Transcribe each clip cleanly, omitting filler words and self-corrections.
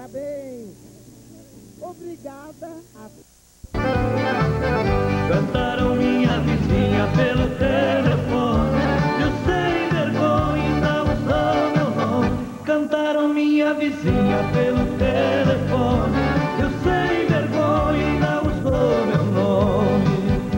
parabéns. Obrigada a... Cantaram minha vizinha pelo telefone, eu sem vergonha não usou meu nome. Cantaram minha vizinha pelo telefone, eu sem vergonha não usou meu nome.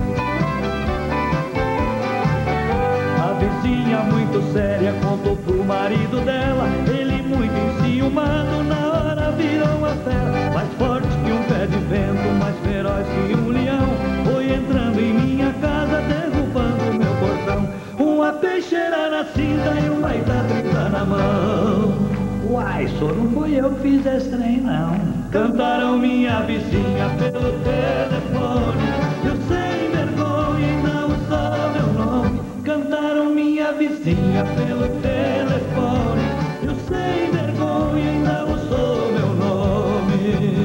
A vizinha muito séria contou pro marido dela, ele muito enciumado na hora virou uma fera, mais forte que um pé de vento, mais feroz que um leão, foi entrando em minha casa derrubando meu portão. Uma peixeira na cinta e uma Itatrica na mão. Uai, só não foi eu que fiz esse trem não. Cantaram minha vizinha pelo telefone, eu sem vergonha e não usou meu nome. Cantaram minha vizinha pelo telefone, eu sem vergonha e não usou meu nome.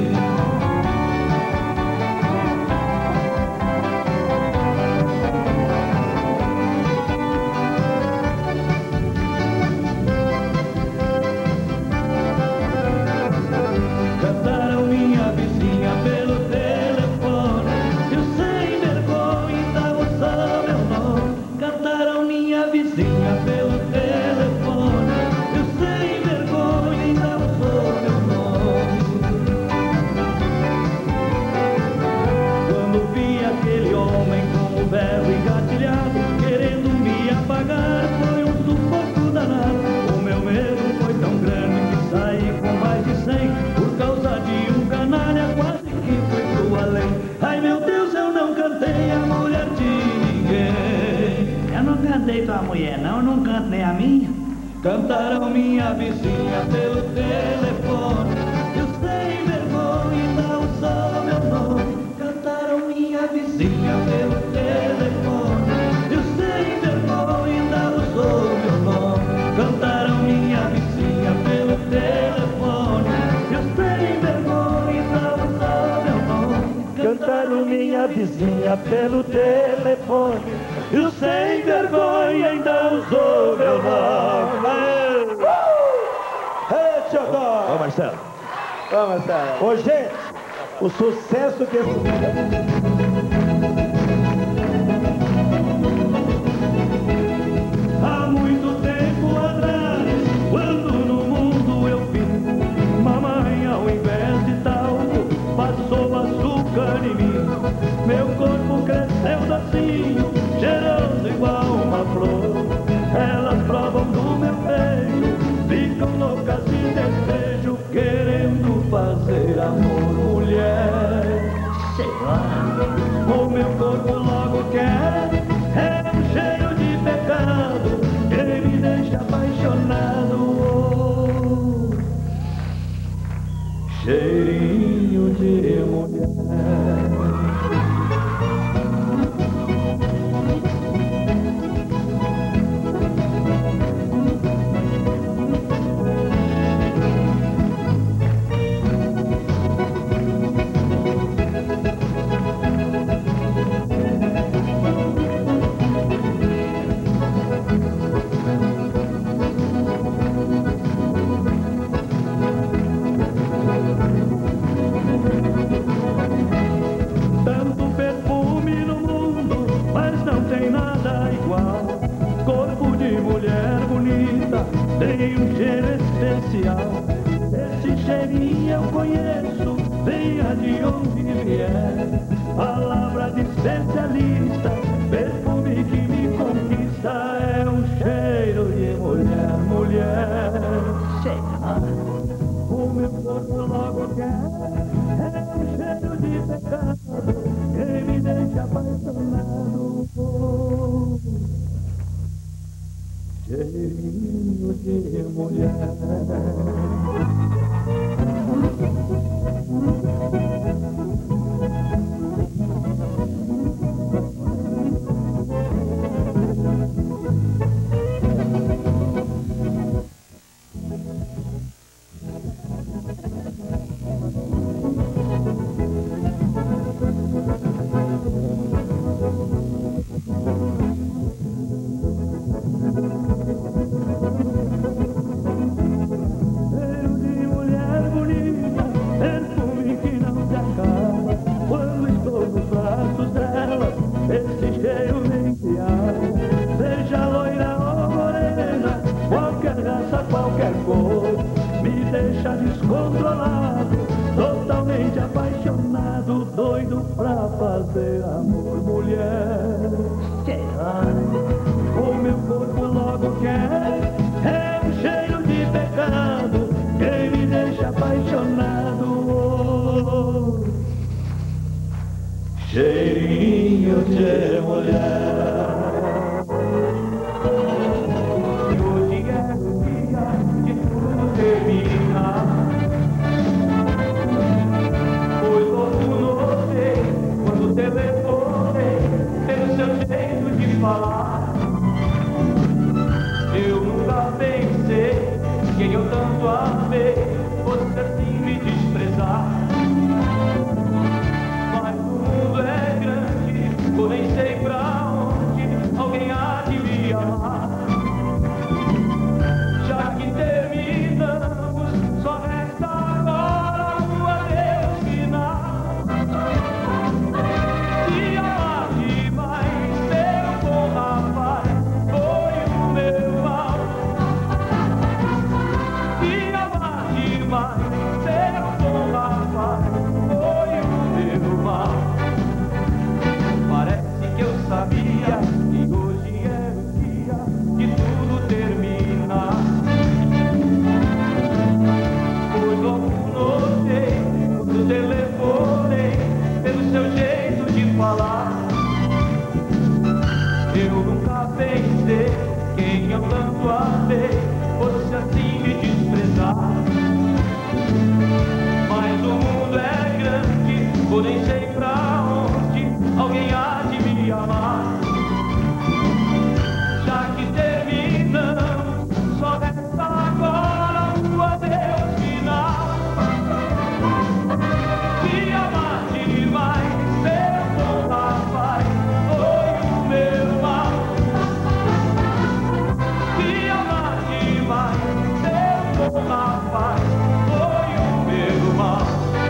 Cantaram minha vizinha pelo telefone, eu sem vergonha e não usou meu nome. Cantaram minha vizinha pelo telefone, eu sem vergonha e não usou meu nome. Quando vi aquele homem com o berro engatilhado, querendo me apagar, foi um sufoco danado. O meu medo foi tão grande que saí com mais de 100, por causa de um canalha, quase que fui pro além. Ai meu Deus, eu não cantei a mulher de ninguém. Eu não cantei tua mulher não, eu não canto nem a minha. Cantaram minha vizinha pelo telefone, eu sem vergonha e não usou meu nome. Cantaram minha vizinha pelo telefone, eu sem vergonha e não usou meu nome. Cantaram minha vizinha pelo telefone, eu sem vergonha e não usou meu nome. Cantaram minha vizinha pelo telefone, eu sem vergonha ainda usou meu nome. Ei, tio Dó! Ô Marcelo. Ô, Marcelo. Ô, gente, o sucesso que esse... Há muito tempo atrás, quando no mundo eu vim, mamãe ao invés de talco passou açúcar em mim. Meu corpo cresceu docinho, cheiroso igual uma flor. Elas provam do meu peito, ficam loucas de desejo, querendo fazer amor, mulher. Sei lá. O meu corpo logo quer, é um cheiro de pecado, ele me deixa apaixonado. Oh, cheirinho de mulher. Tanto perfume no mundo, mas não tem nada igual. Corpo de mulher bonita, tem um cheiro especial. Esse cheirinho eu conheço, venha de onde vier. Palavra de especialista, perfume que me conquista, é um cheiro de mulher, mulher. Sei lá. O meu corpo logo quer, é um cheiro de pecado, que me deixa apaixonado. Oh, cheirinho de mulher. Cheiro Hoje é o dia que tudo termina, pois logo notei quando telefonei pelo seu jeito de falar. Eu nunca pensei que eu tanto amei fosse assim me desprezar. Mas o mundo é grande, eu nem sei pra onde alguém há de me amar. Já que terminamos, só resta agora um adeus final. Se amar demais, ser um bom rapaz foi o meu mal. Se amar demais, ser um bom rapaz foi o meu mal. Parece que eu sabia que hoje é o dia que tudo termina, pois logo notei quando telefonei pelo seu jeito de falar. Eu nunca pensei quem eu tanto amei fosse assim me desprezar. Mas o mundo é grande, eu nem sei pra onde alguém há de me amar. Já que terminamos, só resta agora um adeus final. Se amar demais, ser um bom rapaz foi o meu mal. Se amar demais, ser um bom rapaz foi o meu mal.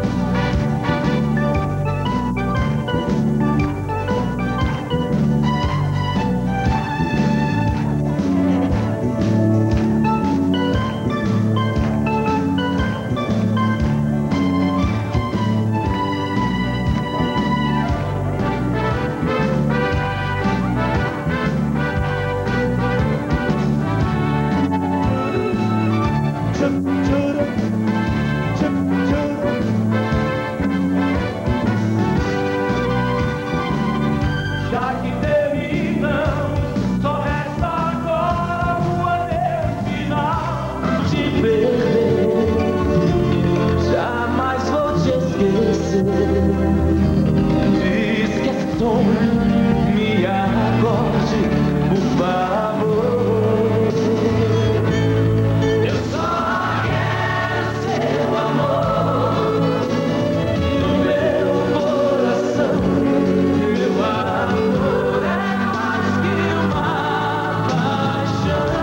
Já que terminamos, só resta agora um adeus final. Te perder, jamais vou te esquecer. Diz que és tom, me acorde, por favor. Eu só quero seu amor no meu coração. Meu amor é mais que uma paixão.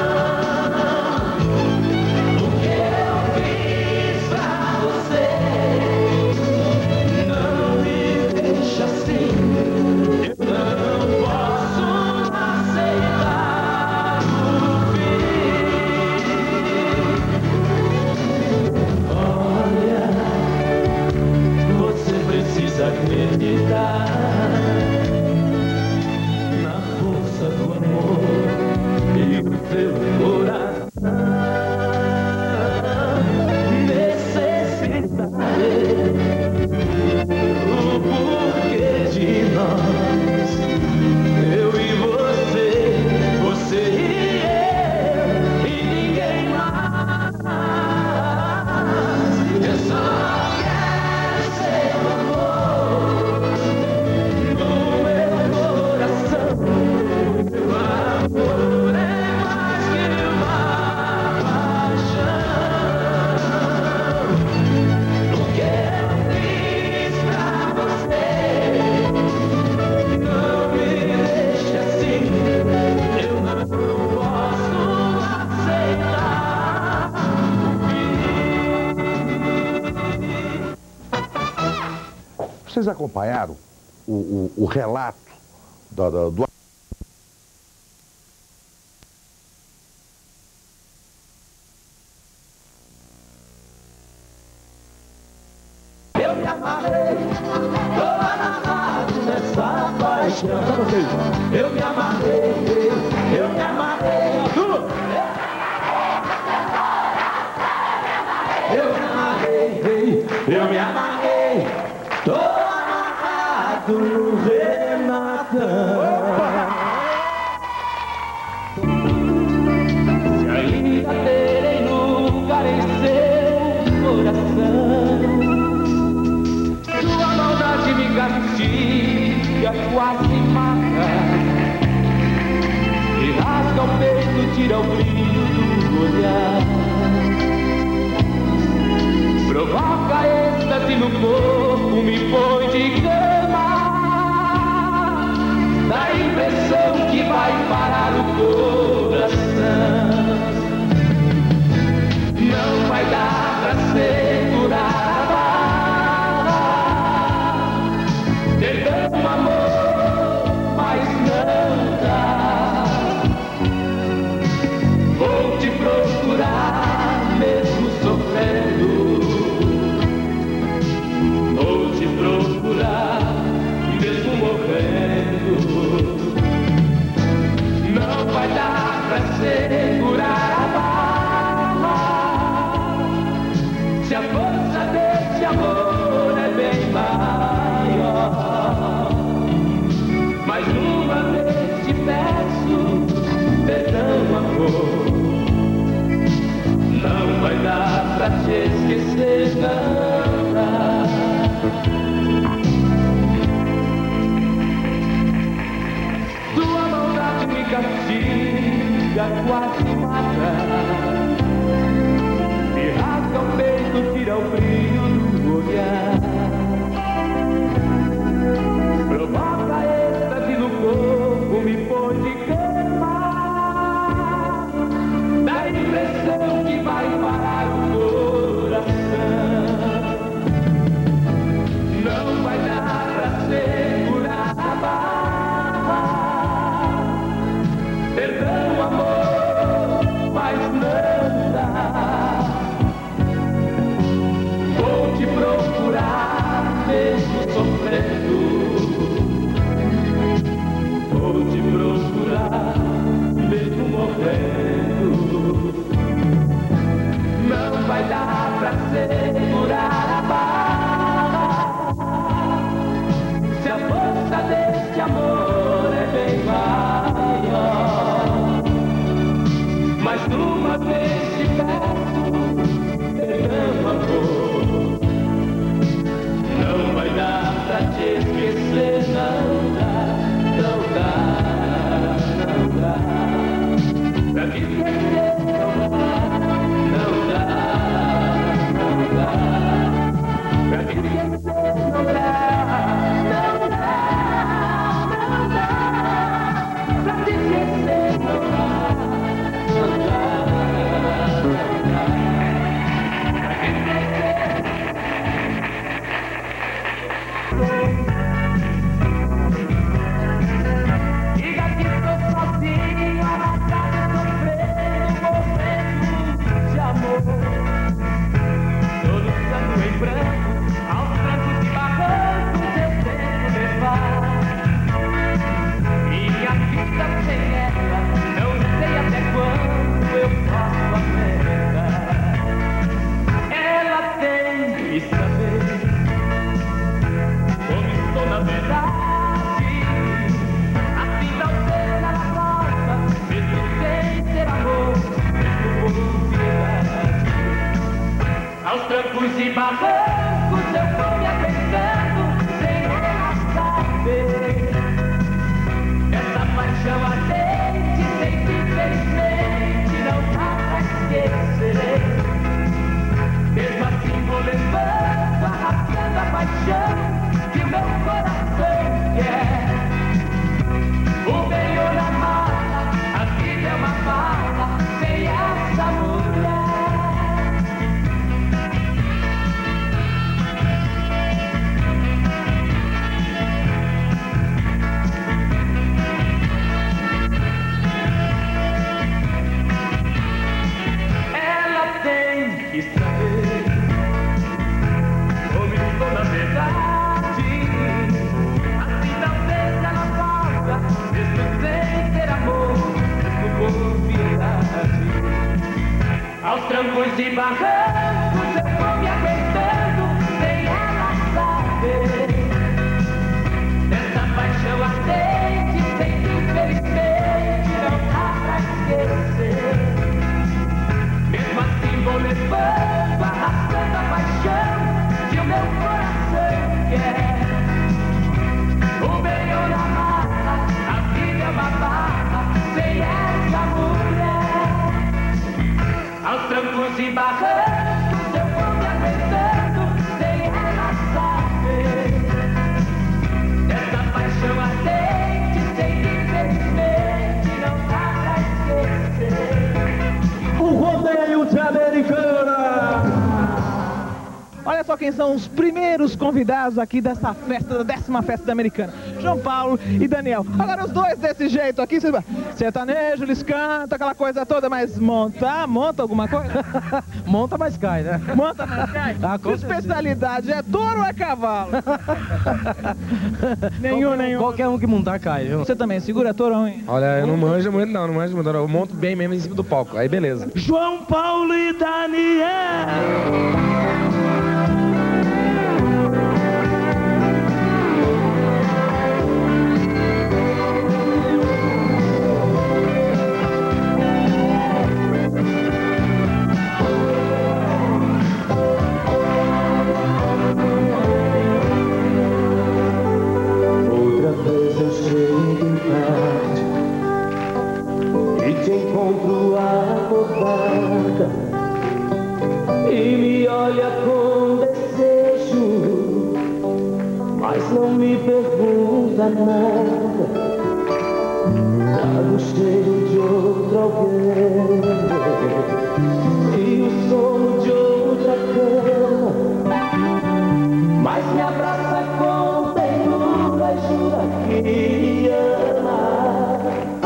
O que eu fiz pra você não me deixa assim. Eu não posso aceitar o fim. Olha, você precisa acreditar na força do amor e do teu coração. Necessitarei o porquê de nós, eu e você, você e eu, e ninguém mais. Eu só quero seu amor no meu coração. Meu amor é mais que uma paixão. O que eu fiz pra você não me deixa assim. Eu não posso aceitar o fim. Vocês acompanharam o relato do Eu me amarrei, tô amarrado nessa paixão. Eu me amarrei, eu me amarrei. Eu me amarrei, tô amarrado no Renatão. provoca êxtase no corpo, me põe de cama. Dá a impressão que vai parar o coração. Não vai dar pra segurar a barra. Tentando um amor, mas não dá. Vou te procurar mesmo sofrendo. Vou te procurar mesmo morrendo. Não vai dar pra segurar a barra. Se a força desse amor é bem maior. Mais uma vez te peço perdão, amor. Não vai dar pra te esquecer, não dá. Tua maldade me castiga, quase mata. Me rasga o peito, tira o brilho do olhar. Provoca êxtase no corpo, me põe de cama. Dá a impressão que vai parar o coração. Não vai dar pra segurar a barra. Perdão, amor, mas não dá. Vou te procurar mesmo sofrendo. Vou te procurar mesmo morrendo. Não vai dar pra segurar a barra. Se a força deste amor é bem maior. Mais uma vez te peço perdão, amor. Não vai dar pra te esquecer, não dá, não dá, não dá. Pra te esquecer, não dá, não dá, não dá. Pra te esquecer, não dá, não dá, não dá. Pra te esquecer, não dá, não dá, não dá. Pra te esquecer. Diga que estou sozinho, arrasado, sofrendo, morrendo de amor. Soluçando em branco, aos trancos e barrancos eu tento levar. Minha vida sem ela, não sei até quando eu posso aguentar. Ela tem que saber como estou na verdade. Assim não será na porta, mesmo sem ter amor, mesmo por piedade. Aos trancos e barrancos eu vou me aguentando, sem ela saber. Essa paixão ardente, sei que infelizmente não dá pra esquecer. Mesmo assim vou levando, arrastando a paixão que o meu coração quer. O bem ou na mala, a vida é uma mala sem essa mulher. Ela tem que saber como estou na verdade. Assim não seja na falta, mesmo sem ter amor, mesmo por piedade. Aos trancos e barrancos eu vou me aguentando, sem ela saber. Dessa paixão ardente, sei que infelizmente não dá pra esquecer. Mesmo assim vou levando, arrastando a paixão que o meu coração quer. O bem ou na mala, a vida é uma barra sem essa mulher. Aos trancos e barrancos Olha só quem são os primeiros convidados aqui dessa festa, da 10ª festa da Americana. João Paulo e Daniel. Agora os dois desse jeito aqui, sertanejo, eles cantam, aquela coisa toda, mas monta alguma coisa? Monta, mas cai, né? Monta, mas cai? Com especialidade, é touro ou é cavalo? Nenhum. Qualquer um que montar cai, viu? Você também segura touro, hein? Olha, eu não manjo muito, não manjo muito. Eu monto bem mesmo em cima do palco, aí beleza. João Paulo e Daniel. E me olha com desejo, mas não me pergunta nada. Trago o cheiro de outro alguém e o som de outra cama, mas me abraça com ternura e jura que me ama.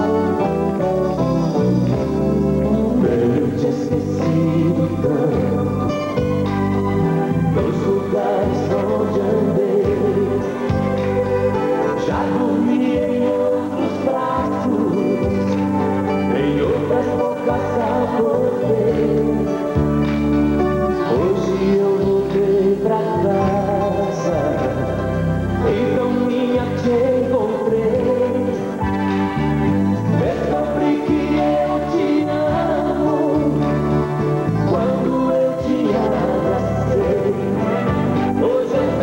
Eu te esqueci tanto nos lugares onde andei, já dormi em outros braços, em outras bocas acordei. Hoje eu voltei pra casa, então minha te encontrei. Descobri que eu te amo quando eu te abracei. Hoje eu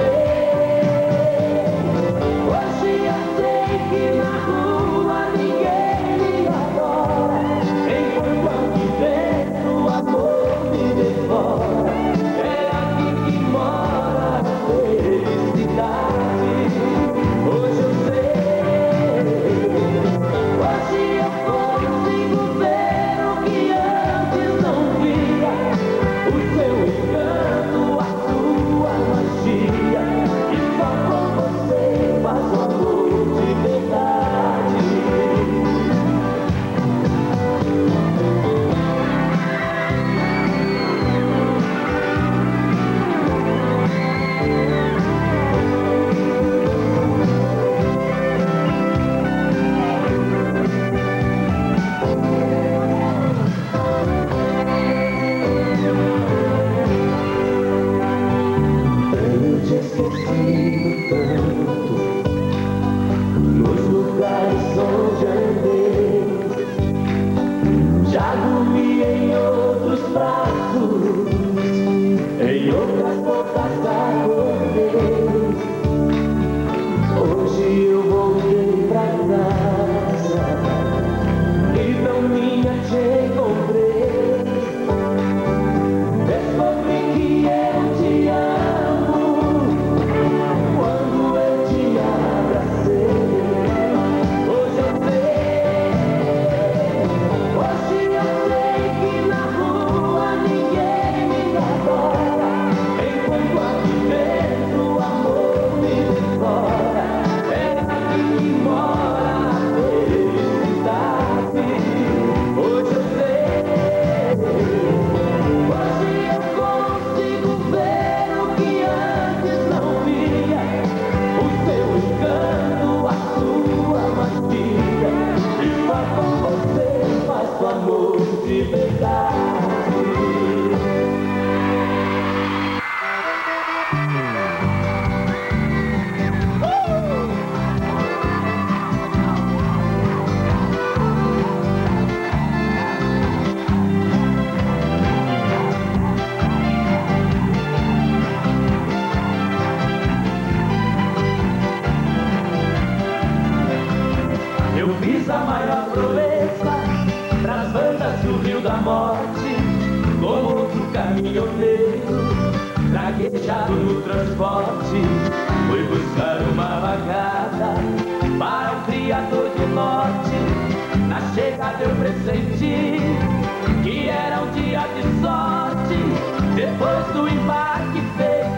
sei que na rua ninguém me adora, enquanto aqui dentro o amor me devora. É aqui que mora a felicidade. Hoje eu sei. Hoje eu consigo ver o que antes não via, o seu encanto, a sua magia, e só com você faz o amor de verdade. Tenho te esquecido tanto nos lugares onde andei, já dormi em outros braços, em outras bocas acordei. Hoje eu voltei pra casa, então minha te encontrei. Descobri que eu te amo quando eu te abracei. Hoje eu sei que na rua ninguém me adora, enquanto aqui dentro o amor me devora. É aqui que mora a felicidade. Hoje eu consigo ver o que antes não via, o seu encanto, a sua magia, e só com você faço amor de verdade. Eu fiz a maior proeza pras bandas do Rio da Morte, como outro caminhoneiro, traquejado no transporte. Fui buscar uma vagada para um criador do norte. Na chegada eu pressenti que era um dia de sorte. Depois do embarque feito,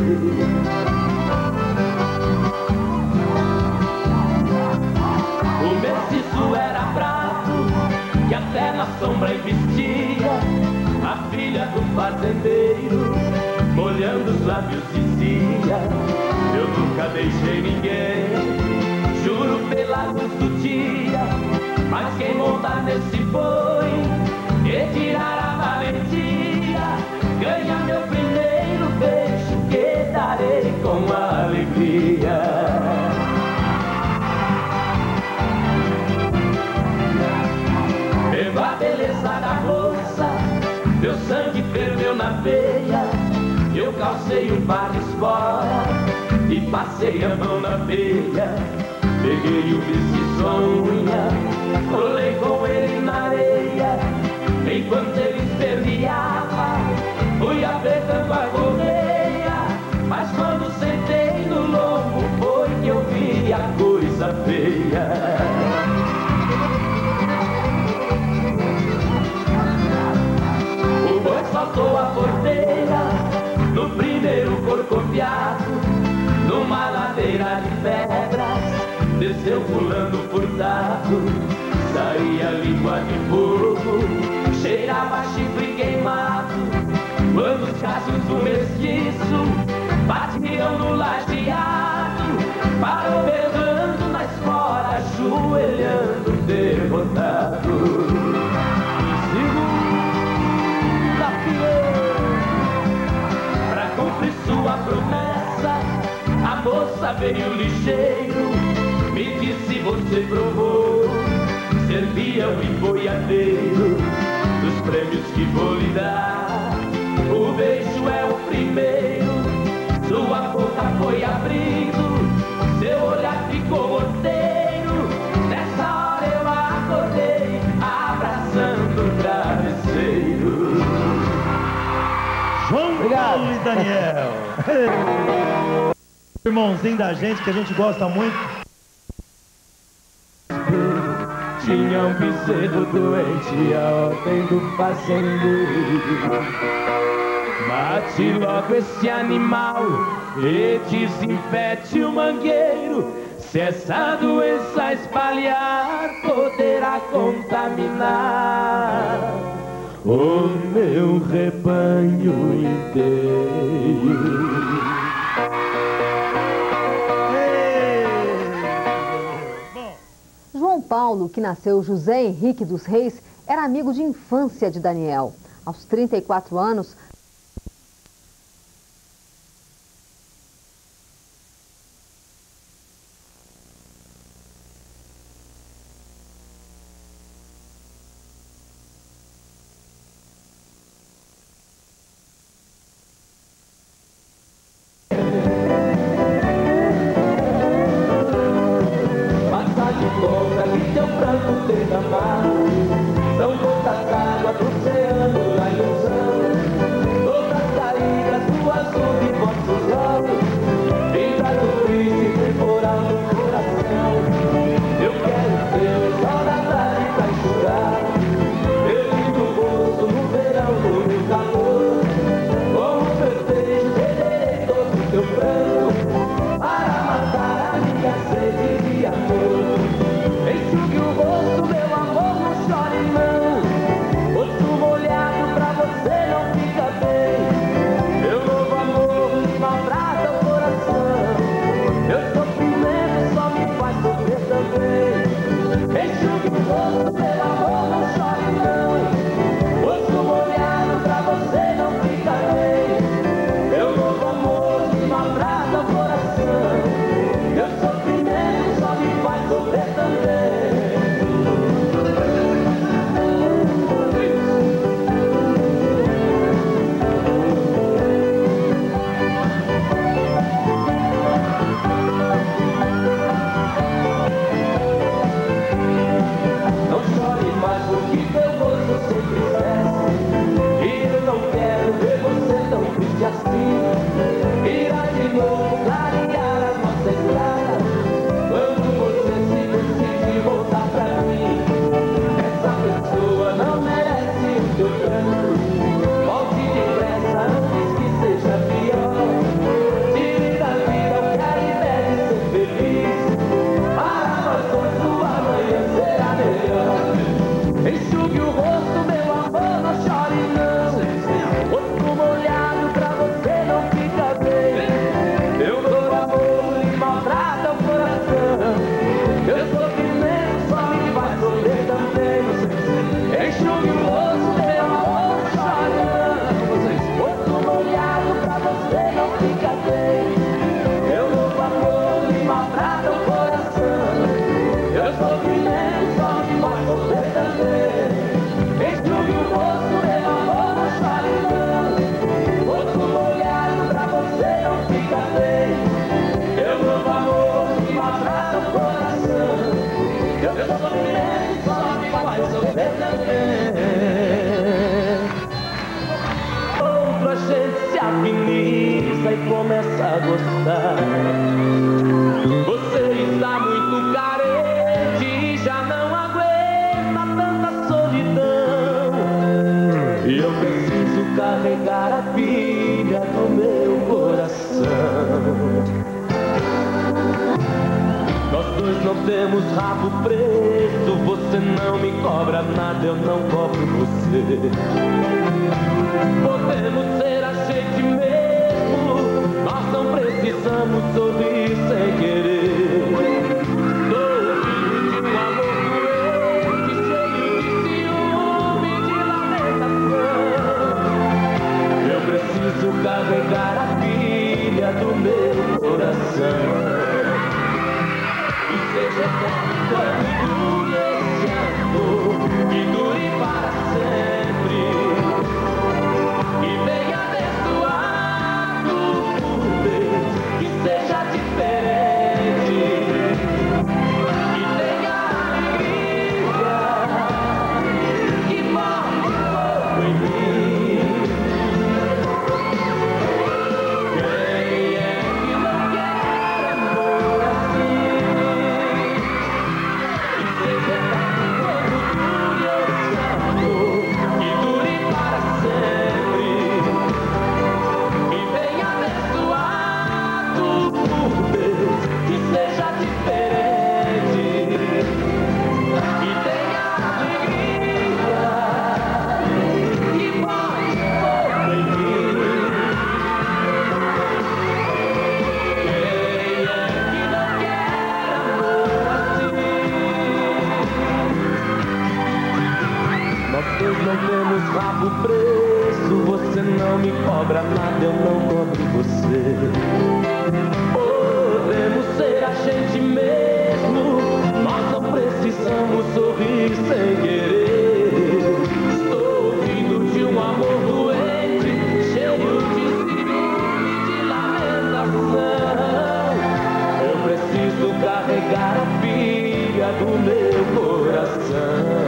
O mestiço era prato, que até na sombra investia. A filha do fazendeiro, molhando os lábios, dizia: eu nunca deixei ninguém, juro pela luz do dia. Mas quem montar nesse boi e tirar a valentia, ganha meu primeiro beijo, que darei com alegria. Vendo a beleza da moça, meu sangue ferveu na veia. Eu calcei um par de esporas e passei a mão na veia. Peguei o mestiço à unha, rolei com ele na areia. Enquanto ele esperneava, fui apertando a correia. Mas quando sentei no lombo, foi que eu vi a coisa feia. O boi saltou a porteira no primeiro corcoviado, numa ladeira de pedras, desceu pulando furtado. Saía língua de fogo, cheirava chifre queimado. Quando os cachos do mestiço batiam no lajeado, parou berrando na espora, ajoelhando derrotado. Pra cumprir sua promessa, a moça veio ligeiro, me disse: você provou ser peão e boiadeiro. Dos prêmios que vou lhe dar, o beijo é o primeiro. Sua boca foi abrindo, seu olhar ficou roteiro. Nessa hora eu acordei, abraçando o travesseiro. João Paulo e Daniel. Irmãozinho da gente, que a gente gosta muito. Tinha um bezerro doente a ordem do fazendeiro. Mate logo esse animal e desinfete o mangueiro. Se essa doença espalhar, poderá contaminar o meu rebanho inteiro. João Paulo, que nasceu José Henrique dos Reis, era amigo de infância de Daniel. Aos 34 anos, são gotas d'água do oceano na ilusão. Todas as saídas do azul de vossos olhos, vida do príncipe temporal no coração. Eu quero ter só na tarde pra enxugar meu lindo rosto no verão do meu calor. Como festejo perderei todo o teu pranto para matar a minha sede de amor. Enxugue o rosto, meu amor, não chore não. Rosto molhado pra você não fica bem. Meu novo amor maltrata o coração. Meu sofrimento só me faz sofrer também. Enxugue o rosto, meu amor, não chore não. Rosto molhado pra você não fica bem. Meu novo amor maltrata o coração. Meu sofrimento só me faz sofrer também. Não chore mais porque teu rosto sempre cresce. E eu não quero ver você tão triste assim. Irá de novo clarear a nossa estrada quando você se decide voltar pra mim. Essa pessoa não merece o teu pranto. Volte depressa antes que seja pior. afiniza e começa a gostar. Você está muito carente e já não aguenta tanta solidão. E eu preciso carregar a pilha do meu coração. Nós dois não temos rabo preto, você não me cobra nada, eu não cobro você. Podemos ser a gente mesmo, nós não precisamos sorrir sem querer. Tô ouvindo de um amor doente, cheio de ciúme, de lamentação. Eu preciso carregar a pilha do meu coração. Seja quando dure esse amor, que dure para sempre, e venha abençoado por Deus, que seja diferente, que tenha alegria, que morre fogo em mim. Quem é que não quer amor assim? Não temos rabo preso, você não me cobra nada, eu não cobro você. Podemos ser a gente mesmo, nós não precisamos sorrir sem querer. Estou ouvindo de um amor doente, cheio de ciúme e de lamentação. Eu preciso carregar a pilha do meu coração.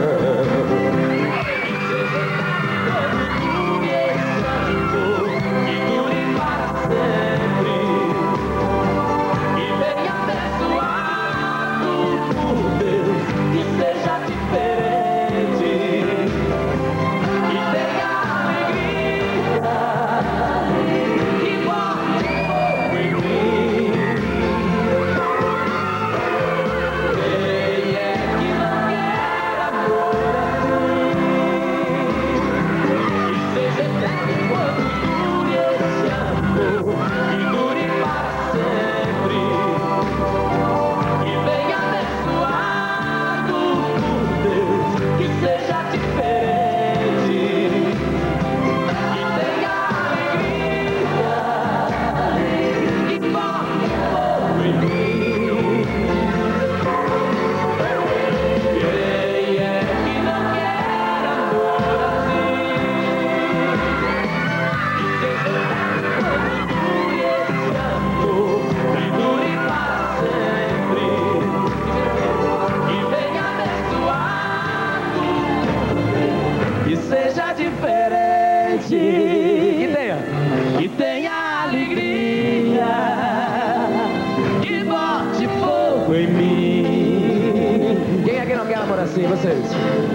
Que tenha alegria, que bote fogo em mim. Quem é que não quer amor assim, vocês?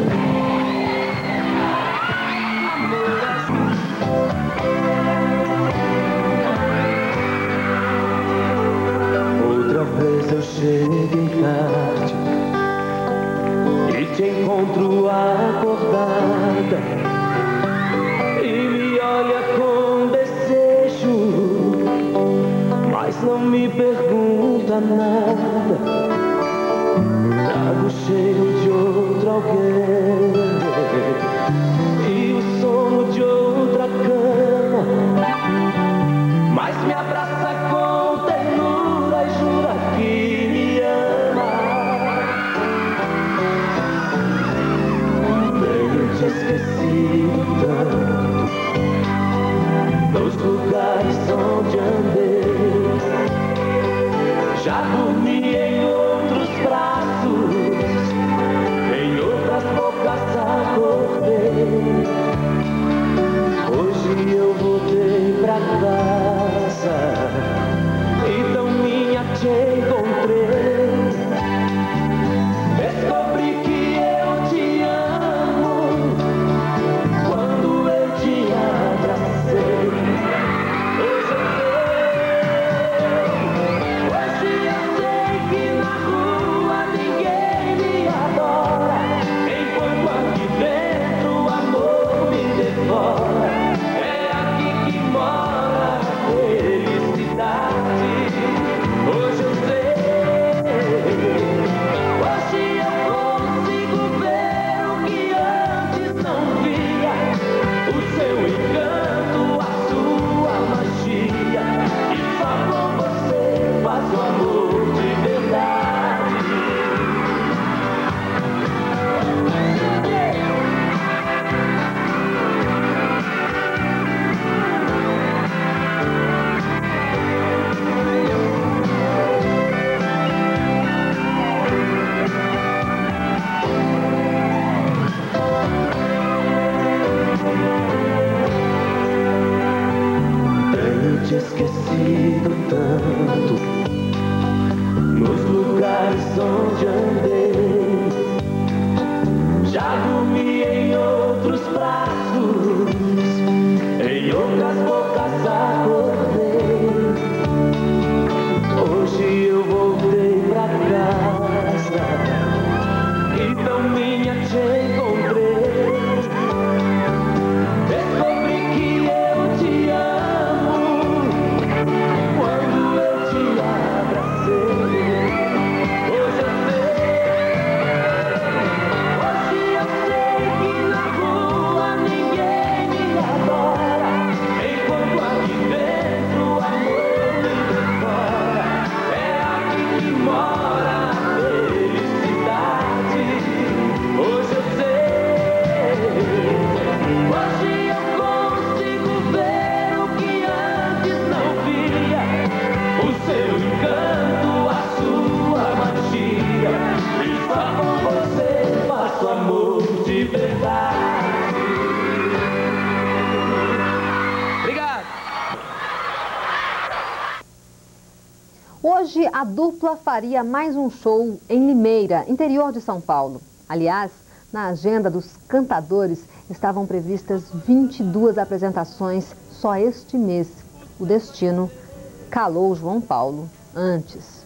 Outra vez eu cheguei tarde e te encontro acordada. Olha com desejo, mas não me pergunta nada. Trago o cheiro de outro alguém e o sono de outra cama, mas me abraça com ternura e jura que me ama. Tenho te esquecido tanto dos lugares onde andei, já dormi Hoje, a dupla faria mais um show em Limeira, interior de São Paulo. Aliás, na agenda dos cantadores estavam previstas 22 apresentações só este mês. O destino calou João Paulo antes.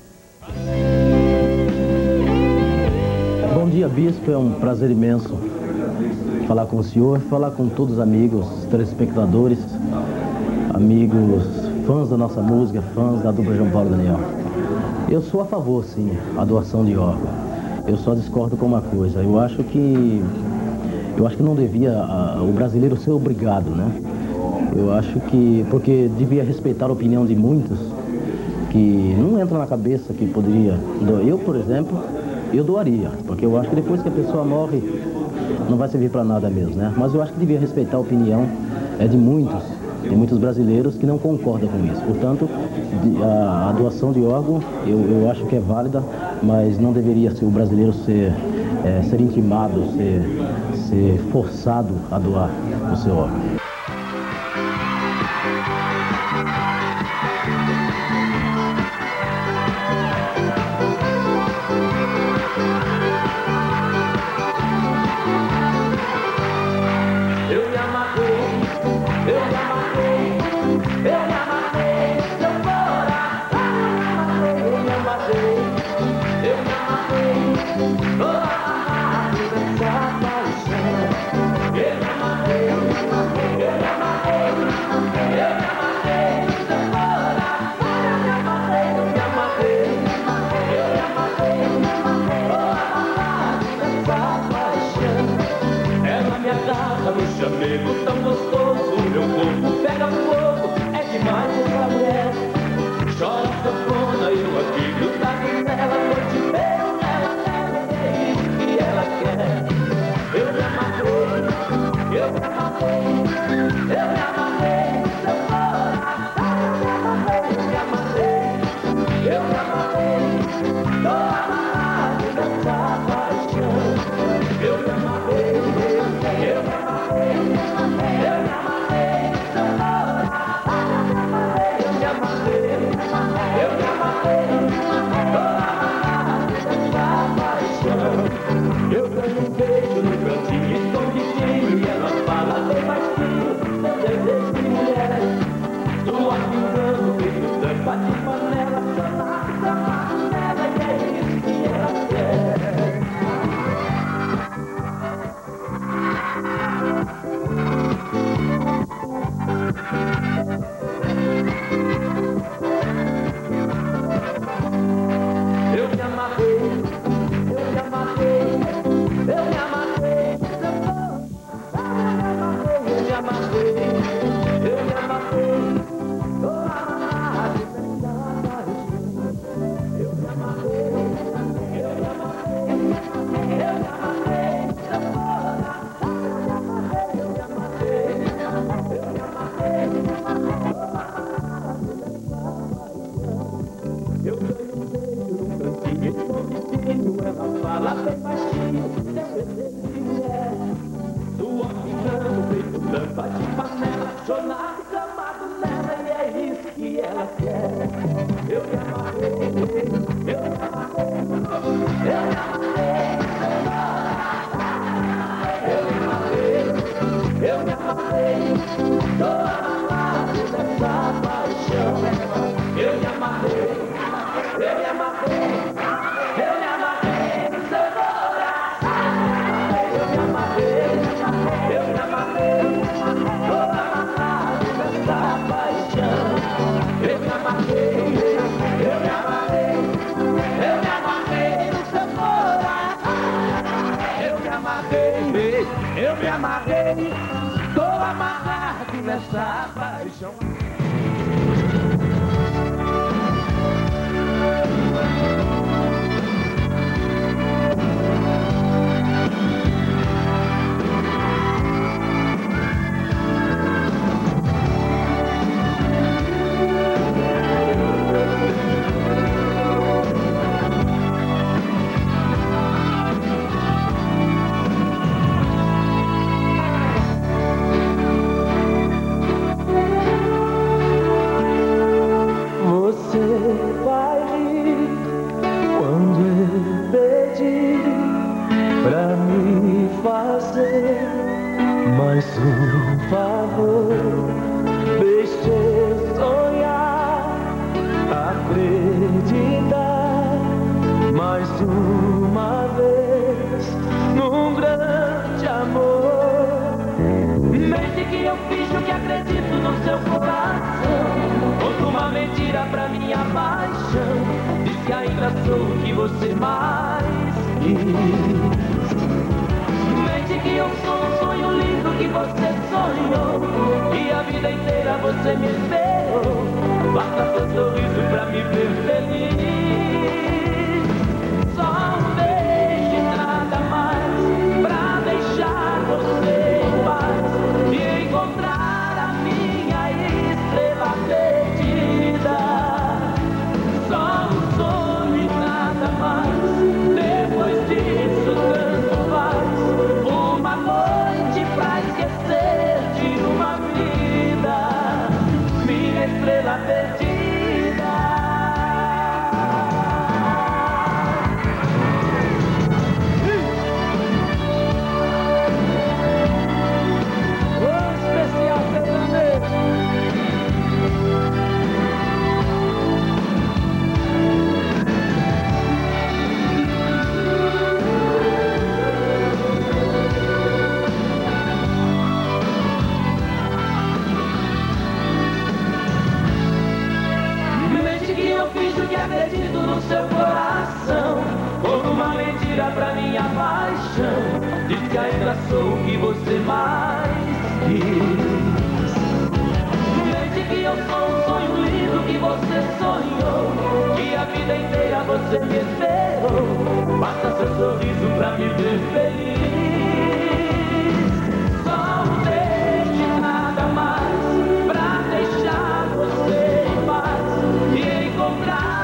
Bom dia, Bispo. É um prazer imenso falar com o senhor, falar com todos os amigos, telespectadores, amigos, fãs da nossa música, fãs da dupla João Paulo e Daniel. Eu sou a favor, sim, da doação de órgão. Eu só discordo com uma coisa. Eu acho que não devia o brasileiro ser obrigado, né? Eu acho que porque devia respeitar a opinião de muitos, que não entra na cabeça que poderia. Eu, por exemplo, eu doaria, porque eu acho que depois que a pessoa morre, não vai servir para nada mesmo, né? Mas eu acho que devia respeitar a opinião de muitos brasileiros que não concordam com isso. Portanto, a doação de órgão, eu acho que é válida, mas não deveria ser o brasileiro ser intimado, ser forçado a doar o seu órgão. Tão gostoso, meu corpo pega fogo, é demais essa mulher. Chora sanfona, eu aqui grudado nela, noite inteira nela, é isso que ela quer. Eu me amarrei, eu me amarrei, eu me amarrei, seu coração, eu me amarrei, eu me amarrei, tô amarrado nessa paixão. Eu me amarrei, eu me amarrei. Eu ganho um beijo no cantinho escondidinho e ela fala bem baixinho, meu desejo de mulher. Sua pingando, feito tampa de panela, chamado nela, e é isso que ela quer. Eu me amarrei, eu me amarrei, eu me amarrei, eu me amarrei, eu me amarrei, tô amarrado nessa paixão. Eu me amarrei, eu me amarrei, eu me amarrei, seu coração, eu me amarrei, eu me amarrei, tô amarrado nessa paixão. Eu ganho um beijo num cantinho escondidinho, ela fala bem baixinho, seu desejo de mulher. Sua pingando, feito tampa de panela, chonado clamado nela, e é isso que ela quer. Eu me amarrei, eu me amarrei, eu me amarrei, eu me amarrei, eu me amarrei, tô amarrado nessa paixão. Eu me amarrei. Eu me amarrei no seu coração. Eu me amarrei, tô amarrado nessa paixão. Eu me amarrei no seu coração. Eu me amarrei, tô amarrado nessa paixão. Você vai rir. finjo que acredito no seu coração. Conto uma mentira pra minha paixão. Diz que ainda sou o que você mais quis. Mente que eu sou um sonho lindo que você sonhou. E a vida inteira você me esperou. Basta seu sorriso pra me ver feliz. Só um beijo e nada mais pra deixar você em paz e encontrar a minha estrela perdida. Só um sonho e nada mais. Depois disso tanto faz. Uma noite pra esquecer de uma vida. Minha estrela perdida. Acredito no seu coração, como uma mentira pra minha paixão. Diz que ainda sou o que você mais quis. Mente que eu sou um sonho lindo que você sonhou. Que a vida inteira você me esperou. Basta seu sorriso pra me ver feliz. Só um beijo e nada mais pra deixar você em paz e encontrar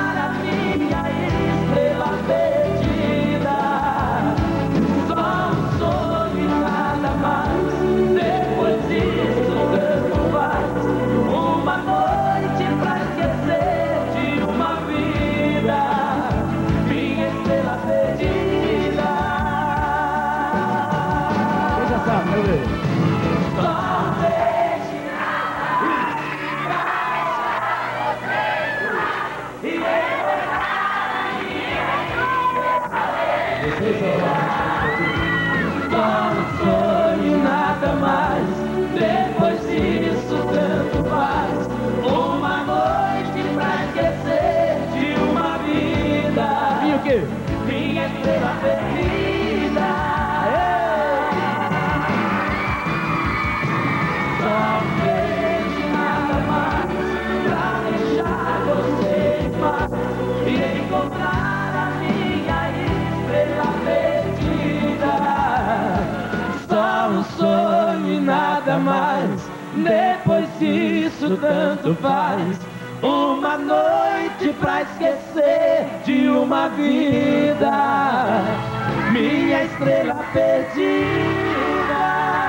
minha estrela perdida. Só um beijo e nada mais pra deixar você em paz e encontrar a minha estrela perdida. Só um sonho e nada mais. Depois disso tanto faz. Uma noite pra esquecer de uma vida. Minha estrela perdida.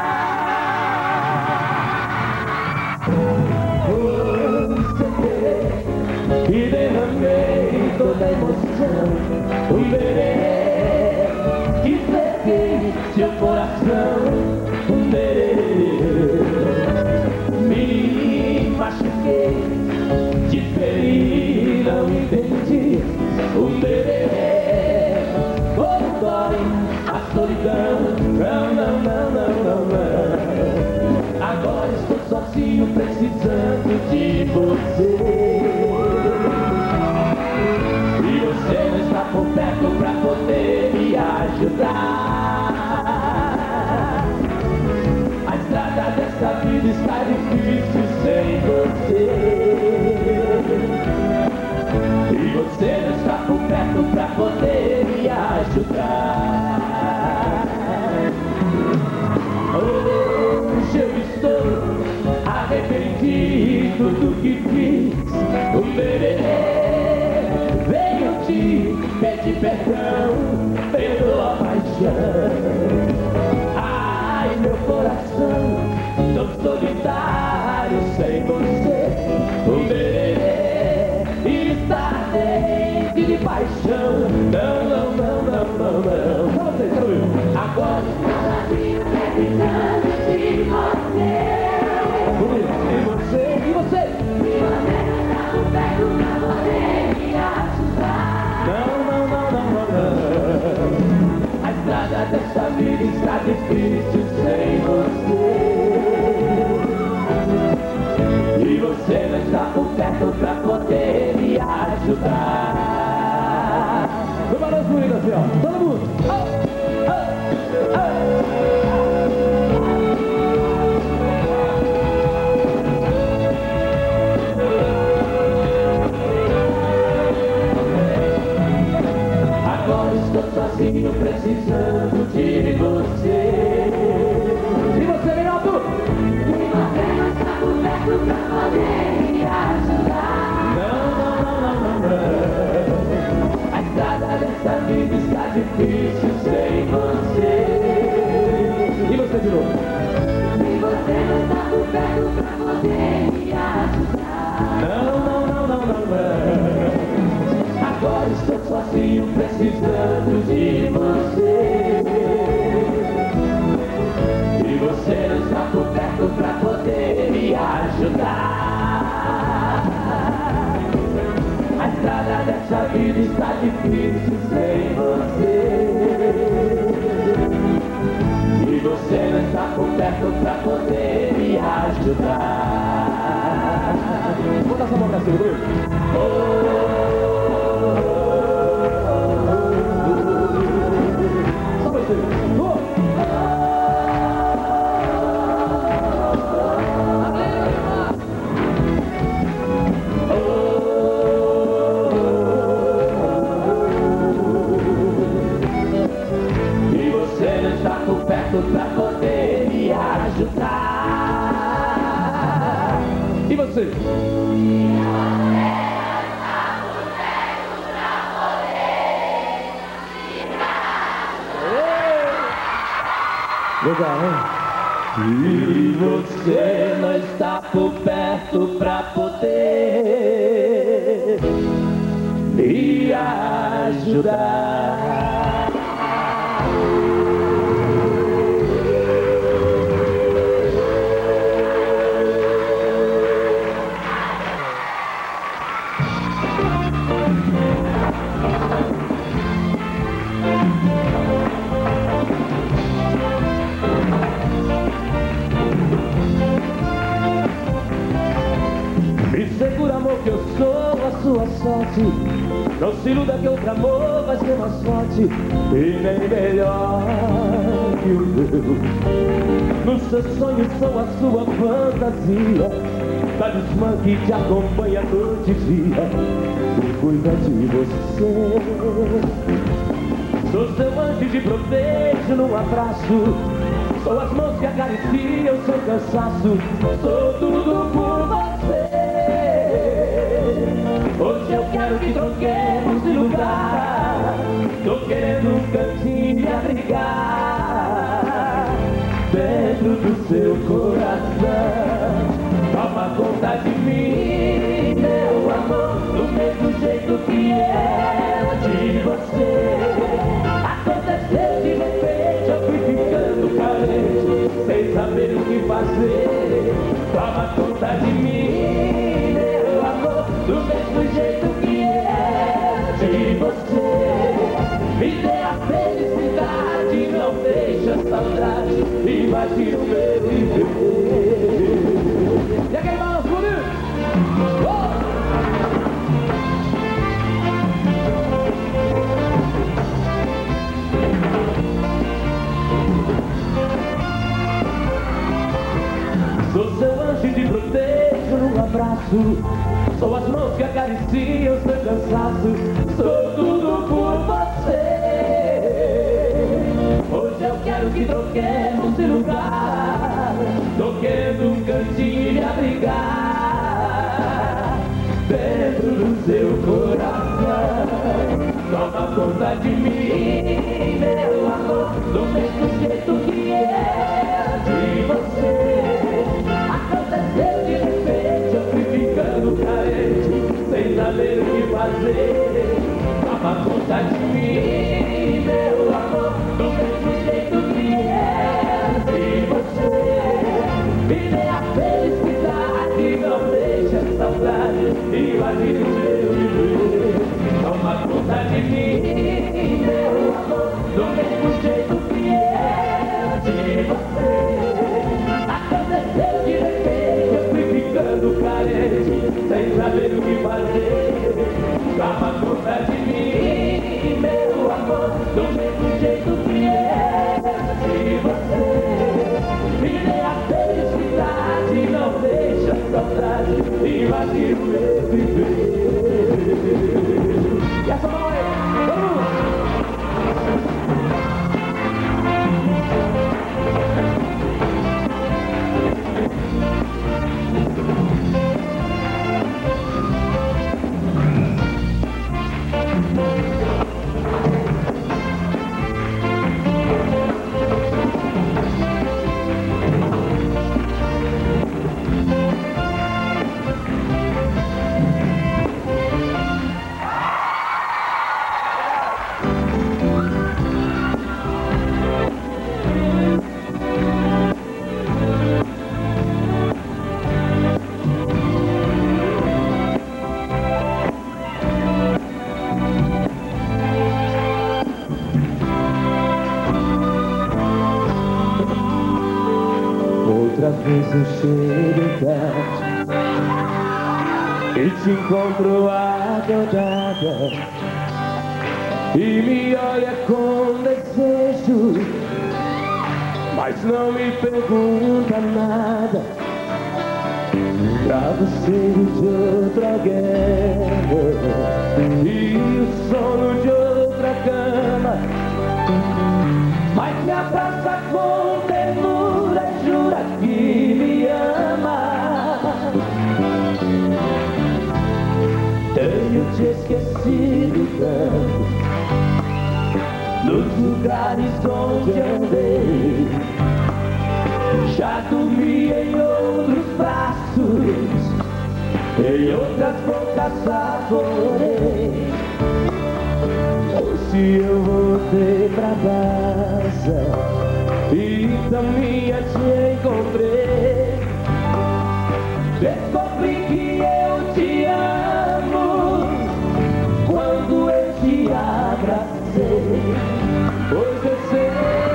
E derramei toda a emoção. Um berê que cerquei seu coração. Um berê me machuquei. Te feri, não entendi. O berê, como dói a solidão. Não, não, não, não, não, não. Agora estou sozinho, precisando de você. E você não está por perto pra poder me ajudar. A estrada dessa vida está difícil sem você. E você não está por perto pra poder me ajudar. Hoje eu estou arrependido do que fiz. O berê, venho te pedir perdão, perdoa a paixão. Ai, meu coração, tão solitário sem você. O berê está ardente de paixão. Não, não, não, não, não, não. Agora cada dia precisando de você. E você, e você? E você está por perto pra poder me ajudar. Não, não, não, não, não, não. A estrada dessa vida está difícil sem você. perto pra poder me ajudar. No balanço bonito assim, ó. Todo mundo. Agora estou sozinho, precisando de você. E você, bem alto? E você não está por perto pra poder me ajudar. A estrada dessa vida está difícil sem você. E você de novo? E você não está por perto pra poder me ajudar. Agora estou sozinho, precisando de você. E você não está por perto pra poder me ajudar. A estrada dessa vida está difícil sem você. E você não está por perto pra poder me ajudar. Bota essa mão pra cima, Bruno. Só você. E você não está por perto pra poder me ajudar. E você? Legal, hein? E você não está por perto pra poder me ajudar. Me segura, amor, que eu sou a sua sorte. Não se iluda que outro amor vai ser mais forte e nem melhor que o meu. Nos seus sonhos sou a sua fantasia, talismã que te acompanha noite e dia e cuida de você. Sou seu anjo e te protejo num abraço. Sou as mãos que acariciam seu cansaço. Sou tudo por você. Hoje eu quero que troquemos de lugar. Tô querendo um cantinho me abrigar dentro do seu coração. Toma conta de mim, meu amor, do mesmo jeito que eu de você. Aconteceu de repente, eu fui ficando carente, sem saber o que fazer. Toma conta de mim, meu amor, do mesmo jeito que eu de você. Me dê a felicidade, não deixa a saudade invadir o meu viver. E aquele balanço bonito! Sou seu anjo e te protejo num abraço. Sou as mãos que acariciam seu cansaço. Sou tudo por você. Hoje eu quero que troquemos de lugar. Tô querendo um cantinho me abrigar dentro do seu coração. Toma conta de mim, meu amor, do mesmo jeito que eu de você. Aconteceu de repente, eu fui ficando carente, sem saber o que fazer. Toma conta de mim, meu amor, do mesmo jeito que eu de você. Me dê a felicidade, não deixe a saudade invadir o meu viver. Toma conta de mim, meu amor, do mesmo jeito que eu de você. Aconteceu de repente, eu fui ficando carente, sem saber saber o que fazer. Toma conta de mim, meu amor, do mesmo jeito que se você me dê a felicidade, não deixa a saudade invadir o meu viver. E essa mão aí, vamos! Outra vez eu chego tarde e te encontro acordada e me olha com desejo, mas não me pergunta nada. Travesseiro de outra guerra e o sono de outra cama, mas me abraça com ternura e jura que me ama. Tenho te esquecido tanto nos lugares onde andei, já dormi em outros braços, em outras bocas saborei. Hoje eu voltei pra casa e caminha te encontrei. Descobri que eu te amo quando eu te abracei. Hoje eu sei,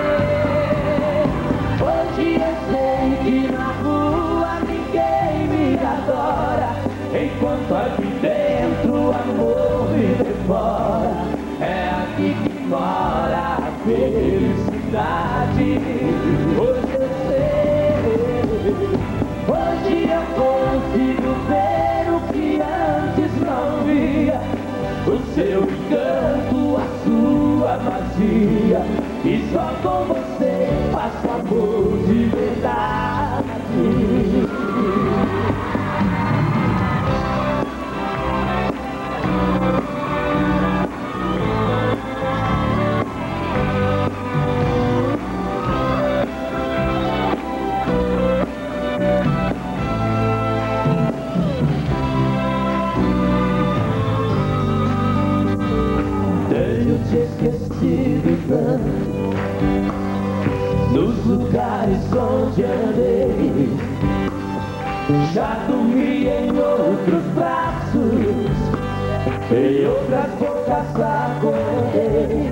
hoje eu sei que na rua ninguém me adora, enquanto aqui dentro o amor me devora. É aqui que mora a felicidade. Hoje eu sei, hoje eu consigo ver o que antes não via, o seu encanto, a sua magia, e só com você faço amor de verdade. Tenho te esquecido tanto nos lugares onde andei, já dormi em outros braços, em outras bocas acordei.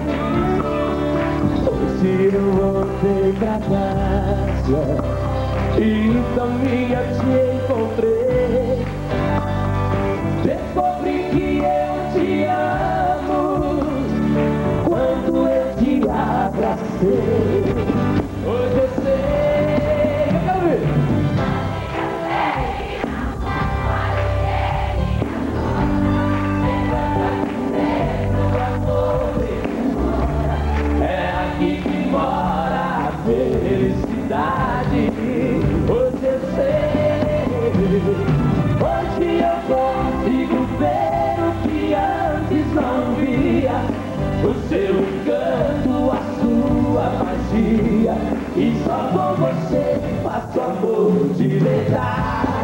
Hoje eu voltei pra casa e caminha te encontrei. Descobri que eu te amo quando eu te abracei. Hoje eu sei, eu quero ver. É aqui que mora a felicidade. Hoje eu sei, hoje eu consigo ver o que antes não via, o seu encanto, a sua magia, e só com você faço amor de verdade.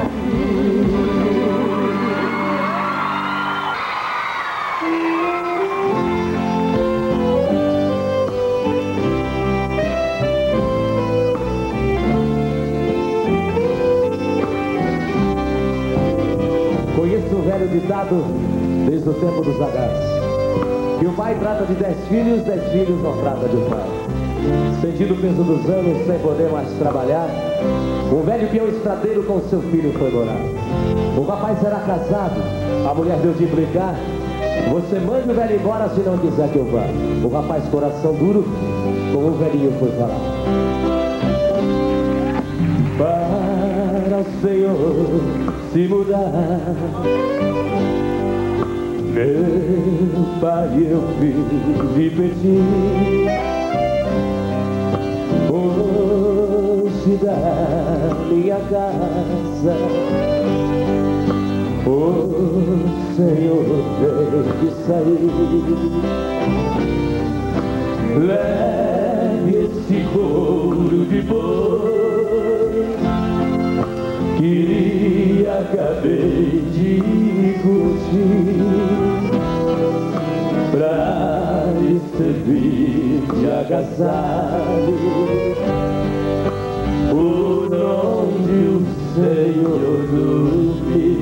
Conheço o velho ditado desde o tempo dos zaguates, que o pai trata de 10 filhos, 10 filhos não trata de um pai. Sentindo o peso dos anos sem poder mais trabalhar, um velho peão estradeiro com seu filho foi morar. O rapaz era casado, a mulher deu de implicar: você mande o velho embora se não quiser que eu vá. O rapaz, coração duro, com o velhinho foi falar: para o Senhor se mudar, meu pai, eu vive pedir longe da minha casa. O Senhor tem que sair. Leve esse couro de boi que acabei de curtir, pra lhe servir de agasalho, por onde o Senhor dormir.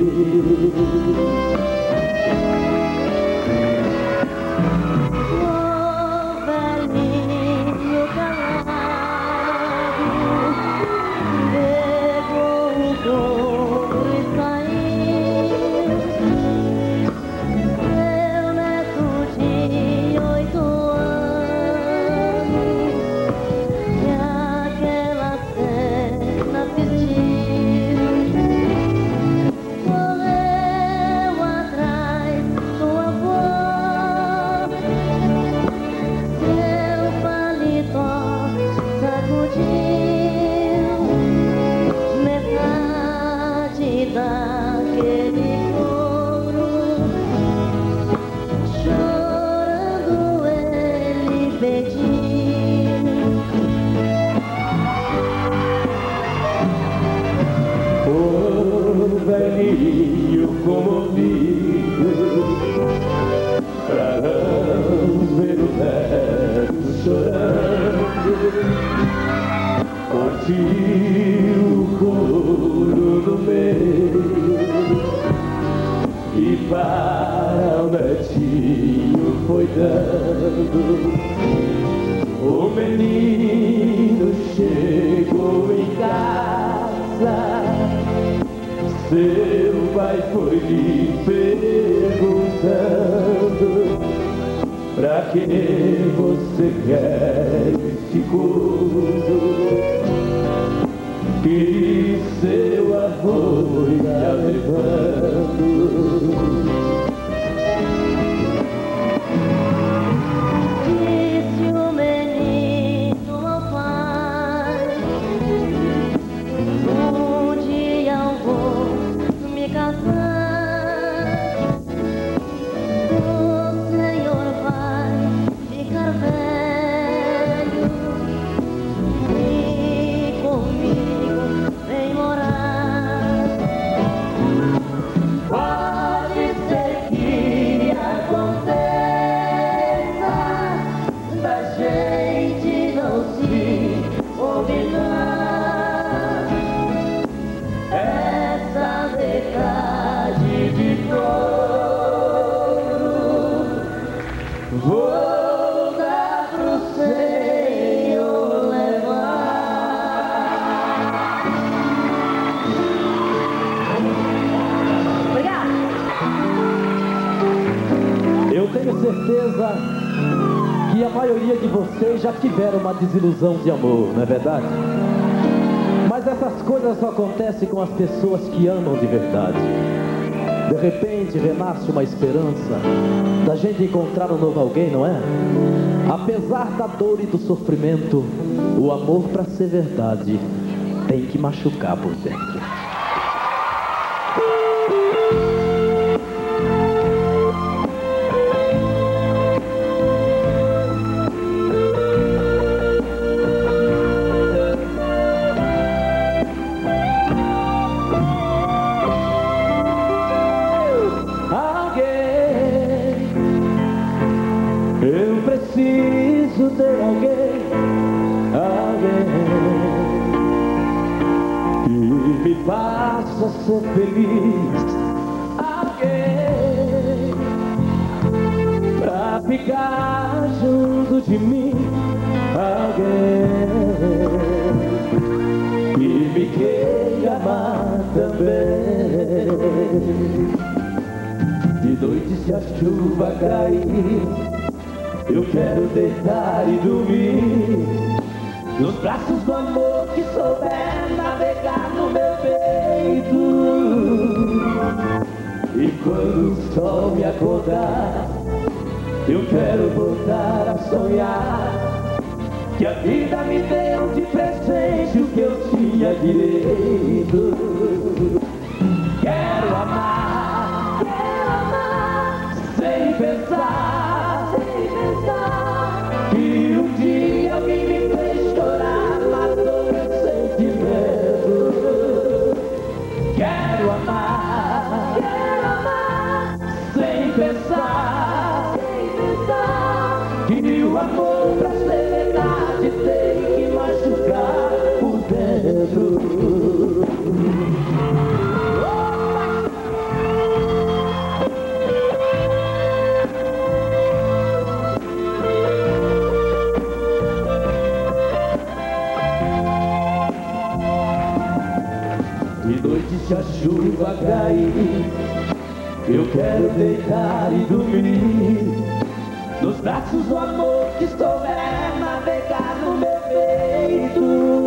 Velhinho comovido, pra não ver o neto chorando, partiu o couro no meio e para o netinho foi dando. O menino chegou em casa, seu pai foi lhe perguntando: pra que você quer este couro que seu avô ia levando? Disse o menino ao pai: um dia eu vou me casar, o Senhor vai ficar velho e comigo vem morar. Pode ser que aconteça da gente não se combinar, essa metade de couro vou dar pro Senhor levar. Obrigada. Eu tenho certeza que a maioria de vocês já tiveram uma desilusão de amor, não é verdade? Mas essas coisas só acontecem com as pessoas que amam de verdade. De repente renasce uma esperança da gente encontrar um novo alguém, não é? Apesar da dor e do sofrimento, o amor, para ser verdade, tem que machucar por dentro. Eu preciso ter alguém que me faça ser feliz, alguém pra ficar junto de mim, alguém que me queira amar também. De noite se a chuva cair, eu quero deitar e dormir nos braços do amor que souber navegar no meu peito. E quando o sol me acordar, eu quero voltar a sonhar que a vida me deu de presente o que eu tinha direito. Quero amar sem pensar que um dia alguém me fez chorar, matou meu sentimento. Quero amar sem pensar que o amor pra ser verdade tem que machucar por dentro. De noite se a chuva cair, eu quero deitar e dormir nos braços do amor que souber navegar no meu peito.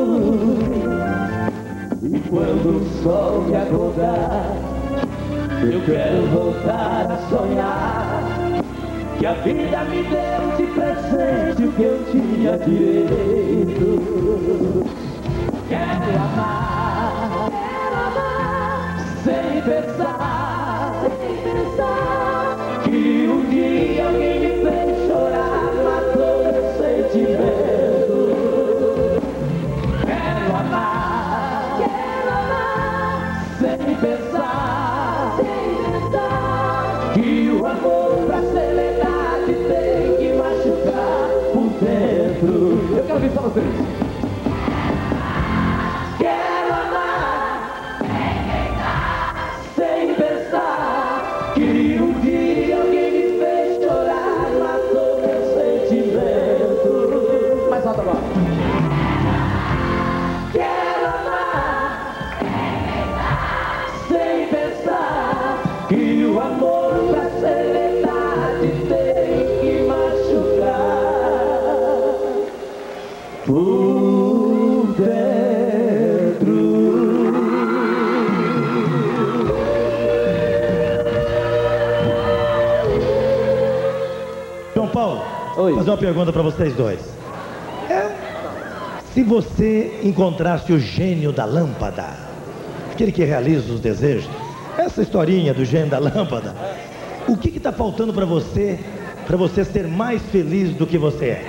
E quando o sol me acordar, eu quero voltar a sonhar que a vida me deu de presente o que eu tinha direito. Quero amar sem pensar que um dia alguém me fez chorar, matou meu sentimento. Quero amar sem pensar que o amor pra ser verdade tem que machucar por dentro. Eu quero ver só vocês. Quero amar sem pensar que um dia alguém me fez chorar, matou meu sentimento. Mais alto agora. Quero amar sem pensar que o amor pra ser verdade tem que machucar por dentro. João Paulo, vou fazer uma pergunta para vocês dois. Se você encontrasse o gênio da lâmpada, aquele que realiza os desejos, essa historinha do gênio da lâmpada, o que está faltando para você ser mais feliz do que você é?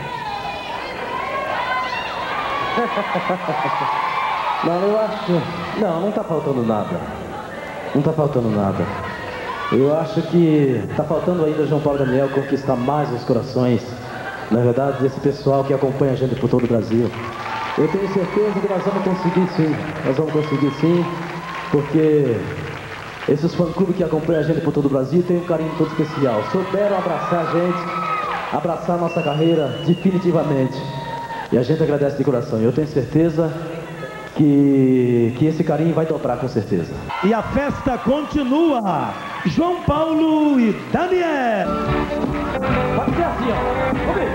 Não, eu acho... Não está faltando nada. Não está faltando nada. Eu acho que está faltando ainda João Paulo e Daniel conquistar mais os corações, na verdade, desse pessoal que acompanha a gente por todo o Brasil. Eu tenho certeza que nós vamos conseguir sim. Nós vamos conseguir sim, porque esses fã-clubes que acompanham a gente por todo o Brasil têm um carinho todo especial. Souberam abraçar a gente, abraçar a nossa carreira definitivamente. E a gente agradece de coração. Eu tenho certeza que esse carinho vai dobrar com certeza. E a festa continua. João Paulo e Daniel. Pode ser assim, ó. Vamos ver.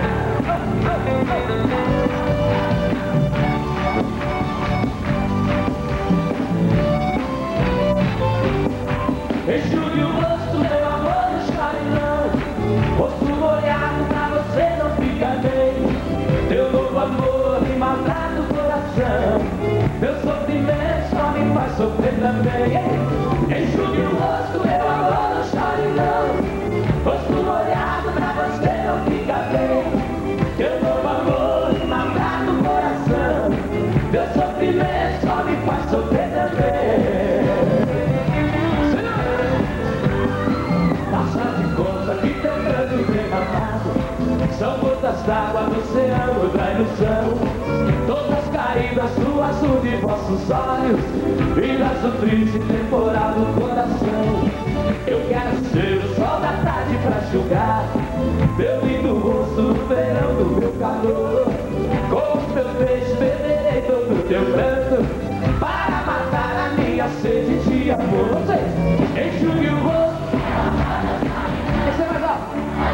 Enxugue o rosto, meu amor, não chore não. Rosto molhado pra você não fica bem. Teu novo amor me maltrata o coração. Meu sofrimento só me faz sofrer também. Enxugue o rosto, meu amor, não chore não. Rosto molhado pra você não fica bem. Teu novo amor me maltrata o coração. Meu sofrimento só me faz sofrer também. São gotas d'água no oceano da ilusão, todas caídas no azul de vossos olhos, e das triste temporal. amor. Vocês, enxugue o rosto. Esse é mais alto.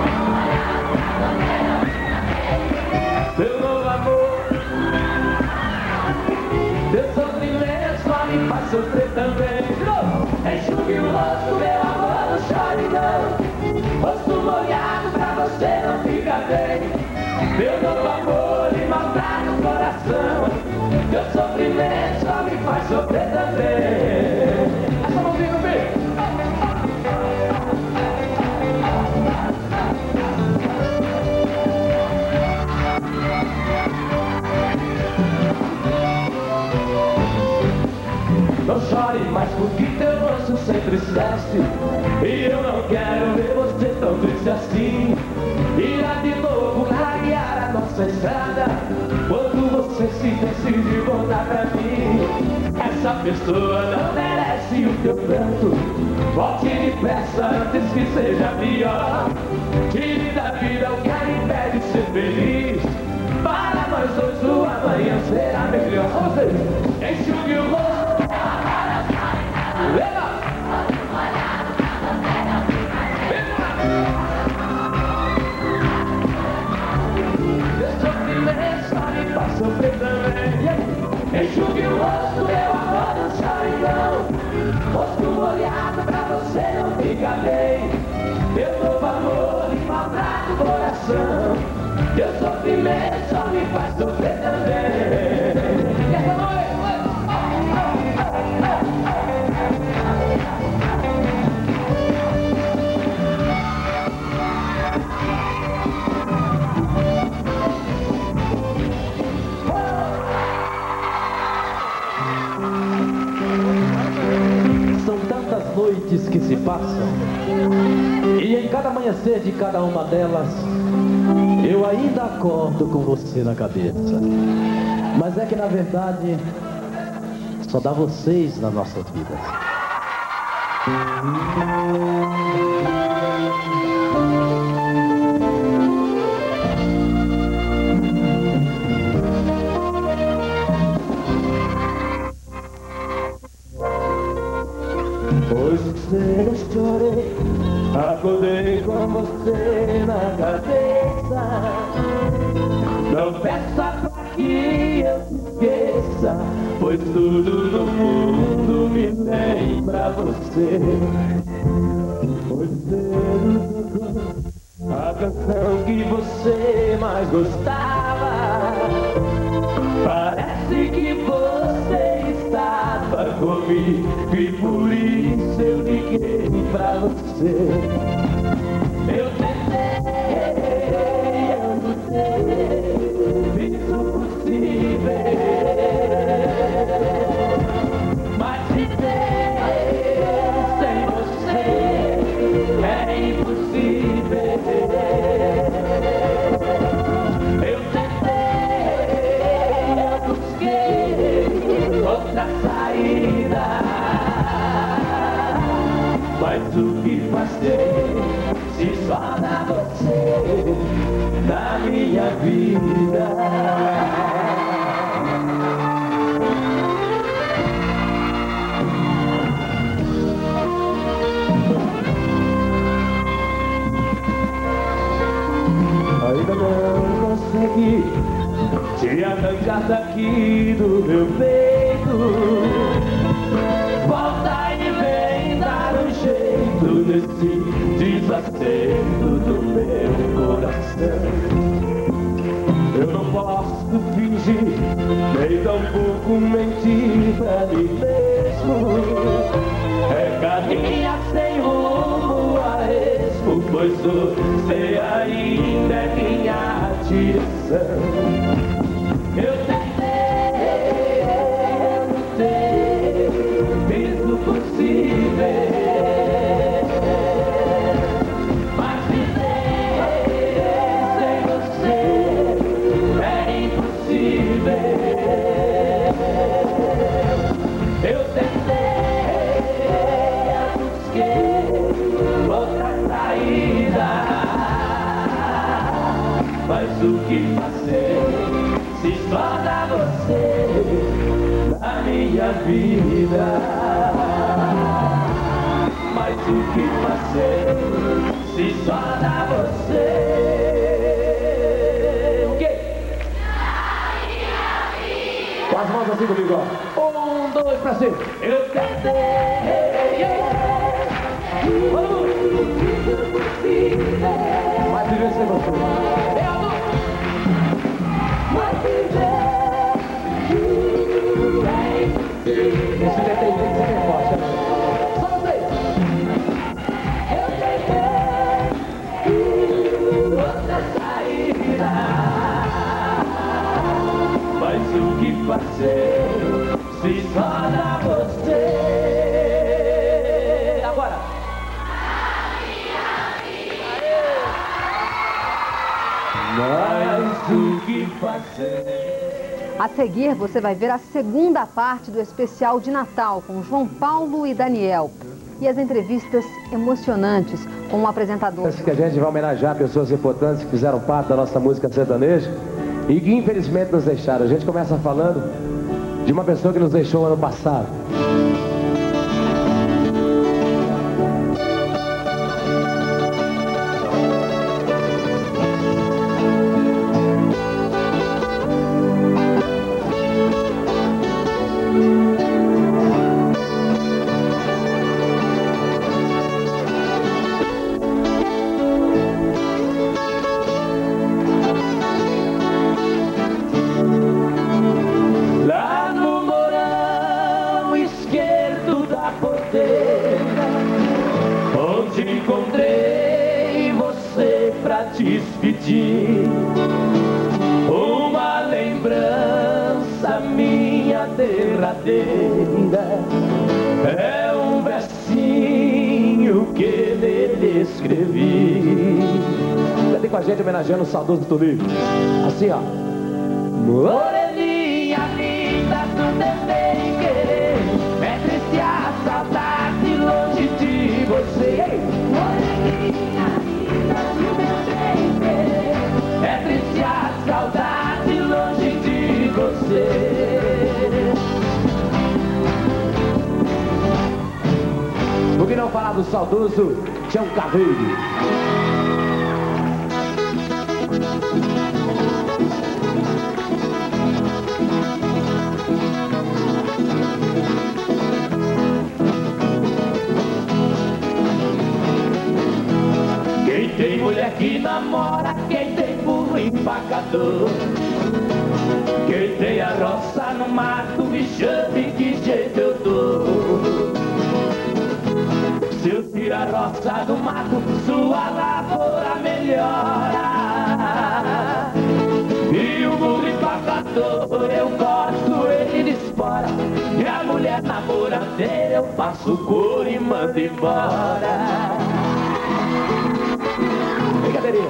Meu novo amor, meu sofrimento só me faz sofrer também. De novo, enxugue o rosto, meu amor, não chore não. Rosto molhado pra você não fica bem. Meu novo amor me maltrata o coração. Meu sofrimento só me faz sofrer também. Essa mãozinha no meio. Não chore mais porque teu rosto se entristece. E eu não quero ver você tão triste assim. Irá de novo clarear a nossa estrada quando você se decide voltar pra mim. Essa pessoa não merece o teu pranto. Volte depressa antes que seja pior. Tire da vida o que a impede de ser feliz. Para nós dois o amanhã será melhor. Vocês, enxugue o rosto. Leva! Meu sofrimento só me faz sofrer também. Enxugue o rosto, meu amor, não chore não. Rosto molhado pra você não fica bem. Meu novo amor me maltrata o coração. Meu sofrimento só me faz sofrer também. E essa noite? Noites que se passam, e em cada amanhecer de cada uma delas eu ainda acordo com você na cabeça. Mas é que na verdade só dá vocês nas nossas vidas. Hoje cedo chorei, acordei com você na cabeça. Não peça pra que eu te esqueça, pois tudo no mundo me tem pra você. Hoje cedo tocou a canção que você mais gostava. Parece que você estava comigo e por isso eu liguei pra você. Eu tentei, eu lutei, fiz o possível, mas viver sem você é impossível. Eu tentei, eu busquei outra saída, mas o que fazer se só dá você na minha vida? Ainda não consegui te arrancar daqui do meu peito. Volta e vem dar um jeito nesse desacerto do meu coração. Eu não posso fingir, nem tampouco mentir pra mim mesmo. É caminhar sem rumo a esmo, pois você ainda é minha direção. Eu tentei, eu lutei, fiz o possível, mas viver sem você é impossível. Eu tentei, eu busquei outra saída, mas o que fazer se só dá você na minha vida? o que fazer se só dá você? O quê? Com as mãos assim comigo, ó. 1, 2, pra cima. Eu tentei, Mas viver sem você. Esse tentei tem que ser bem forte, né? Só vocês. eu tentei outra saída, mas o que fazer se só dá você? Agora. Mas o que fazer? A seguir, você vai ver a segunda parte do especial de Natal com João Paulo e Daniel. E as entrevistas emocionantes com o apresentador. Esse que a gente vai homenagear pessoas importantes que fizeram parte da nossa música sertaneja e que infelizmente nos deixaram. A gente começa falando de uma pessoa que nos deixou ano passado. Lá no morão esquerdo da porteira, onde encontrei você pra despedir, uma lembrança minha derradeira, é um versinho que nele escrevi. Cante com a gente homenageando o saudoso Tulipe. Assim, ó. Moreninha linda do teu bem querer, é triste a saudade longe de você. Moreninha linda do meu bem querer, é triste a saudade longe de você. Por que não falar do saudoso Tião Carreiro? Quem tem mulher que namora, quem tem burro empacador, quem tem a roça no mato, me chame que jeito eu dou. Se eu tirar a roça do mato, sua lavoura melhora. E o burro empacador, eu corto ele de espora, e a mulher namoradeira, eu passo couro e mando embora. Brincadeirinha.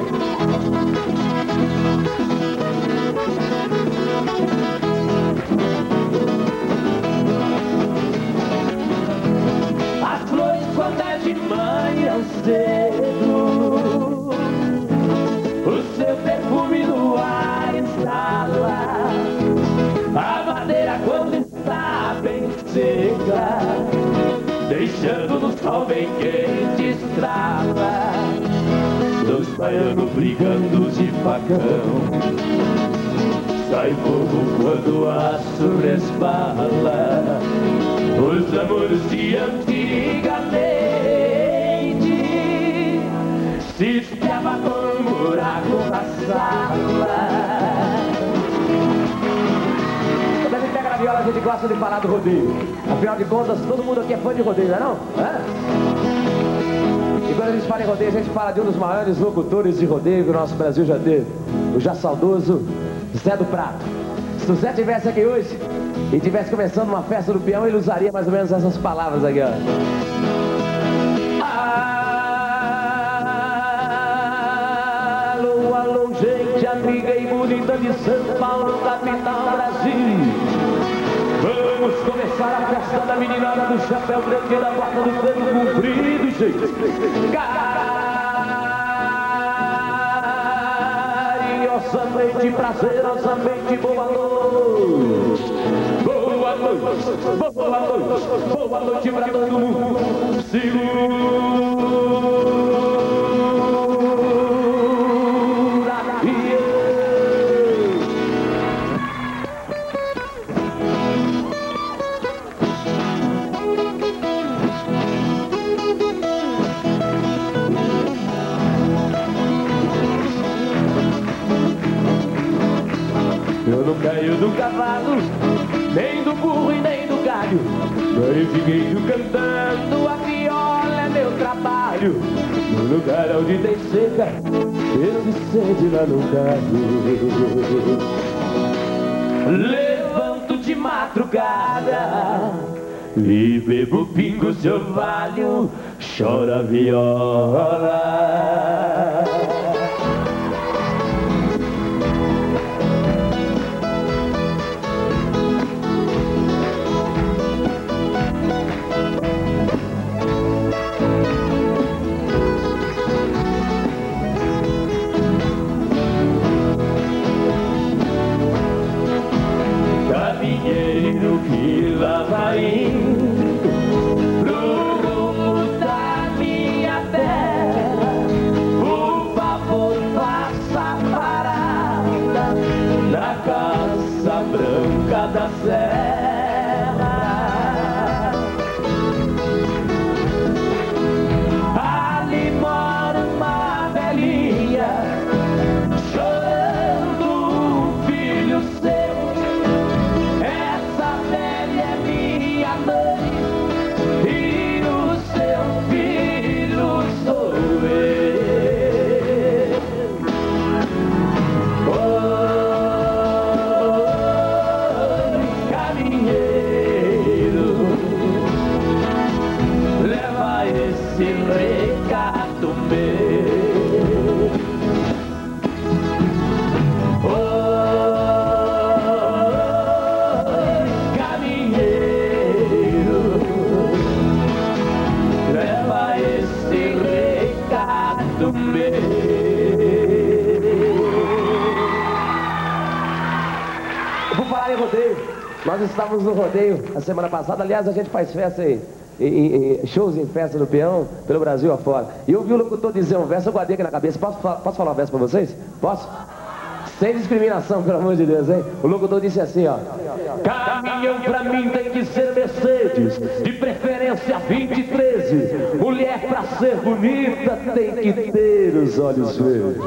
As flores quando é de manhã cedo, o seu perfume no ar exala. A madeira quando está bem seca, deixando no sol bem quente estrala. Dois baianos brigando de facão, sai fogo quando o aço resbala. Os amores de antigamente se espiava com um buraco na sala. Quando a gente pega na viola, a gente gosta de falar do rodeio. Afinal de contas, todo mundo aqui é fã de rodeio, não é não? E quando a gente fala em rodeio, a gente fala de um dos maiores locutores de rodeio que o nosso Brasil já teve, o já saudoso Zé do Prato. Se o Zé estivesse aqui hoje e estivesse começando uma festa do peão, ele usaria mais ou menos essas palavras aqui, ó. Alô, alô, gente amiga e bonita de São Paulo, capital Brasil. Vamos começar a festa da meninada do chapéu branco e da bota do pano comprido, gente. Carinhosamente, prazerosamente, boa noite. Boa noite, boa noite, boa noite pra todo mundo. Segura caiu do cavalo, nem do burro e nem do galho. Eu fiquei cantando, a viola é meu trabalho. No lugar onde tem seca, esse sede lá no galho. Levanto de madrugada e bebo pingos de orvalho, chora a viola. Caminheiro que lá vai indo pro rumo da minha terra, por favor faça parada na Casa Branca da Serra. Ali mora uma velhinha chorando um filho seu. Nós estávamos no rodeio a semana passada. Aliás, a gente faz festa shows em festa do peão pelo Brasil afora. E eu ouvi o locutor dizer um verso, eu guardei aqui na cabeça. Posso falar um verso pra vocês? Posso? Sem discriminação, pelo amor de Deus, hein? O locutor disse assim, ó: caminhão pra mim tem que ser Mercedes, de preferência 2013. Mulher pra ser bonita tem que ter os olhos verdes.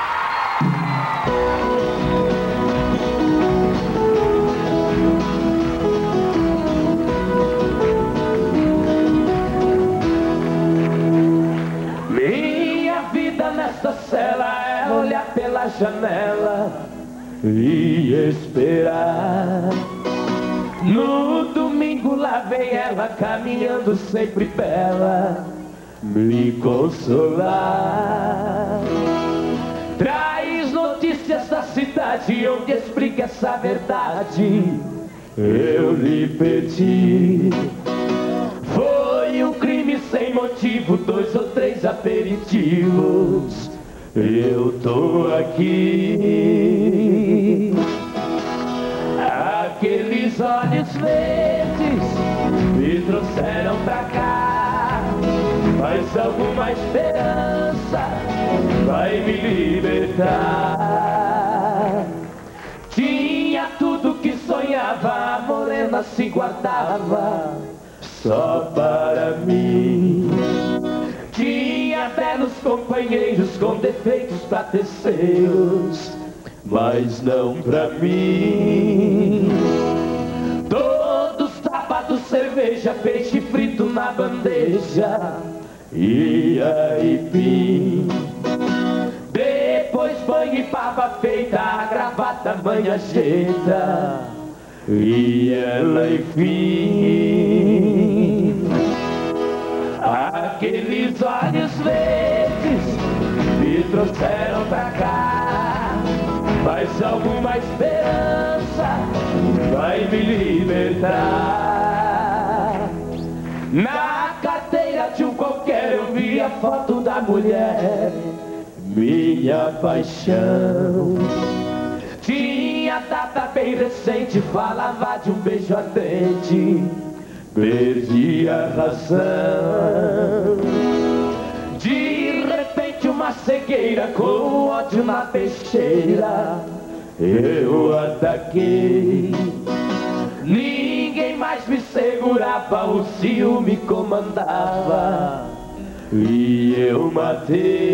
Nessa cela é olhar pela janela e esperar. No domingo lá vem ela caminhando sempre bela, me consolar. Traz notícias da cidade onde explica essa verdade. Eu lhe pedi. Foi um crime sem motivo, 2 ou 3 aperitivos. Eu tô aqui. Aqueles olhos verdes me trouxeram pra cá. Mas alguma esperança vai me libertar. Tinha tudo que sonhava, a morena se guardava só para mim. Tinha belos companheiros com defeitos pra terceiros, mas não pra mim. Todos sábados cerveja, peixe frito na bandeja e aipim. Depois banho e barba feita, a gravata mãe ajeita e ela enfim. Aqueles olhos verdes me trouxeram pra cá, mas alguma esperança vai me libertar. Na carteira de um qualquer eu vi a foto da mulher, minha paixão. Tinha data bem recente, falava de um beijo ardente, perdi a razão. De repente uma cegueira com ódio na peixeira eu ataquei. Ninguém mais me segurava, o ciúme comandava e eu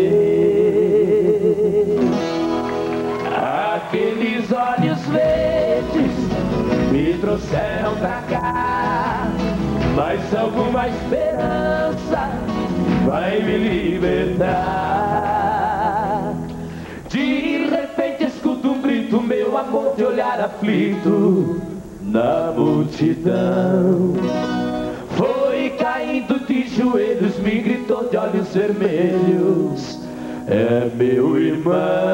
matei. Aqueles olhos verdes trouxeram pra cá. Mas alguma esperança vai me libertar. De repente escuto um grito, meu amor, de olhar aflito na multidão. Foi caindo de joelhos, me gritou de olhos vermelhos: é meu irmão.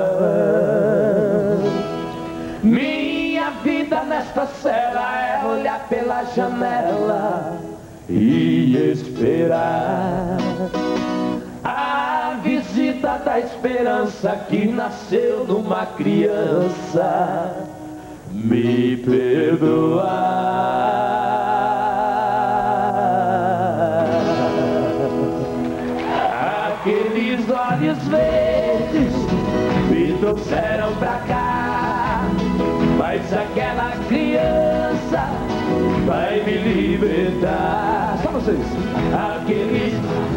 Minha vida nesta cela é olhar pela janela e esperar a visita da esperança que nasceu numa criança me perdoar. Aqueles olhos verdes me trouxeram pra cá, mas aquela criança vai me libertar. Só vocês. Aqueles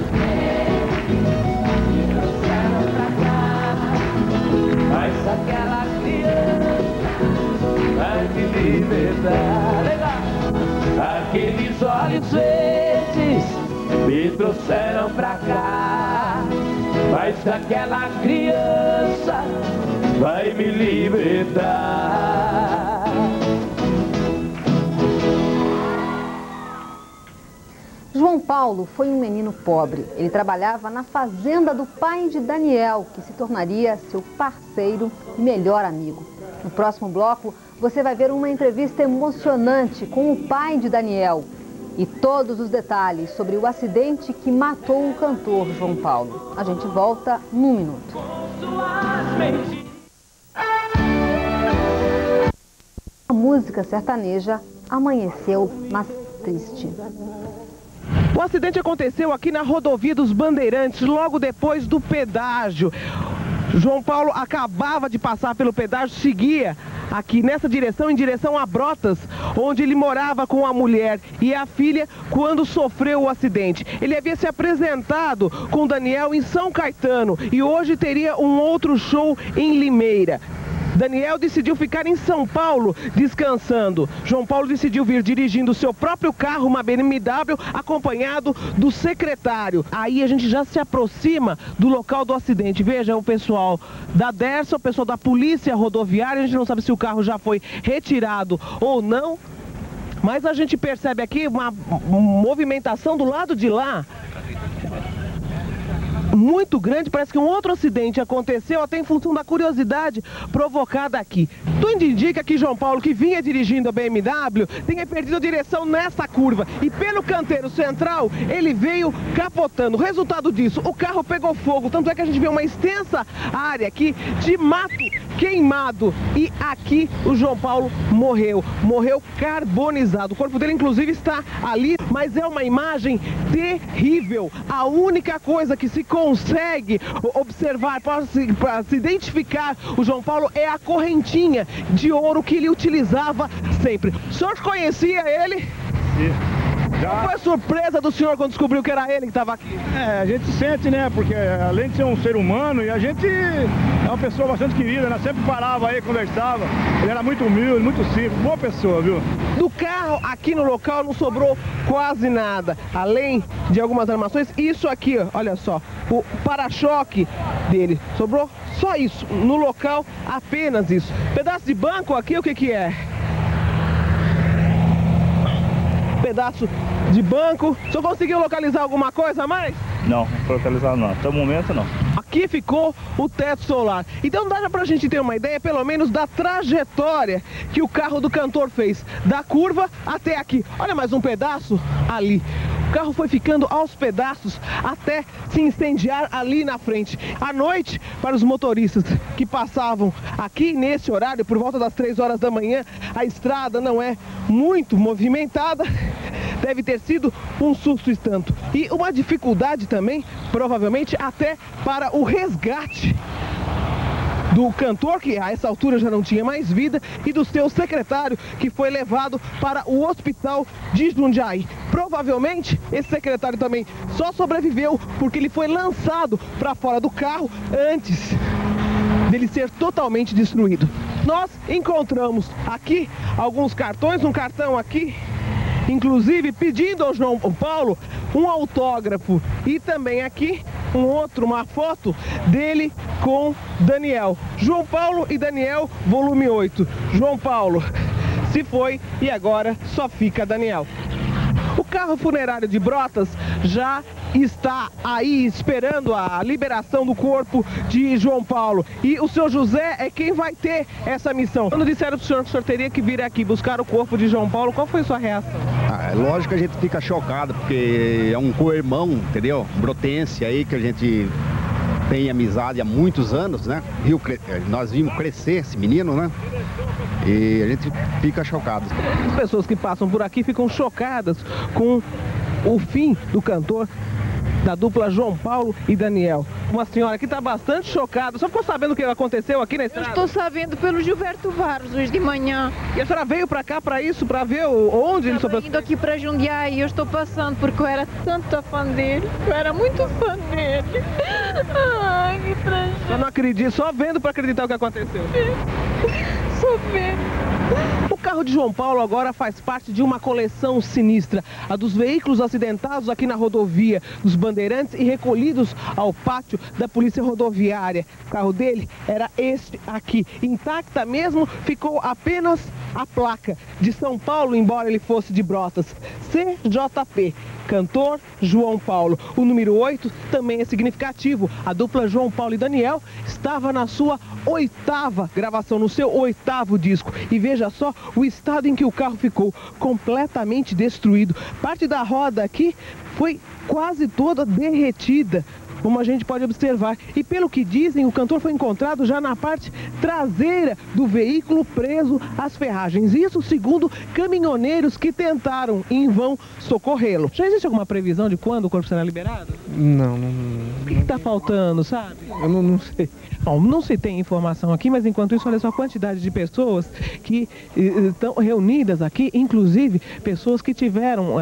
me trouxeram pra cá, mas aquela criança vai me libertar. Legal. Aqueles olhos verdes me trouxeram pra cá, mas aquela criança vai me libertar. João Paulo foi um menino pobre. Ele trabalhava na fazenda do pai de Daniel, que se tornaria seu parceiro e melhor amigo. No próximo bloco, você vai ver uma entrevista emocionante com o pai de Daniel e todos os detalhes sobre o acidente que matou o cantor João Paulo. A gente volta num minuto. A música sertaneja amanheceu, mas triste. O acidente aconteceu aqui na rodovia dos Bandeirantes, logo depois do pedágio. João Paulo acabava de passar pelo pedágio, seguia aqui nessa direção, em direção a Brotas, onde ele morava com a mulher e a filha quando sofreu o acidente. Ele havia se apresentado com Daniel em São Caetano e hoje teria um outro show em Limeira. Daniel decidiu ficar em São Paulo descansando. João Paulo decidiu vir dirigindo seu próprio carro, uma BMW, acompanhado do secretário. Aí a gente já se aproxima do local do acidente. Veja o pessoal da Dersa, o pessoal da polícia rodoviária. A gente não sabe se o carro já foi retirado ou não. Mas a gente percebe aqui uma movimentação do lado de lá muito grande. Parece que um outro acidente aconteceu até em função da curiosidade provocada aqui. Tudo indica que João Paulo, que vinha dirigindo a BMW, tenha perdido a direção nessa curva e pelo canteiro central ele veio capotando. Resultado disso, o carro pegou fogo, tanto é que a gente vê uma extensa área aqui de mato queimado e aqui o João Paulo morreu carbonizado. O corpo dele inclusive está ali, mas é uma imagem terrível. A única coisa que se consegue observar, para se identificar o João Paulo, é a correntinha de ouro que ele utilizava sempre. O senhor conhecia ele? Sim. Qual foi a surpresa do senhor quando descobriu que era ele que estava aqui? A gente sente, né? Porque além de ser um ser humano, e a gente é uma pessoa bastante querida, né? Sempre parava aí, conversava. Ele era muito humilde, muito simples, boa pessoa, viu? Do carro aqui no local não sobrou quase nada, além de algumas armações. Isso aqui, ó, olha só, o para-choque dele, sobrou só isso, no local apenas isso. Pedaço de banco aqui, o que que é? Pedaço de banco. O senhor conseguiu localizar alguma coisa a mais? Não, localizar não, até o momento não. Aqui ficou o teto solar. Então dá pra gente ter uma ideia, pelo menos, da trajetória que o carro do cantor fez, da curva até aqui. Olha mais um pedaço ali. O carro foi ficando aos pedaços até se incendiar ali na frente. À noite, para os motoristas que passavam aqui nesse horário, por volta das 3 horas da manhã, a estrada não é muito movimentada. Deve ter sido um susto e tanto. E uma dificuldade também, provavelmente, até para o resgate do cantor, que a essa altura já não tinha mais vida, e do seu secretário, que foi levado para o hospital de Jundiaí. Provavelmente, esse secretário também só sobreviveu porque ele foi lançado para fora do carro antes dele ser totalmente destruído. Nós encontramos aqui alguns cartões, um cartão aqui, inclusive pedindo ao João Paulo um autógrafo, e também aqui uma foto dele com Daniel. João Paulo e Daniel, volume 8. João Paulo se foi e agora só fica Daniel. O carro funerário de Brotas já está aí esperando a liberação do corpo de João Paulo. E o senhor José é quem vai ter essa missão. Quando disseram pro senhor que o senhor teria que vir aqui buscar o corpo de João Paulo, qual foi a sua reação? É lógico que a gente fica chocado, porque é um co-irmão, entendeu? Brotense aí, que a gente tem amizade há muitos anos, né? Nós vimos crescer esse menino, né? E a gente fica chocado. As pessoas que passam por aqui ficam chocadas com o fim do cantor da dupla João Paulo e Daniel. Uma senhora aqui está bastante chocada. Só ficou sabendo o que aconteceu aqui na estrada? Eu estou sabendo pelo Gilberto Barros, hoje de manhã. E a senhora veio para cá para isso, para ver onde ele sofreu? Indo aqui para Jundiaí, eu estou passando porque eu era tanta fã dele. Eu era muito fã dele. Ai, que tragédia. Eu não acredito, só vendo para acreditar o que aconteceu. Só vendo. O carro de João Paulo agora faz parte de uma coleção sinistra, a dos veículos acidentados aqui na rodovia dos Bandeirantes e recolhidos ao pátio da Polícia Rodoviária. O carro dele era este aqui, intacta mesmo, ficou apenas a placa de São Paulo, embora ele fosse de Brotas, CJP. Cantor João Paulo. O número 8 também é significativo. A dupla João Paulo e Daniel estava na sua 8ª gravação, no seu 8º disco. E veja só o estado em que o carro ficou, completamente destruído. Parte da roda aqui foi quase toda derretida, como a gente pode observar. E pelo que dizem, o cantor foi encontrado já na parte traseira do veículo, preso às ferragens. Isso segundo caminhoneiros que tentaram em vão socorrê-lo. Já existe alguma previsão de quando o corpo será liberado? Não. O que está faltando, sabe? Eu não sei. Bom, não se tem informação aqui, mas enquanto isso, olha só a quantidade de pessoas que estão reunidas aqui, inclusive pessoas que tiveram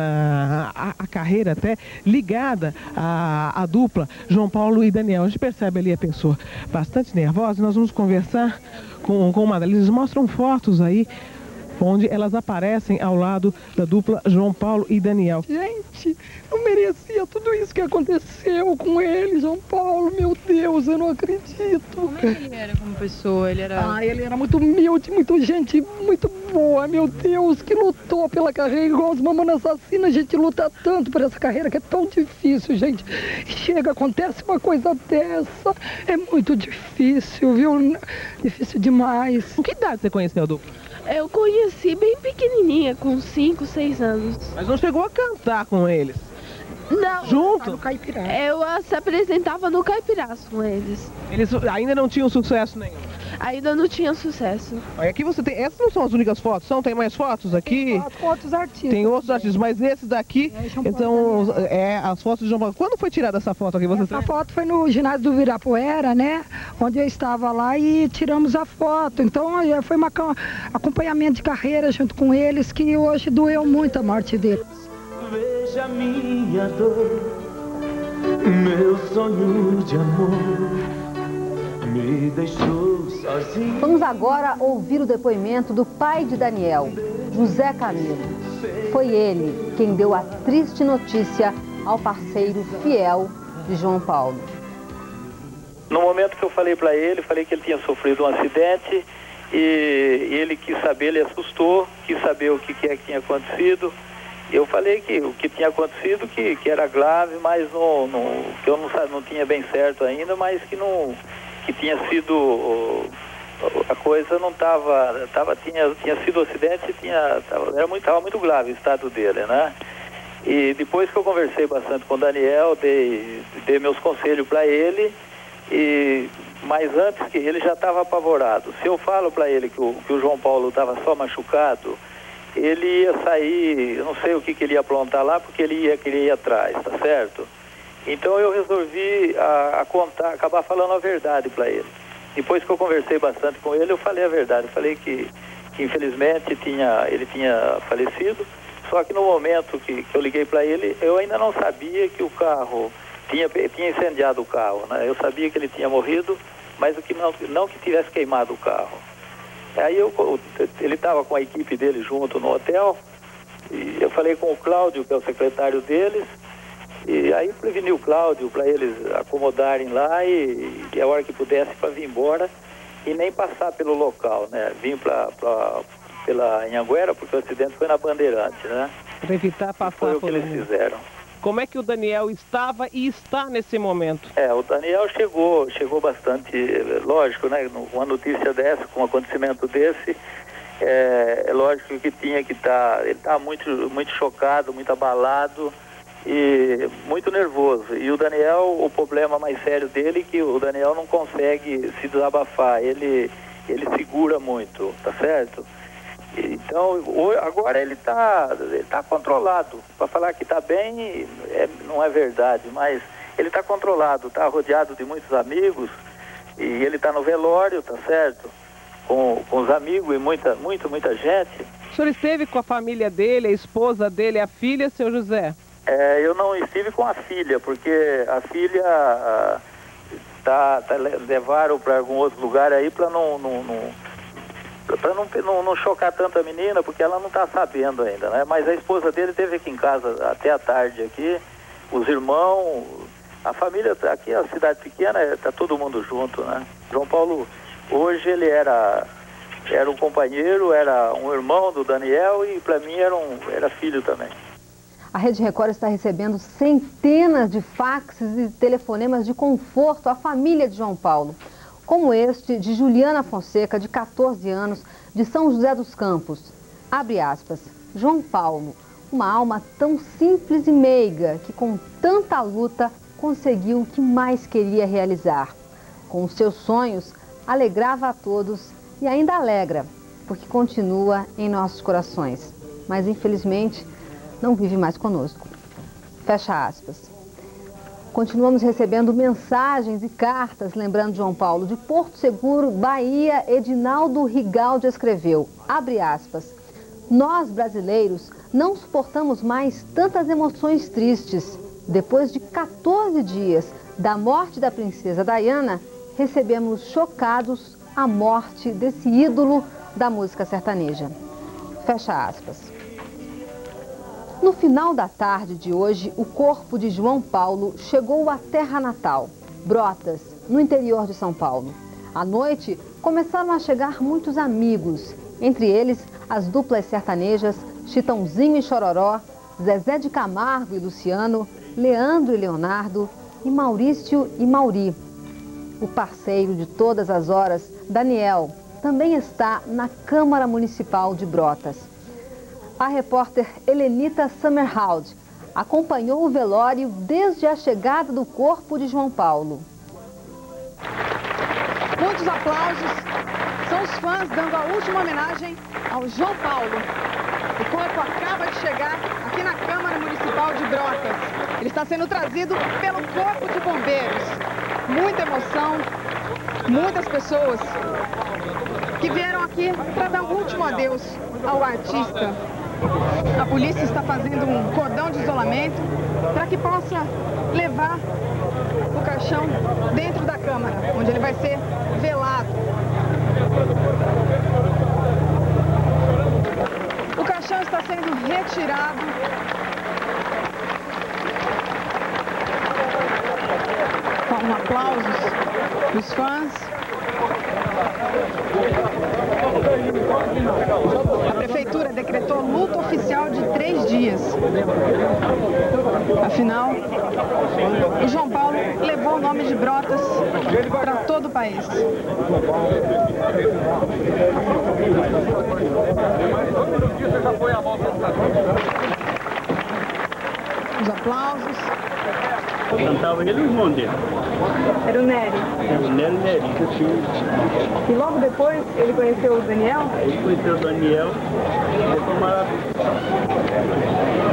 a carreira até ligada à dupla João Paulo e Daniel. A gente percebe ali a pessoa bastante nervosa. Nós vamos conversar com uma delas. Eles mostram fotos aí onde elas aparecem ao lado da dupla João Paulo e Daniel. Gente, não merecia tudo isso que aconteceu com ele, João Paulo. Meu Deus, eu não acredito. Como é que ele era como pessoa? Ele era muito humilde, muito gente, muito boa. Meu Deus, que lutou pela carreira igual os Mamonas Assassinas. A gente luta tanto por essa carreira que é tão difícil, gente. Chega, acontece uma coisa dessa. É muito difícil, viu? Difícil demais. Com que idade você conheceu a dupla? Eu conheci bem pequenininha, com 5, 6 anos. Mas não chegou a cantar com eles? Não. Junto? No Caipiraço. Eu se apresentava no Caipiraço com eles. Eles ainda não tinham sucesso nenhum? Ainda não tinha sucesso. Olha, aqui você tem... Essas não são as únicas fotos, tem mais fotos aqui? Tem outros artistas. Tem outros artistas, mas esses daqui são as fotos de João Paulo. Quando foi tirada essa foto aqui? Essa foto foi no ginásio do Virapuera, né? Onde eu estava lá e tiramos a foto. Então foi um acompanhamento de carreira junto com eles, que hoje doeu muito a morte deles. Veja minha dor, meu sonho de amor me deixou sozinho. Vamos agora ouvir o depoimento do pai de Daniel, José Camilo. Foi ele quem deu a triste notícia ao parceiro fiel de João Paulo. No momento que eu falei para ele, falei que ele tinha sofrido um acidente e ele quis saber, ele assustou, quis saber o que é que tinha acontecido. Eu falei que o que tinha acontecido, que era grave, mas que eu não tinha bem certo ainda, mas que tinha sido, a coisa não tinha sido um acidente, estava muito grave o estado dele, né? E depois que eu conversei bastante com o Daniel, dei meus conselhos para ele, mas antes que ele já estava apavorado. Se eu falo para ele que o João Paulo estava só machucado, ele ia sair, eu não sei o que ele ia aprontar lá, porque ele ia querer ir atrás, tá certo? Então eu resolvi acabar falando a verdade para ele. Depois que eu conversei bastante com ele, eu falei a verdade. Eu falei que infelizmente ele tinha falecido, só que no momento que eu liguei para ele, eu ainda não sabia que o carro tinha incendiado o carro, né? Eu sabia que ele tinha morrido, mas não que tivesse queimado o carro. Aí ele estava com a equipe dele junto no hotel, e eu falei com o Cláudio, que é o secretário deles, e aí preveni o Cláudio para eles acomodarem lá e a hora que pudesse para vir embora e nem passar pelo local, né? Vim pela Anhanguera, porque o acidente foi na Bandeirante, né? Para evitar passar foi o que por eles fizeram. Como é que o Daniel estava e está nesse momento? O Daniel chegou bastante, lógico, né? Uma notícia dessa, com um acontecimento desse, é lógico que tinha que estar, ele está muito chocado, muito abalado e muito nervoso. E o Daniel, o problema mais sério dele é que o Daniel não consegue se desabafar, ele segura muito, tá certo? Então, agora ele tá controlado. Para falar que está bem, não é verdade, mas ele está controlado, está rodeado de muitos amigos e ele está no velório, tá certo? Com os amigos e muita gente. O senhor esteve com a família dele, a esposa dele, a filha, seu José? Eu não estive com a filha, porque a filha levaram para algum outro lugar aí para não chocar tanto a menina, porque ela não está sabendo ainda, né? Mas a esposa dele esteve aqui em casa até a tarde aqui, os irmãos, a família, aqui a cidade pequena, está todo mundo junto, né? João Paulo, hoje ele era um companheiro, era um irmão do Daniel e para mim era filho também. A Rede Record está recebendo centenas de faxes e telefonemas de conforto à família de João Paulo, como este de Juliana Fonseca, de 14 anos, de São José dos Campos. Abre aspas, João Paulo, uma alma tão simples e meiga que com tanta luta conseguiu o que mais queria realizar. Com os seus sonhos, alegrava a todos e ainda alegra, porque continua em nossos corações. Mas infelizmente não vive mais conosco. Fecha aspas. Continuamos recebendo mensagens e cartas lembrando João Paulo. De Porto Seguro, Bahia, Edinaldo Rigaldi escreveu, abre aspas, nós brasileiros não suportamos mais tantas emoções tristes. Depois de 14 dias da morte da princesa Diana, recebemos chocados a morte desse ídolo da música sertaneja. Fecha aspas. No final da tarde de hoje, o corpo de João Paulo chegou à terra natal, Brotas, no interior de São Paulo. À noite, começaram a chegar muitos amigos, entre eles as duplas sertanejas Chitãozinho e Chororó, Zezé de Camargo e Luciano, Leandro e Leonardo e Maurício e Mauri. O parceiro de todas as horas, Daniel, também está na Câmara Municipal de Brotas. A repórter Helenita Summerhound acompanhou o velório desde a chegada do corpo de João Paulo. Muitos aplausos, são os fãs dando a última homenagem ao João Paulo. O corpo acaba de chegar aqui na Câmara Municipal de Brotas. Ele está sendo trazido pelo Corpo de Bombeiros. Muita emoção, muitas pessoas que vieram aqui para dar um último adeus ao artista. A polícia está fazendo um cordão de isolamento para que possa levar o caixão dentro da Câmara, onde ele vai ser velado. O caixão está sendo retirado. Com aplausos dos fãs. A prefeitura decretou luto oficial de 3 dias. Afinal, o João Paulo levou o nome de Brotas para todo o país. Os aplausos. Cantava ele e o irmão dele. Era o Nery. Era o Nery. E logo depois ele conheceu o Daniel? Ele conheceu o Daniel e foi maravilhoso.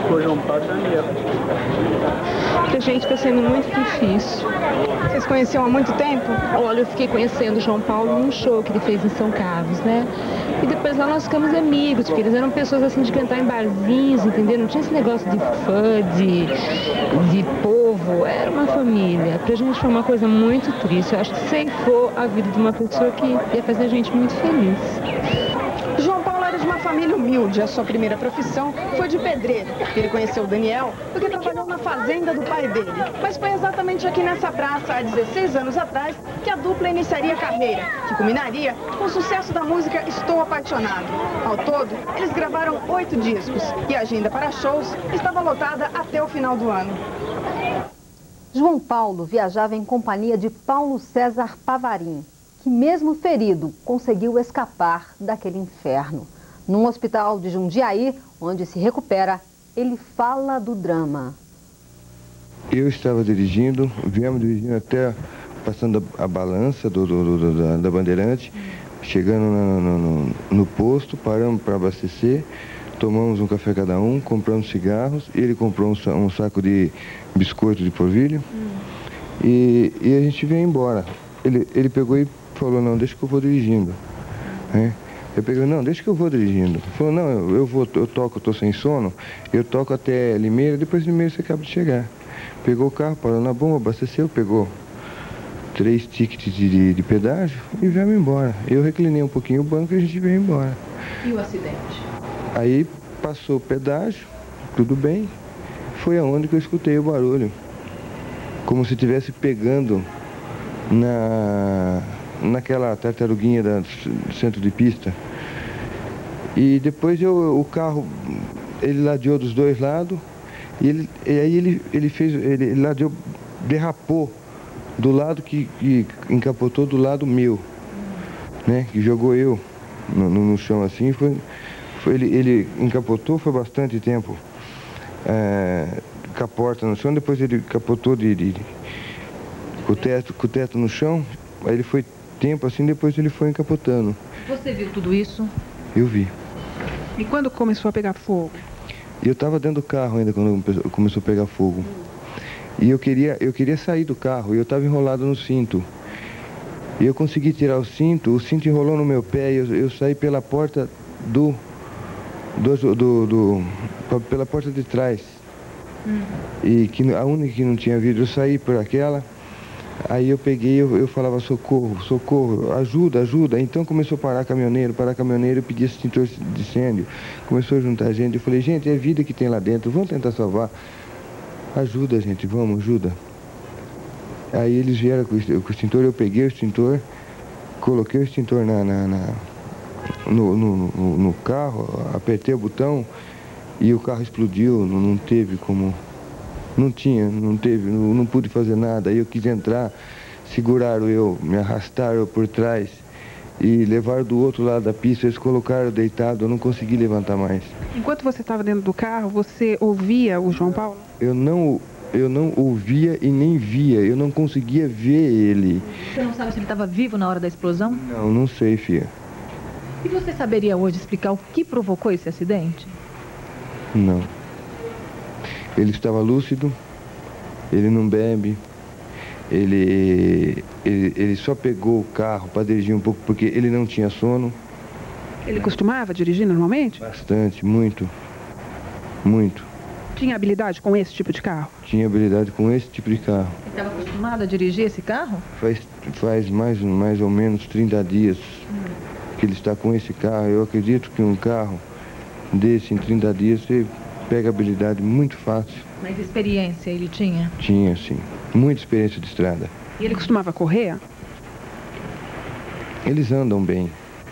com o João Paulo e Daniel. Pra gente está sendo muito difícil. Vocês conheciam há muito tempo? Olha, eu fiquei conhecendo o João Paulo num show que ele fez em São Carlos, né? E depois lá nós ficamos amigos, porque eles eram pessoas assim de cantar em barzinhos, entendeu? Não tinha esse negócio de fã, de povo, era uma família. Pra gente foi uma coisa muito triste. Eu acho que ceifou a vida de uma pessoa que ia fazer a gente muito feliz. João Paulo era de uma família humilde. A sua primeira profissão foi de pedreiro. Ele conheceu o Daniel porque trabalhou na fazenda do pai dele. Mas foi exatamente aqui nessa praça, há 16 anos atrás, que a dupla iniciaria a carreira, que culminaria com o sucesso da música Estou Apaixonado. Ao todo, eles gravaram 8 discos e a agenda para shows estava lotada até o final do ano. João Paulo viajava em companhia de Paulo César Pavarim, que mesmo ferido, conseguiu escapar daquele inferno. Num hospital de Jundiaí, onde se recupera, ele fala do drama. Eu estava dirigindo, viemos dirigindo até passando a balança da Bandeirante, chegando no posto, paramos para abastecer, tomamos um café cada um, compramos cigarros, ele comprou um saco de biscoito de polvilho e a gente veio embora. Ele pegou e falou, não, deixa que eu vou dirigindo. Eu peguei, não, deixa que eu vou dirigindo. Ele falou, não, eu toco, eu tô sem sono, eu toco até Limeira, depois de Limeira você acaba de chegar. Pegou o carro, parou na bomba, abasteceu, pegou 3 tickets de pedágio e viemos embora. Eu reclinei um pouquinho o banco e a gente veio embora. E o acidente? Aí passou o pedágio, tudo bem, foi aonde que eu escutei o barulho. Como se estivesse pegando naquela tartaruguinha do centro de pista. E depois o carro, ele ladeou dos dois lados, e aí ele ladeou, derrapou do lado que encapotou do lado meu, né? Que jogou eu no chão assim, ele encapotou, foi bastante tempo com a porta no chão, depois ele capotou com o teto no chão, aí ele foi tempo assim, depois ele foi encapotando. Você viu tudo isso? Eu vi. E quando começou a pegar fogo? Eu estava dentro do carro ainda quando começou a pegar fogo. E eu queria sair do carro, e eu estava enrolado no cinto. E eu consegui tirar o cinto enrolou no meu pé, e eu saí pela porta pela porta de trás. E a única que não tinha vidro, eu saí por aquela. Aí eu peguei, eu falava, socorro, socorro, ajuda, ajuda. Então começou a parar caminhoneiro, eu pedi extintor de incêndio. Começou a juntar gente, eu falei, gente, é vida que tem lá dentro, vamos tentar salvar. Ajuda, gente, vamos, ajuda. Aí eles vieram com o extintor, eu peguei o extintor, coloquei o extintor no carro, apertei o botão e o carro explodiu, não teve como... Não pude fazer nada. Aí eu quis entrar, seguraram eu, me arrastaram por trás e levaram do outro lado da pista, eles colocaram deitado, eu não consegui levantar mais. Enquanto você estava dentro do carro, você ouvia o João Paulo? Eu não ouvia e nem via, eu não conseguia ver ele. Você não sabe se ele estava vivo na hora da explosão? Não sei, filha. E você saberia hoje explicar o que provocou esse acidente? Não. Ele estava lúcido, ele não bebe, ele só pegou o carro para dirigir um pouco porque ele não tinha sono. Ele costumava dirigir normalmente? Bastante, muito, muito. Tinha habilidade com esse tipo de carro? Tinha habilidade com esse tipo de carro. Ele estava acostumado a dirigir esse carro? Faz mais ou menos 30 dias que ele está com esse carro. Eu acredito que um carro desse em 30 dias você pega habilidade muito fácil. Mas experiência ele tinha? Tinha, sim. Muita experiência de estrada. E ele costumava correr? Eles andavam bem.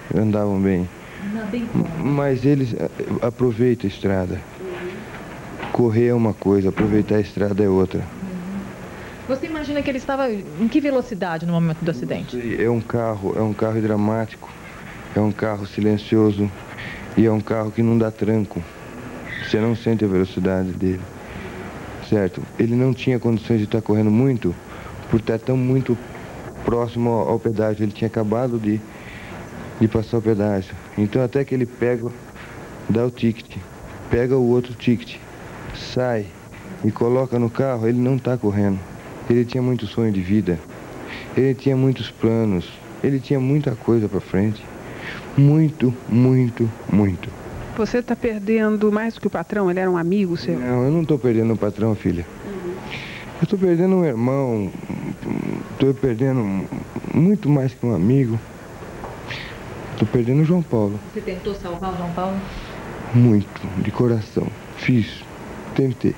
Mas eles aproveitam a estrada. Correr é uma coisa, aproveitar a estrada é outra. Você imagina que ele estava em que velocidade no momento do acidente? É um carro dramático, é um carro silencioso e é um carro que não dá tranco. Você não sente a velocidade dele, certo? Ele não tinha condições de estar correndo muito, por estar tão muito próximo ao pedágio. Ele tinha acabado de passar o pedágio. Então até que ele pega, dá o ticket, pega o outro ticket sai, me coloca no carro, ele não está correndo. Ele tinha muito sonho de vida, ele tinha muitos planos, ele tinha muita coisa para frente. Muito, muito, muito. Você está perdendo mais do que o patrão? Ele era um amigo seu? Não, eu não estou perdendo o patrão, filha. Eu estou perdendo um irmão, estou perdendo muito mais que um amigo. Estou perdendo o João Paulo. Você tentou salvar o João Paulo? Muito, de coração. Fiz, tentei.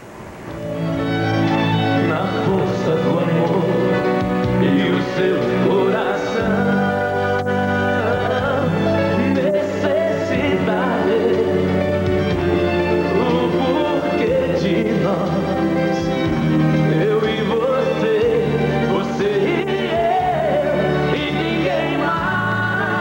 Na força do amor e o seu coração, necessidade, o porquê de nós, eu e você, você e eu, e ninguém mais.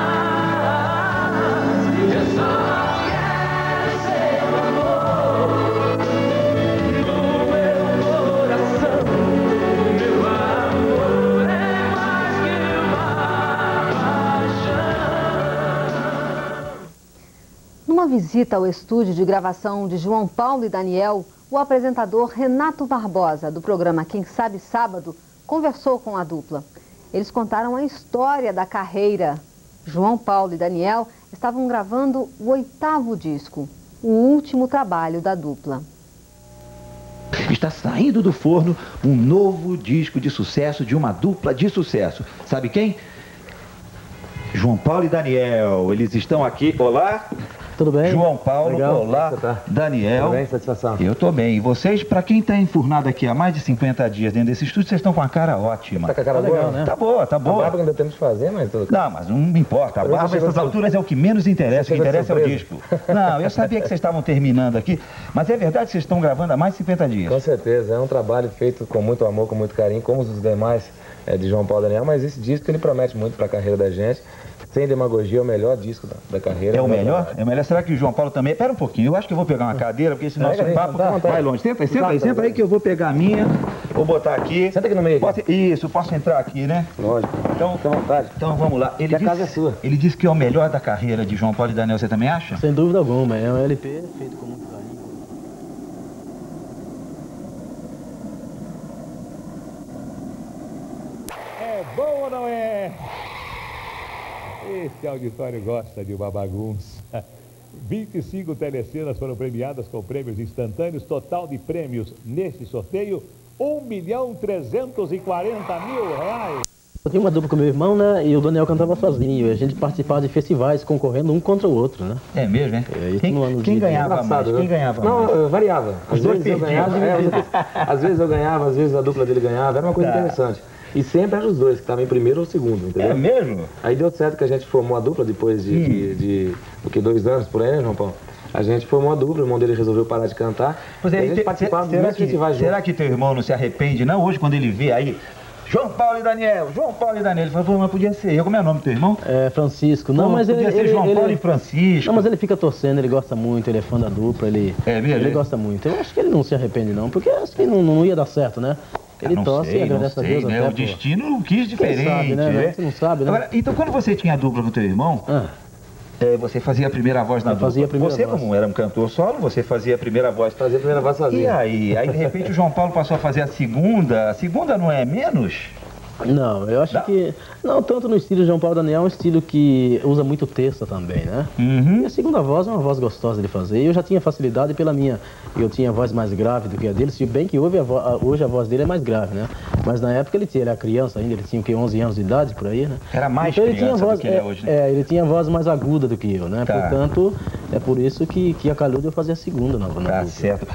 Eu só quero seu amor no meu coração. Meu amor é mais que uma paixão. Numa visita ao estúdio de gravação de João Paulo e Daniel, o apresentador Renato Barbosa, do programa Quem Sabe Sábado, conversou com a dupla. Eles contaram a história da carreira. João Paulo e Daniel estavam gravando o 8º disco, o último trabalho da dupla. Está saindo do forno um novo disco de sucesso de uma dupla de sucesso. Sabe quem? João Paulo e Daniel. Eles estão aqui. Olá. Tudo bem? João Paulo, Legal. olá, Como você tá? Daniel. Tudo bem, satisfação. Eu tô bem. E vocês, pra quem tá enfurnado aqui há mais de 50 dias dentro desse estúdio, vocês estão com a cara ótima. Tá com a cara boa, né? Tá boa, tá boa. A barba não deu tempo de fazer, mas tudo. Não, mas não me importa. A barba nessas alturas é o que menos interessa. O que interessa é o disco. Não, eu sabia que vocês estavam terminando aqui, mas é verdade que vocês estão gravando há mais de 50 dias. Com certeza, é um trabalho feito com muito amor, com muito carinho, como os demais de João Paulo e Daniel, mas esse disco ele promete muito para a carreira da gente. Sem demagogia, é o melhor disco da carreira. É o melhor? É o melhor. Será que o João Paulo também? Espera um pouquinho, eu acho que eu vou pegar uma cadeira, porque esse nosso papo vai longe. Senta aí que eu vou pegar a minha, vou botar aqui. Senta aqui no meio. Isso, posso entrar aqui, né? Lógico. Então, fica à vontade. Então vamos lá. A casa é sua. Ele disse que é o melhor da carreira de João Paulo e Daniel, você também acha? Sem dúvida alguma, é um LP feito com muito carinho. É bom ou não é? Esse auditório gosta de uma bagunça. 25 telecenas foram premiadas com prêmios instantâneos, total de prêmios neste sorteio, R$1.340.000. Eu tinha uma dupla com meu irmão, né? E o Daniel cantava sozinho. E a gente participava de festivais concorrendo um contra o outro, né? É mesmo, hein? Quem ganhava mais? Quem ganhava mais? Não, variava. Às vezes eu ganhava, às vezes eu ganhava, às vezes a dupla dele ganhava. Era uma coisa interessante. E sempre eram os dois, que estavam em primeiro ou segundo, entendeu? É mesmo? Aí deu certo que a gente formou a dupla depois de 2 anos, por aí, né, João Paulo? A gente formou a dupla, o irmão dele resolveu parar de cantar. Pois é, a gente participava dos festivais juntos. Será que teu irmão não se arrepende, não? Hoje, quando ele vê aí João Paulo e Daniel, ele falou, mas podia ser eu. Como é o nome do teu irmão? É Francisco. Não, mas podia ser João Paulo e Francisco. Não, mas ele fica torcendo, ele gosta muito, ele é fã da dupla, É mesmo? Ele gosta muito. Eu acho que ele não se arrepende não, porque acho que não ia dar certo, né? Ele torce e agradece a Deus né? até, O destino quis diferente. Quem sabe, né? Você não sabe, né? Agora, então, quando você tinha dupla com teu irmão, você fazia a primeira voz na dupla. Fazia a primeira voz. Você, como era um cantor solo, você fazia a primeira voz. Fazia a primeira voz sozinho. E aí, de repente, o João Paulo passou a fazer a segunda. A segunda não é menos? Não, eu acho que... Não, tanto no estilo de João Paulo e Daniel, é um estilo que usa muito texto também, né? E a segunda voz é uma voz gostosa de fazer. Eu já tinha facilidade pela minha... Eu tinha a voz mais grave do que a dele, se bem que hoje a voz dele é mais grave, né? Mas na época ele era criança ainda, ele tinha o quê? 11 anos de idade, por aí, né? Era mais então, criança ele tinha voz, do que ele é hoje, né? ele tinha a voz mais aguda do que eu, né? Tá. Portanto, é por isso que a calhou de eu fazer a segunda na dupla. Tá certo.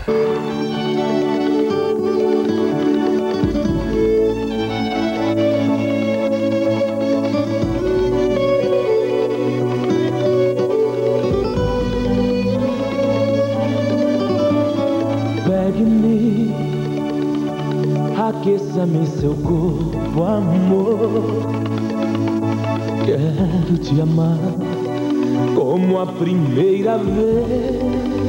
Pegue-me, aqueça-me em seu corpo, amor. Quero te amar como a primeira vez.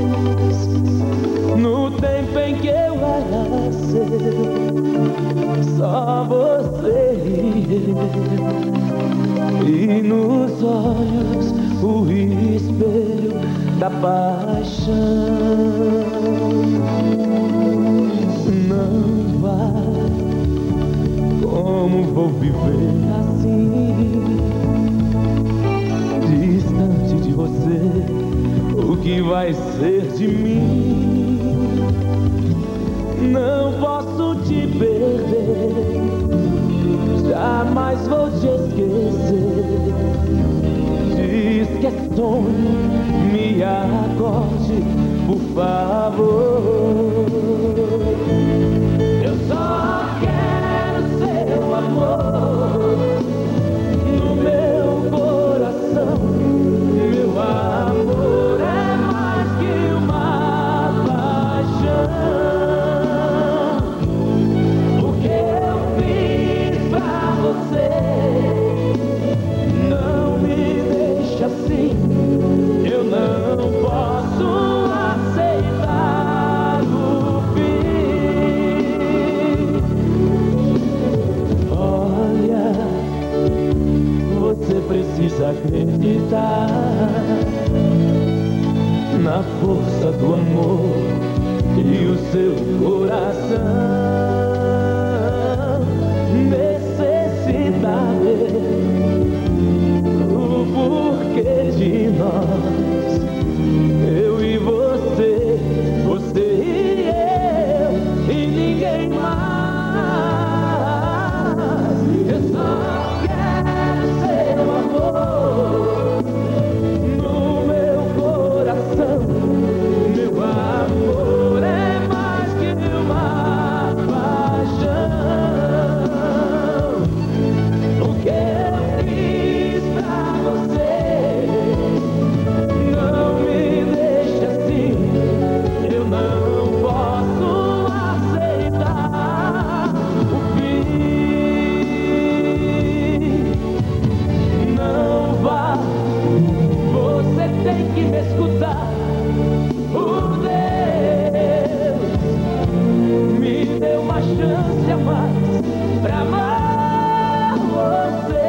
No tempo em que eu era seu, só você e nos olhos o espelho da paixão. Não vai, como vou viver assim, distante de você, o que vai ser de mim? Não posso te perder, jamais vou te esquecer. Diz que é sonho, me acorde, por favor. Eu só quero seu amor no meu coração. Meu amor é mais que uma paixão. O que eu fiz pra você não me deixa assim. Eu não posso aceitar o fim. Olha, você precisa acreditar na força do amor e o seu coração necessita ver o porquê de nós, eu e você, você e eu, e ninguém mais. Eu só quero seu amor no meu coração. Meu amor é mais que uma paixão. O que eu fiz pra você não me deixa assim. Eu não posso aceitar o fim. Não vá, você tem que me escutar. Por Deus, me dê uma chance a mais pra amar você.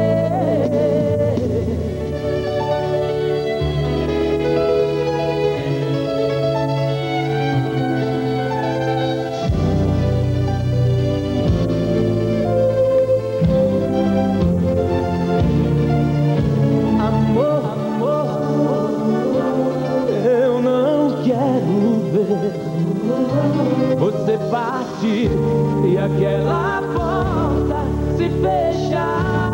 Amor, amor, eu não quero ver você partir e aquela porta se fechar.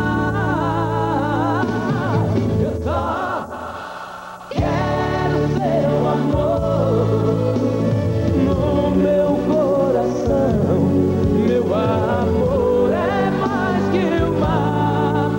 Eu só quero seu amor no meu coração. Meu amor é mais que uma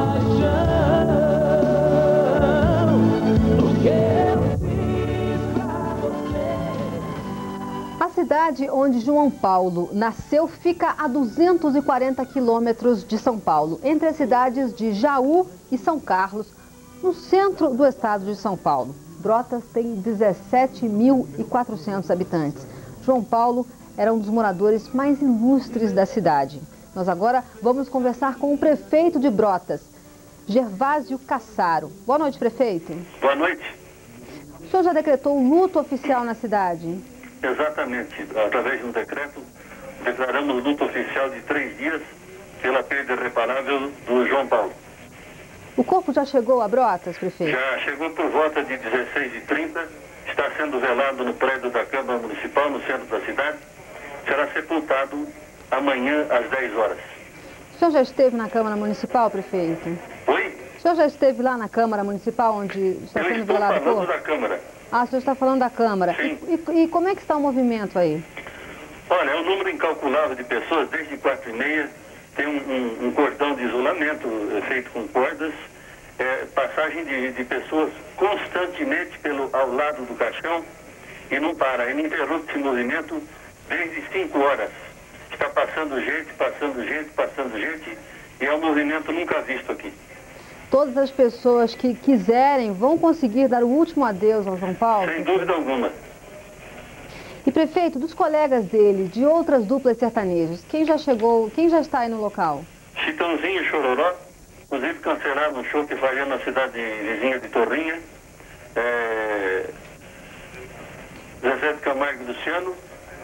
paixão. O que eu fiz pra você. A cidade onde João Paulo nasceu fica a 240 quilômetros de São Paulo, entre as cidades de Jaú e São Carlos, no centro do estado de São Paulo. Brotas tem 17.400 habitantes. João Paulo era um dos moradores mais ilustres da cidade. Nós agora vamos conversar com o prefeito de Brotas, Gervásio Cassaro. Boa noite, prefeito. Boa noite. O senhor já decretou luto oficial na cidade? Exatamente. Através de um decreto, declaramos luto oficial de 3 dias pela perda irreparável do João Paulo. O corpo já chegou a Brotas, prefeito? Já chegou por volta de 16h30, está sendo velado no prédio da Câmara Municipal, no centro da cidade. Será sepultado amanhã às 10 horas. O senhor já esteve na Câmara Municipal, prefeito? Oi? O senhor já esteve lá na Câmara Municipal, onde está sendo velado o corpo? Eu estou falando da Câmara. Ah, o senhor está falando da Câmara. Sim. E como é que está o movimento aí? Olha, é um número incalculável de pessoas, desde 4h30, tem um cordão de isolamento feito com cordas, passagem de pessoas constantemente ao lado do caixão e não para, é ininterrupto esse movimento desde 5 horas. Está passando gente, passando gente, passando gente, e é um movimento nunca visto aqui. Todas as pessoas que quiserem vão conseguir dar o último adeus ao João Paulo? Sem dúvida alguma. E prefeito, dos colegas dele, de outras duplas sertanejas, quem já chegou, quem já está aí no local? Chitãozinho e Chororó, inclusive cancelaram um show que faria na cidade vizinha de Torrinha. Zezé de Camargo e Luciano.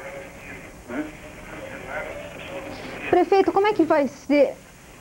Prefeito, como é que vai ser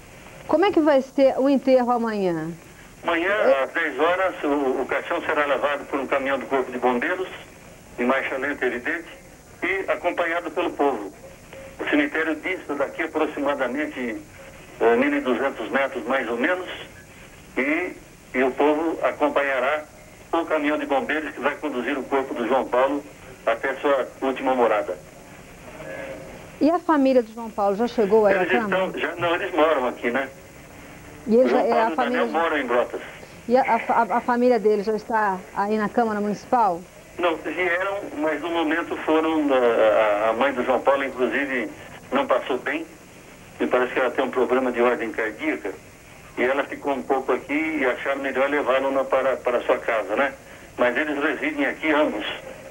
o enterro amanhã? Amanhã, às 10 horas, o caixão será levado por um caminhão do Corpo de Bombeiros, em marcha lenta, evidente, e acompanhado pelo povo. O cemitério dista daqui aproximadamente 1.200 metros, mais ou menos, e o povo acompanhará o caminhão de bombeiros que vai conduzir o corpo do João Paulo até sua última morada. E a família de João Paulo já chegou aí? Eles moram aqui, né? E ele João Paulo a família moram em Brotas. E a família dele já está aí na Câmara Municipal? Não, vieram, mas no momento foram, a mãe do João Paulo, inclusive, não passou bem. Me parece que ela tem um problema de ordem cardíaca. E ela ficou um pouco aqui e acharam melhor levá-la para sua casa, né? Mas eles residem aqui ambos.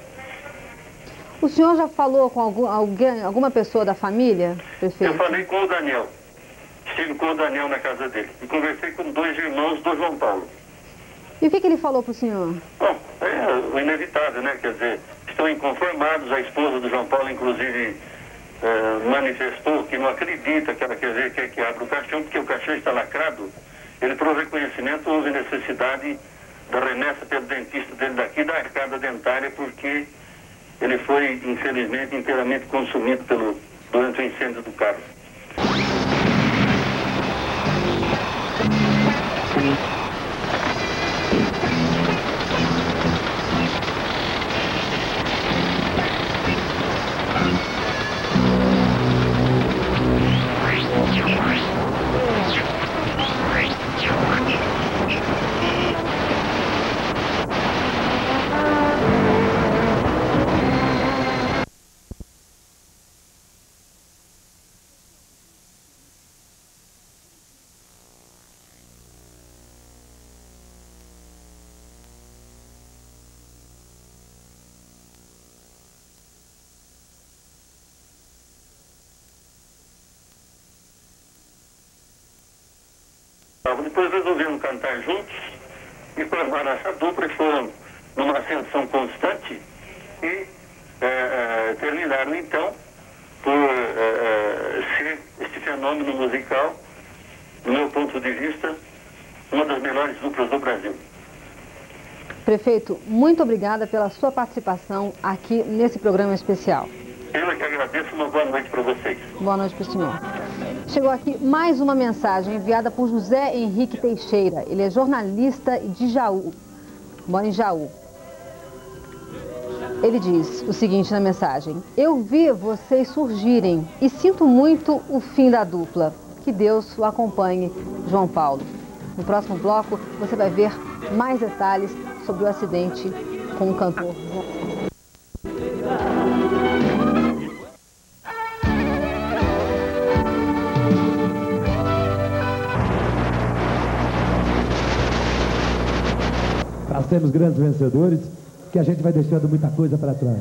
O senhor já falou com alguma pessoa da família, prefeito? Eu falei com o Daniel. Estive com o Daniel na casa dele. E conversei com 2 irmãos do João Paulo. E o que ele falou para o senhor? Bom, é o inevitável, né? Quer dizer, estão inconformados. A esposa do João Paulo, inclusive, manifestou que não acredita que ela quer que abra o caixão, porque o caixão está lacrado. Ele, por reconhecimento, houve necessidade da remessa pelo dentista dele daqui da arcada dentária, porque ele foi, infelizmente, inteiramente consumido durante o incêndio do carro. Depois resolveram cantar juntos e formaram essa dupla e foram numa ascensão constante e terminaram então por ser este fenômeno musical, do meu ponto de vista, uma das melhores duplas do Brasil. Prefeito, muito obrigada pela sua participação aqui nesse programa especial. Eu é que agradeço, uma boa noite para vocês. Boa noite para o senhor. Chegou aqui mais uma mensagem enviada por José Henrique Teixeira. Ele é jornalista de Jaú, mora em Jaú. Ele diz o seguinte na mensagem: eu vi vocês surgirem e sinto muito o fim da dupla. Que Deus o acompanhe, João Paulo. No próximo bloco você vai ver mais detalhes sobre o acidente com o cantor. Para sermos grandes vencedores, que a gente vai deixando muita coisa para trás.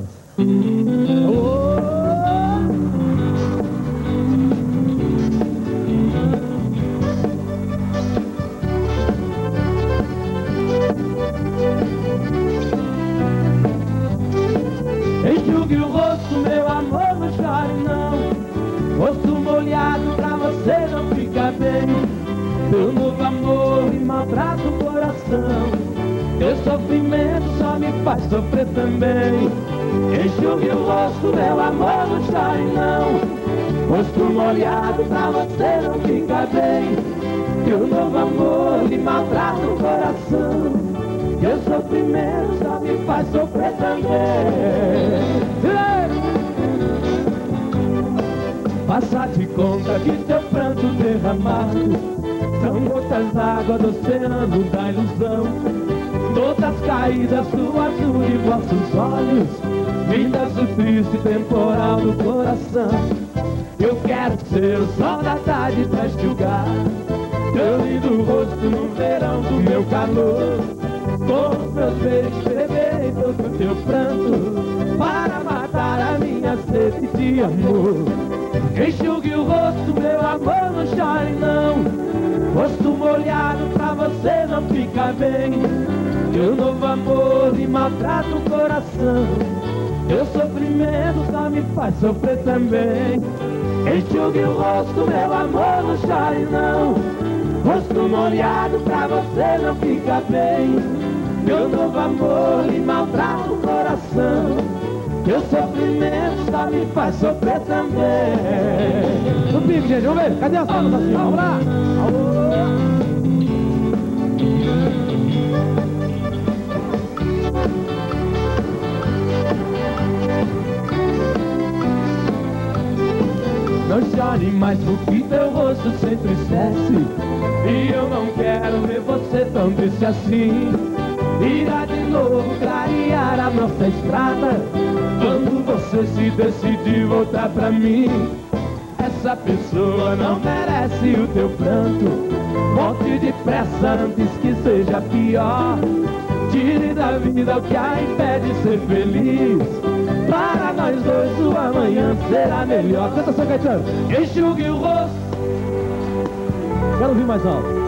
Enxugue o rosto, meu amor, não chore não. Rosto molhado pra você não ficar bem. Teu novo amor me maltrata o coração. Teu sofrimento só me faz sofrer também. Enxugue o rosto, meu amor, não chore não. Rosto molhado pra você não ficar bem. Teu novo amor me maltrata o coração. Teu sofrimento só me faz sofrer também. Faça de conta que teu pranto derramado são gotas d'água do oceano da ilusão. Gotas caídas do azul de vossos olhos, vindas do triste temporal do coração. Eu quero ser o sol da tarde pra enxugar teu lindo rosto no verão do meu calor. Com os meus beijos beberei todo o teu pranto para matar a minha sede de amor. Enxugue o rosto, meu amor, não chore não. Rosto molhado pra você não ficar bem. Meu novo amor me maltrata o coração. Meu sofrimento só me faz sofrer também. Enxugue o rosto, meu amor, não chore não. Rosto molhado pra você não fica bem. Meu novo amor me maltrata o coração. Meu sofrimento só me faz sofrer também. No pique, gente, vamos ver. Cadê as palmas assim? Vamos lá. Não chore mais porque teu rosto se entristece. E eu não quero ver você tão triste assim. Irá de novo clarear a nossa estrada quando você se decidir voltar pra mim. Essa pessoa não merece o teu pranto. Volte depressa antes que seja pior. Tire da vida o que a impede de ser feliz. Para nós dois o amanhã será melhor. Canta, São Caetano. Enxugue o rosto. Quero ouvir mais alto.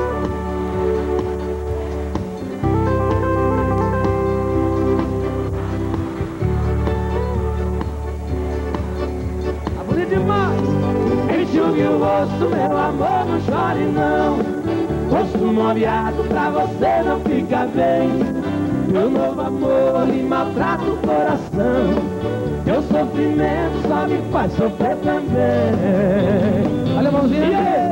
Tá bonito demais. Enxugue o rosto, meu amor, não chore não. Rosto molhado pra você não fica bem. Meu novo amor lhe maltrata o coração. Meu sofrimento só me faz sofrer também. Olha a mãozinha.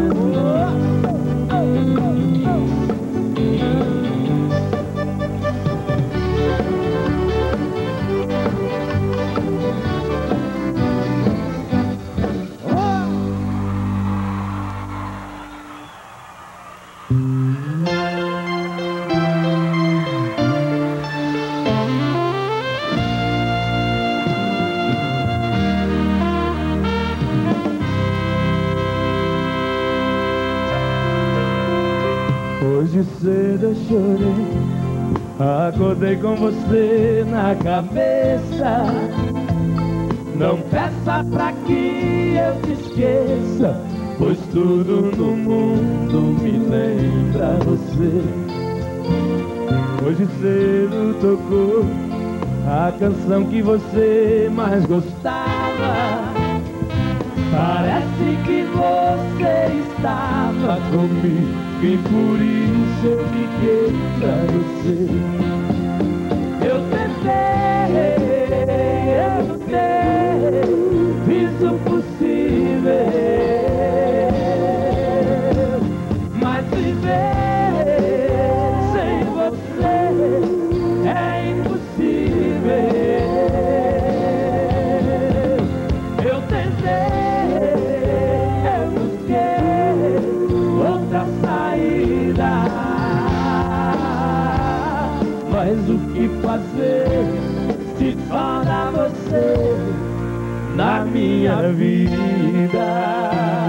Hoje cedo eu chorei, acordei com você na cabeça. Não peça pra que eu te esqueça, pois tudo no mundo me lembra você. Hoje cedo tocou a canção que você mais gostava. Parece que você estava comigo e por isso eu fiquei pra você. Eu tentei, fiz o possível, mas viver sem você é impossível. Eu tentei, eu busquei outra saída, mas o que fazer se falta você na minha vida?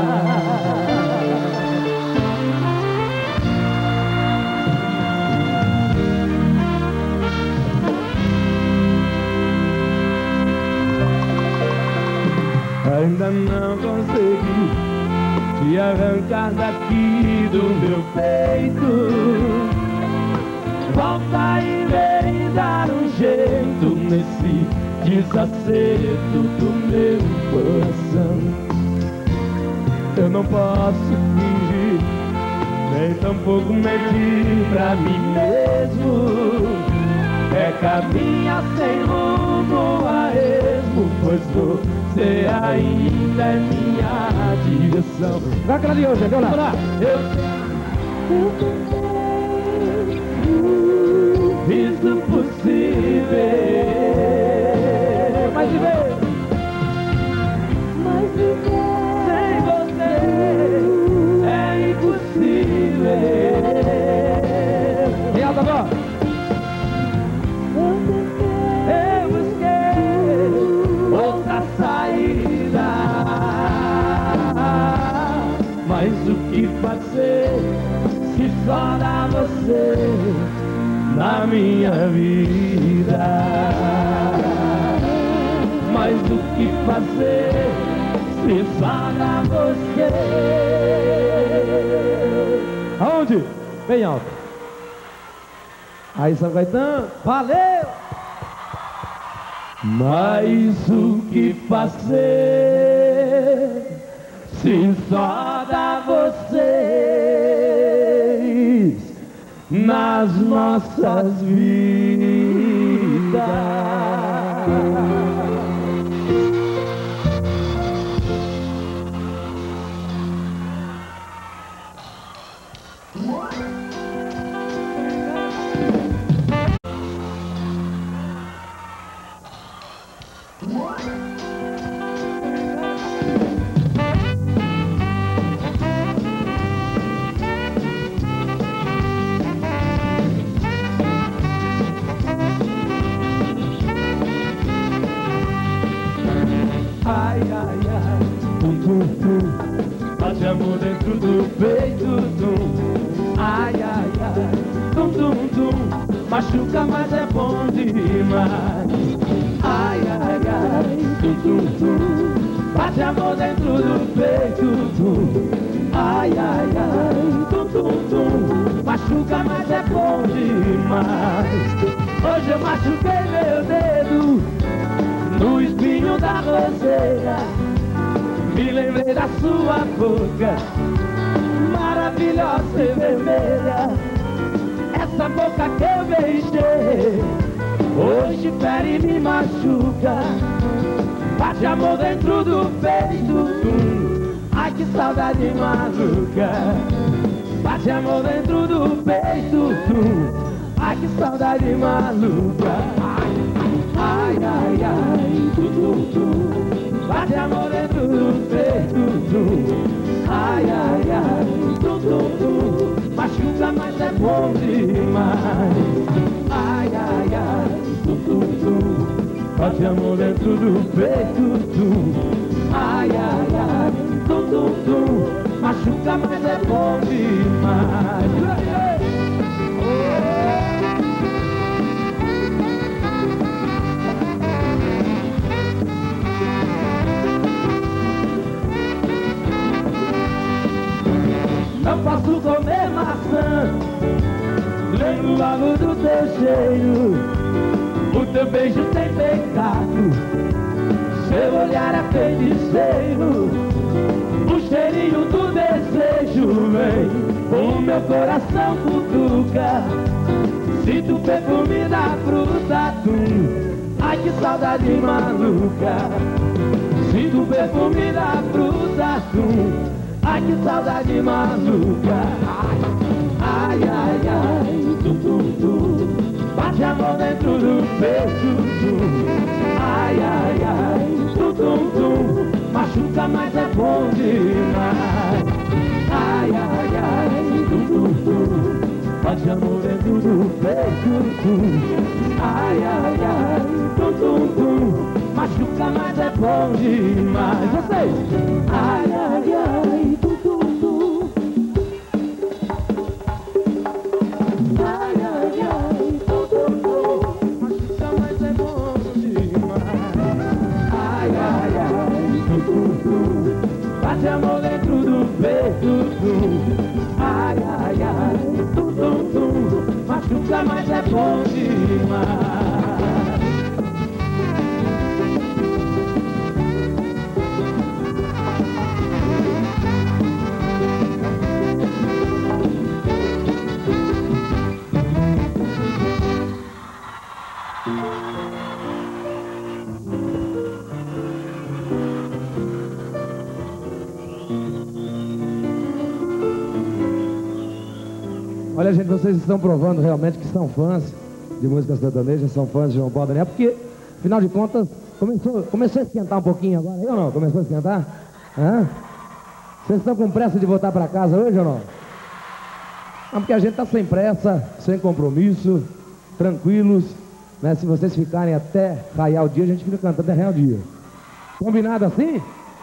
Ainda não consegui te arrancar daqui do meu peito. Volta e vem dar um jeito nesse desacerto do meu coração. Eu não posso fingir, nem tampouco mentir pra mim mesmo. É caminhar sem rumo a esmo, pois você ainda é minha direção. Vai aquela de hoje, vamos lá. Eu fiz o possível, mas viver sem você é impossível. E alta agora. Eu busquei outra saída, mas o que fazer se só dá você na minha vida? Mas o que fazer se só dá você? Aonde? Bem alto. Aí São Caetano, valeu! Mas o que fazer se só dá vocês nas nossas vidas? Ai, ai, ai, tum, tum, tum, bate amor dentro do peito, tum. Ai, ai, ai, tum, tum, tum, machuca, mas é bom demais. Ai, ai, ai, tum, tum, tum, bate amor dentro do peito, tum. Ai, ai, ai, tum, tum, tum, machuca, mas é bom demais. Hoje eu machuquei meu dedo no espinho da roseira, me lembrei da sua boca, maravilhosa e vermelha. Essa boca que eu beijei, hoje fere e me machuca. Bate amor dentro do peito, ai que saudade maluca. Bate amor dentro do peito, ai que saudade maluca. Ai, ai, ai, tum, tum, tum, bate amor dentro do peito, ai, ai, ai, tum, tum, tum, machuca, mas é bom demais. Ai, ai, ai, tum, tum, tum, bate amor dentro do peito, ai, ai, ai, tum, tum, tum, machuca, mas é bom demais. Não posso comer maçã, lembro logo do teu cheiro. O teu beijo tem pecado, seu olhar é feiticeiro. O cheirinho do desejo vem, o meu coração cutuca. Sinto o perfume da fruta, ai que saudade maluca. Sinto o perfume da fruta, ai que saudade maluca. Ai, ai, ai, tum, tum, tum, bate amor dentro do peito, ai, ai, ai, tum, tum, tum, machuca, mas é bom demais. Ai, ai, ai, tum, tum, tum, bate amor dentro do peito, ai, ai, ai, tum, tum, tum, machuca, mas é bom demais. Vocês! Ai, ai, ai, tum, tum, tum. Ai, ai, ai, tum, tum, tum, machuca, mas é bom demais. Ai, ai, ai, tum, tum, tum, bate amor dentro do peito, ai, ai, ai, tum, tum, tum, machuca, mas é bom demais. Olha, gente, vocês estão provando realmente que são fãs de música sertaneja, são fãs de João Paulo Daniel, porque, afinal de contas, começou a esquentar um pouquinho agora, eu não? Começou a esquentar? Hã? Vocês estão com pressa de voltar para casa hoje ou não? Não, porque a gente está sem pressa, sem compromisso, tranquilos, né? Se vocês ficarem até raiar o dia, a gente fica cantando até raiar o dia. Combinado assim?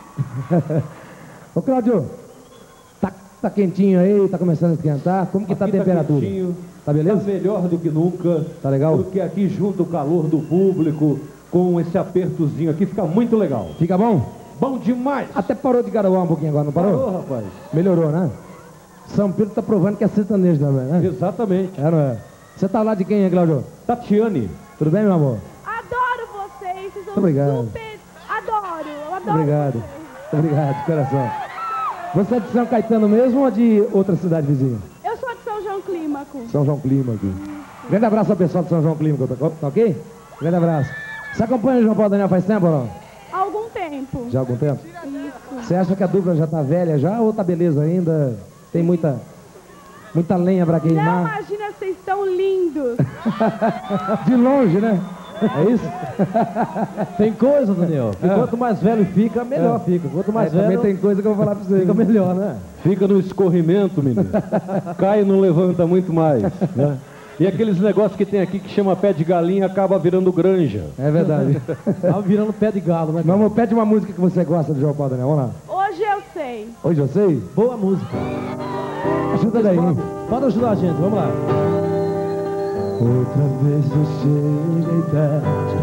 Ô, Cláudio, tá quentinho aí, tá começando a esquentar? Como que tá a temperatura? Quentinho, tá beleza? Tá melhor do que nunca. Tá legal? Porque aqui junto o calor do público, com esse apertozinho aqui, fica muito legal. Fica bom? Bom demais. Até parou de garoar um pouquinho agora, não parou? Parou, rapaz. Melhorou, né? São Pedro tá provando que é sertanejo também, né? Exatamente. É, não é? Você tá lá de quem, hein, Cláudio? Tatiane. Tudo bem, meu amor? Adoro vocês, vocês são Obrigado. super... Adoro, eu adoro Obrigado. vocês. Obrigado, de coração. Você é de São Caetano mesmo ou de outra cidade vizinha? Eu sou de São João Clímaco. São João Clímaco. Grande abraço ao pessoal de São João Clímaco, tá ok? Grande abraço. Você acompanha o João Paulo e Daniel faz tempo ou não? Há algum tempo. Já há algum tempo? Isso. Você acha que a dupla já tá velha já ou tá beleza ainda? Tem muita lenha pra Não, queimar? imagina, vocês estão lindos. De longe, né? É isso? Tem coisa, Daniel, que quanto mais velho fica, melhor fica. Quanto mais velho... Também tem coisa que eu vou falar pra você. Fica melhor, né? Fica no escorrimento, menino. Cai e não levanta muito mais, né? E aqueles negócios que tem aqui que chama pé de galinha acaba virando granja. É verdade. Acaba virando pé de galo, né? Meu amor, pede uma música que você gosta do João Paulo, Daniel. Vamos lá. Hoje eu sei. Hoje eu sei? Boa música. Ajuda daí. Pode ajudar a gente, vamos lá. Outra vez eu cheguei tarde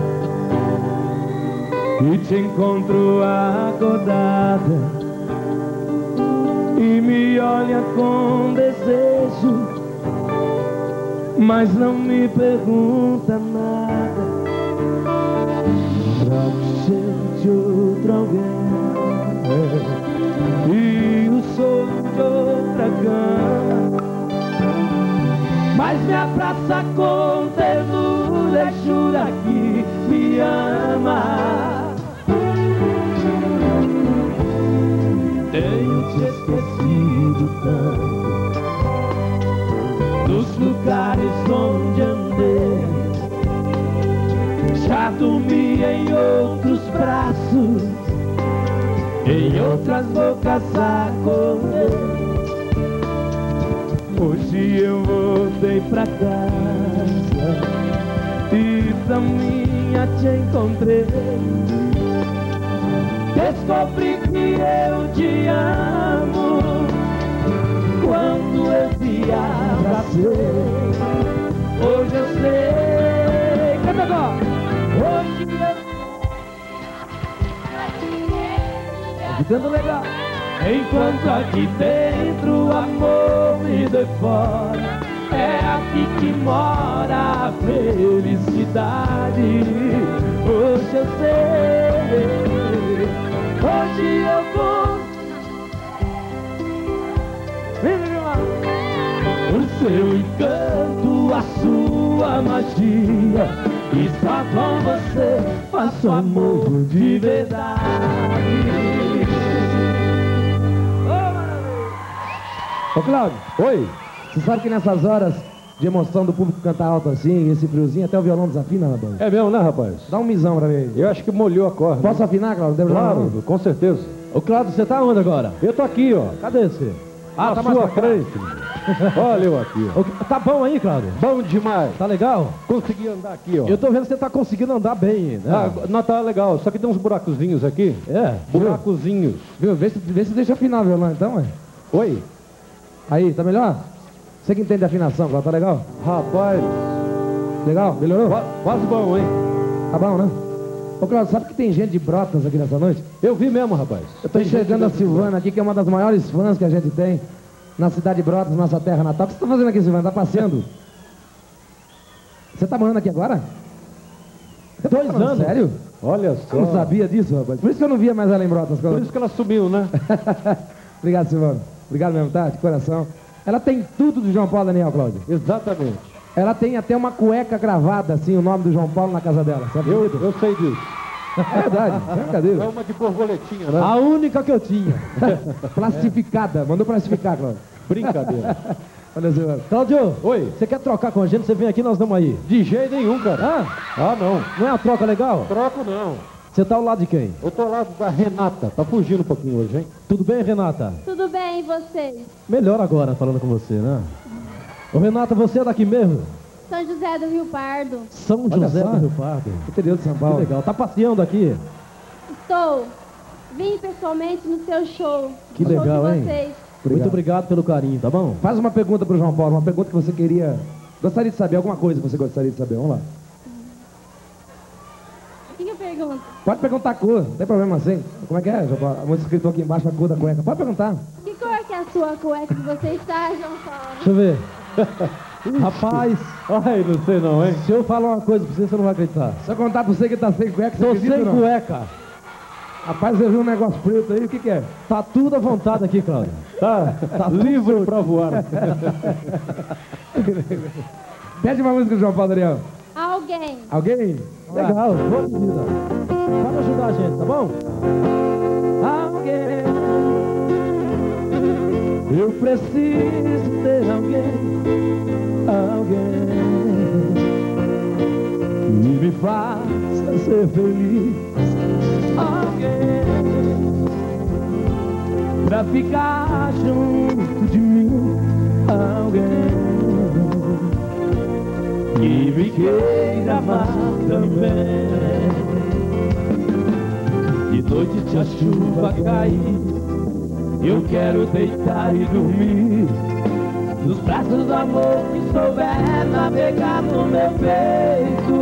e te encontro acordada e me olha com desejo, mas não me pergunta nada. Troco cheiro de outro alguém e o sono de outra cama, mas me abraça com ternura e jura que me ama. Tenho te esquecido tanto dos lugares onde andei, já dormi em outros braços, em outras bocas acordei. Hoje eu voltei pra casa e pra minha te encontrei. Descobri que eu te amo quando eu te abracei. Hoje eu sei. Canta agora. Hoje eu... Ficando legal. Enquanto aqui dentro o amor me devora, é aqui que mora a felicidade. Hoje eu sei, hoje eu vou. O seu encanto, a sua magia, e só com você faço amor de verdade. Ô Cláudio. Oi. Você sabe que nessas horas de emoção do público cantar alto assim, esse friozinho, até o violão desafina, rapaz? É mesmo, né, rapaz? Dá um misão pra mim. Eu acho que molhou a corda. Posso afinar, Cláudio? Claro, com certeza. Ô Cláudio, você tá onde agora? Eu tô aqui, ó. Cadê você? Ah, na tá sua mais pra cá. frente. Olha eu aqui, ó. Tá bom aí, Cláudio? Bom demais. Tá legal? Consegui andar aqui, ó. Eu tô vendo que você tá conseguindo andar bem, né? Ah, não, tá legal. Só que tem uns buracozinhos aqui. É? Buracozinhos. Viu? Vê se deixa afinar o violão então, ué. Oi. Aí, tá melhor? Você que entende de afinação, Cláudio, tá legal? Rapaz. Legal? Melhorou? Quase bom, hein? Tá bom, né? Ô, Cláudio, sabe que tem gente de Brotas aqui nessa noite? Eu vi mesmo, rapaz. Eu tô enxergando a Silvana aqui, que é uma das maiores fãs que a gente tem na cidade de Brotas, nossa terra natal. O que você tá fazendo aqui, Silvana? Tá passeando? Você tá morando aqui agora? 2 anos. Sério? Olha só. Eu não sabia disso, rapaz. Por isso que eu não via mais ela em Brotas. Por isso que ela sumiu, né? Obrigado, Silvana. Obrigado mesmo, tá? De coração. Ela tem tudo do João Paulo, Daniel, Cláudio. Exatamente. Ela tem até uma cueca gravada, assim, o nome do João Paulo na casa dela. Sabe? Eu sei disso. É verdade, é brincadeira. É uma de borboletinha, né? A única que eu tinha. Plastificada. Mandou plastificar, Cláudio. Brincadeira. Olha, Silvana. Cláudio, Oi. Você quer trocar com a gente? Você vem aqui, nós vamos aí. De jeito nenhum, cara. Ah, não. Não é uma troca legal? Troco não. Você tá ao lado de quem? Eu tô ao lado da Renata. Tá fugindo um pouquinho hoje, hein? Tudo bem, Renata? Tudo bem, e vocês? Melhor agora, falando com você, né? Ô, Renata, você é daqui mesmo? São José do Rio Pardo. São José do Rio Pardo. Interior de São Paulo. Que legal. Tá passeando aqui? Estou. Vim pessoalmente no seu show. Que legal, hein? Vocês. Muito obrigado pelo carinho, tá bom? Faz uma pergunta pro João Paulo, uma pergunta que você queria... Gostaria de saber, alguma coisa que você gostaria de saber. Vamos lá. O que eu pergunto? Pode perguntar a cor, não tem problema assim. Como é que é, João Paulo? A música escritou aqui embaixo, a cor da cueca. Pode perguntar. Que cor que é a sua cueca que você está, João Paulo? Deixa eu ver. Rapaz, ai, não sei não, hein? Se eu falar uma coisa pra você, você não vai acreditar. Se eu contar pra você que tá sem cueca, você Tô acredita sem ou não? cueca. Rapaz, você viu um negócio preto aí, o que que é? Tá tudo à vontade aqui, Cláudio. Tá livre pra voar. Pede uma música do João Paulo, Daniel. Alguém. Alguém? Legal, boa pedida. Pode ajudar a gente, tá bom? Alguém, eu preciso ter alguém que me faça ser feliz, alguém pra ficar junto de mim, alguém que me queira amar também. De noite se a chuva cair, eu quero deitar e dormir nos braços do amor que souber navegar no meu peito.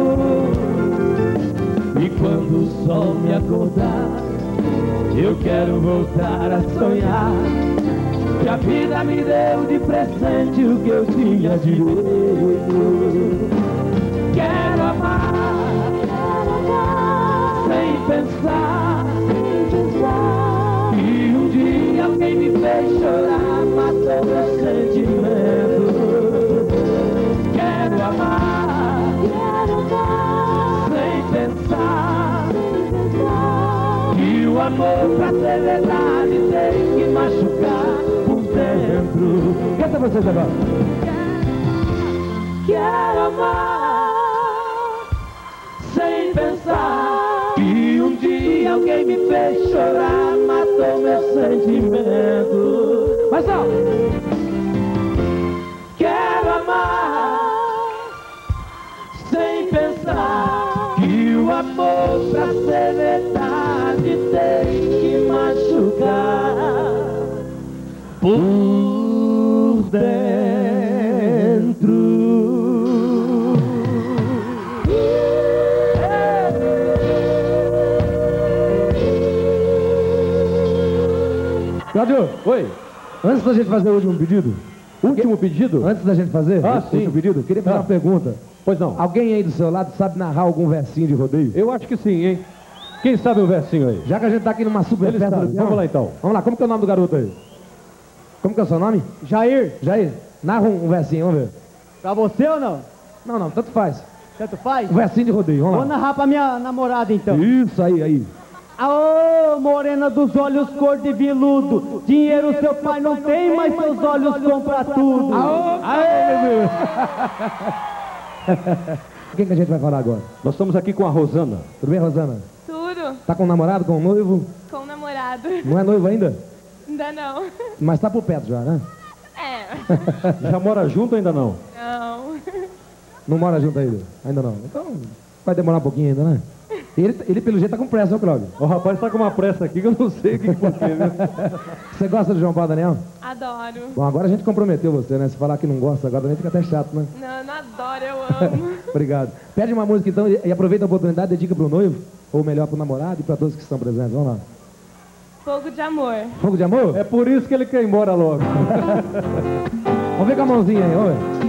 E quando o sol me acordar, eu quero voltar a sonhar que a vida me deu de presente o que eu tinha direito. Quero amar sem pensar, e um dia alguém me fez chorar, matou meu sentimento. Quero amar sem pensar, e o amor pra ser verdade tem que machucar por dentro. Canta vocês agora. Quero amar sem pensar, e um dia alguém me fez chorar, matou meu sentimento. Mas ó, quero amar sem pensar, que o amor pra ser verdade tem que machucar por dentro. Cláudio, oi. Antes da gente fazer o último pedido. Último pedido? Antes da gente fazer o sim. último pedido, queria fazer uma pergunta. Pois não. Alguém aí do seu lado sabe narrar algum versinho de rodeio? Eu acho que sim, hein? Quem sabe o versinho aí? Já que a gente tá aqui numa super Ele festa sabe. do peão. Vamos lá então. Vamos lá, como que é o nome do garoto aí? Como que é o seu nome? Jair. Jair, narra um versinho, vamos ver. Pra você ou não? Não, não, tanto faz. Tanto faz? Um versinho de rodeio, vamos Vou lá. narrar pra minha namorada então. Isso, aí. Aô, morena dos olhos cor de veludo, dinheiro seu pai não tem, mas seus olhos compram tudo. Aê, meu Deus. Quem que a gente vai falar agora? Nós estamos aqui com a Rosana. Tudo bem, Rosana? Tudo. Tá com um namorado, com um noivo? Com o namorado. Não é noivo ainda? Ainda não. Mas tá por perto já, né? É. Já mora junto ou ainda não? Não. Não mora junto ainda? Ainda não. Então vai demorar um pouquinho ainda, né? Ele pelo jeito tá com pressa, ó, Cláudio. O rapaz tá com uma pressa aqui que eu não sei o que porquê, viu? Você gosta do João Paulo, Daniel? Adoro. Bom, agora a gente comprometeu você, né? Se falar que não gosta, agora também fica até chato, né? Não, não adoro, eu amo. Obrigado. Pede uma música então e aproveita a oportunidade, dedica pro noivo, ou melhor pro namorado e pra todos que estão presentes. Vamos lá. Fogo de amor. Fogo de amor? É por isso que ele quer ir embora logo. Vamos ver com a mãozinha aí, vamos ver.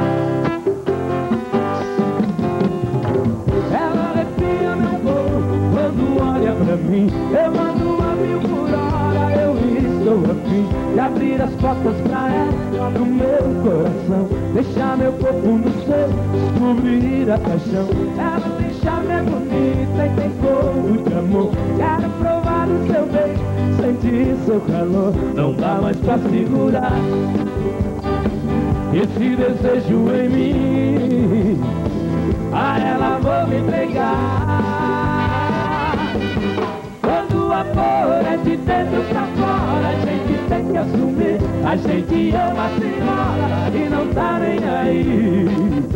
Ela arrepia meu corpo quando olha pra mim. Eu mando a 1000 por hora, eu estou a fim de abrir as portas pra ela do meu coração, deixar meu corpo no seu, descobrir a paixão. Ela tem charme, é bonita e tem fogo de amor. Quero provar o seu beijo, sentir seu calor. Não dá mais pra segurar esse desejo em mim. A ela vou me entregar. Quando o amor é de dentro pra fora, a gente tem que assumir. A gente ama a senhora e não tá nem aí.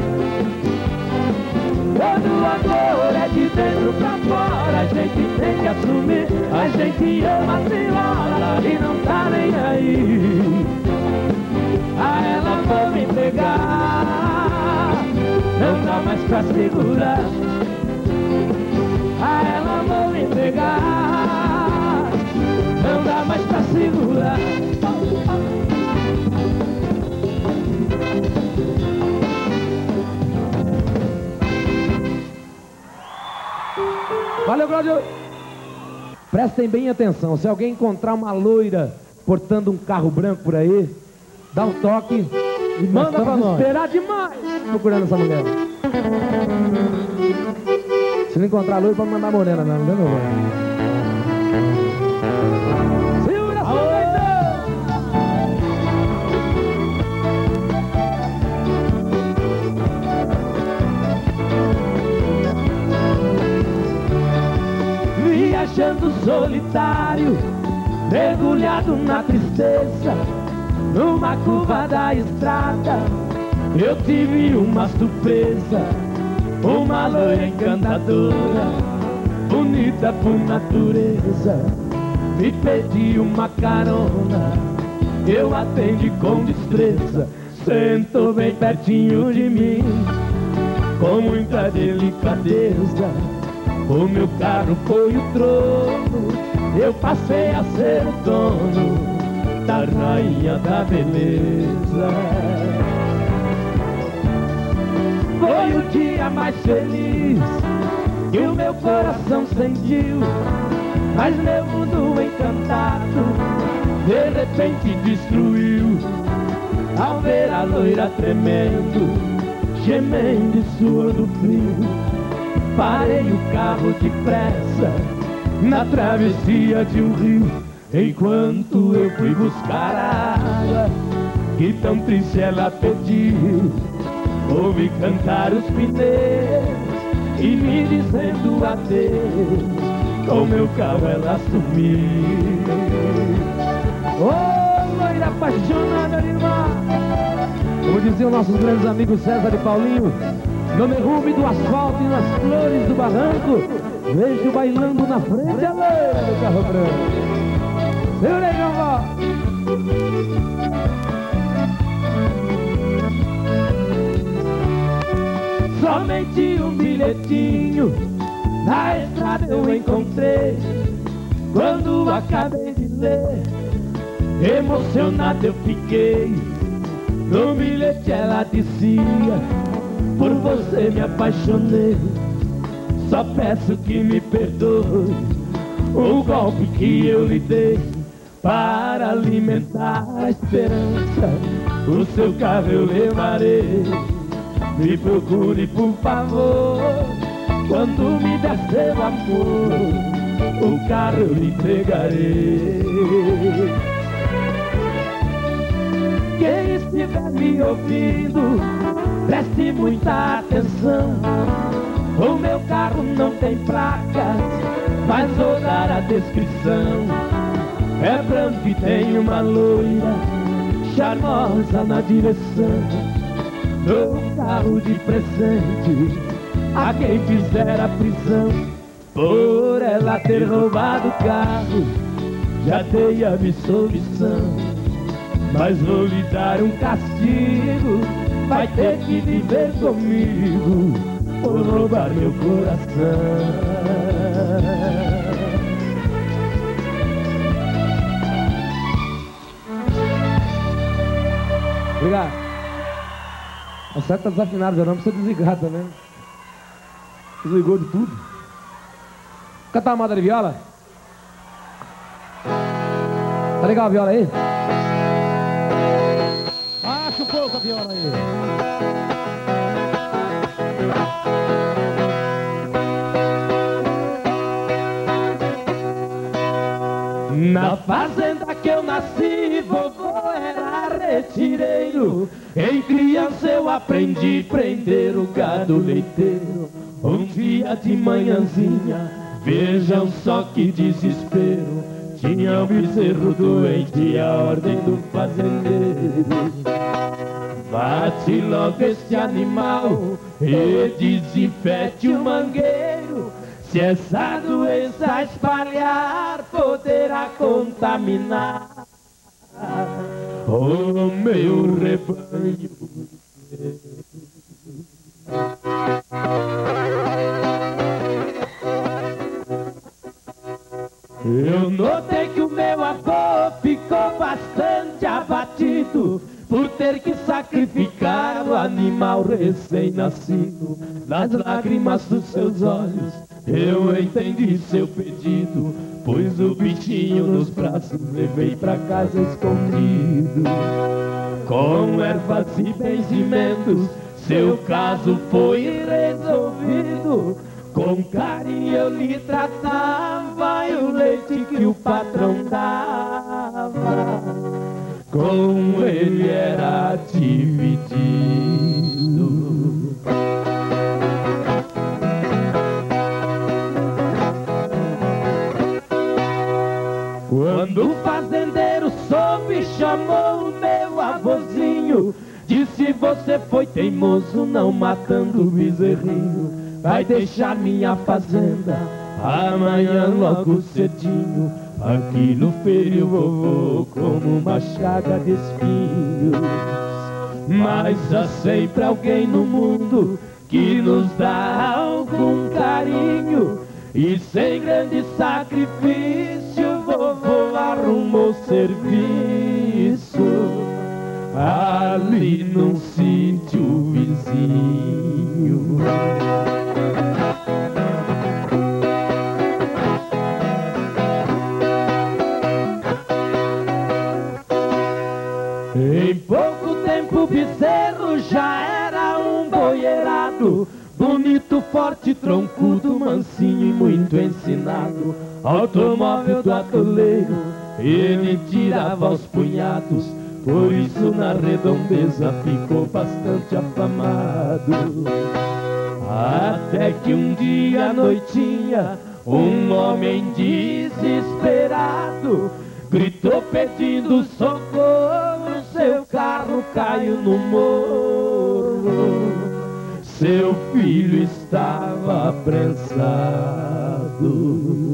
Quando o amor é de dentro pra fora, a gente tem que assumir. A gente ama a senhora e não tá nem aí. A ela vou me entregar, não dá mais pra segurar. A ela vou me entregar, não dá mais pra segurar. Valeu, Claudio. Prestem bem atenção. Se alguém encontrar uma loira portando um carro branco por aí, dá um toque e manda pra nós. Esperar demais procurando essa mulher. Se não encontrar loira, pode mandar morena, não, não é? Segura essa loira! Viajando solitário, mergulhado na tristeza, numa curva da estrada, eu tive uma surpresa. Uma loira encantadora, bonita por natureza, me pediu uma carona, eu atendi com destreza. Sentou bem pertinho de mim, com muita delicadeza. O meu carro foi o trono, eu passei a ser o dono da rainha da beleza. Foi o dia mais feliz que o meu coração sentiu, mas meu mundo encantado de repente destruiu. Ao ver a loira tremendo, gemendo e suando frio, parei o carro depressa na travessia de um rio, enquanto eu fui buscar a água que tão triste ela pediu. Ouvi cantar os pneus e me dizendo adeus, com meu carro ela sumiu. Ô, loira apaixonada demais! Como diziam nossos grandes amigos César e Paulinho, no derrume do asfalto e nas flores do barranco, vejo bailando na frente a loira do carro branco. Segura aí, João Paulo! Somente um bilhetinho na estrada eu encontrei. Quando acabei de ler, emocionado eu fiquei. No bilhete ela dizia: por você me apaixonei, só peço que me perdoe o golpe que eu lhe dei. Para alimentar a esperança, o seu carro eu levarei. Me procure por favor, quando me der seu amor, o carro eu lhe entregarei. Quem estiver me ouvindo, preste muita atenção. O meu carro não tem placas, mas vou dar a descrição. É branco e tem uma loira charmosa na direção. Dou um carro de presente a quem fizer a prisão. Por ela ter roubado o carro, já dei a absolvição. Mas vou lhe dar um castigo, vai ter que viver comigo por roubar meu coração. Obrigado. A seta tá desafinada, já não precisa desligar também. Desligou de tudo. Cantar a moda de viola? Tá legal a viola aí? Baixa um pouco a viola aí. Na fazenda que eu nasci, vovô era retireiro. Em criança eu aprendi a prender o gado leiteiro. Um dia de manhãzinha, vejam só que desespero, tinha um bezerro doente e a ordem do fazendeiro: bate logo este animal e desinfete o mangueiro. Se essa doença espalhar, poderá contaminar o meu rebanho. Eu notei que o meu avô ficou bastante abatido por ter que sacrificar o animal recém-nascido. Nas lágrimas dos seus olhos Eu entendi seu pedido, pus o bichinho nos braços, levei pra casa escondido. Com ervas e benzimentos, seu caso foi resolvido. Com carinho eu lhe tratava e o leite que o patrão dava, com ele era dividido. Quando o fazendeiro soube, chamou o meu avôzinho, disse: você foi teimoso não matando o bezerrinho, vai deixar minha fazenda amanhã logo cedinho. Aquilo feriu o vovô como uma chaga de espinhos. Mas há sempre alguém no mundo que nos dá algum carinho, e sem grande sacrifício vovô arrumou serviço ali num sítio vizinho. Em pouco tempo o bezerro já era um boiarado, bonito, forte, troncudo, mansinho e muito ensinado. Automóvel do atoleiro ele tirava aos punhados, por isso na redondeza ficou bastante afamado. Até que um dia à noitinha um homem desesperado gritou pedindo socorro, seu carro caiu no morro, seu filho estava prensado.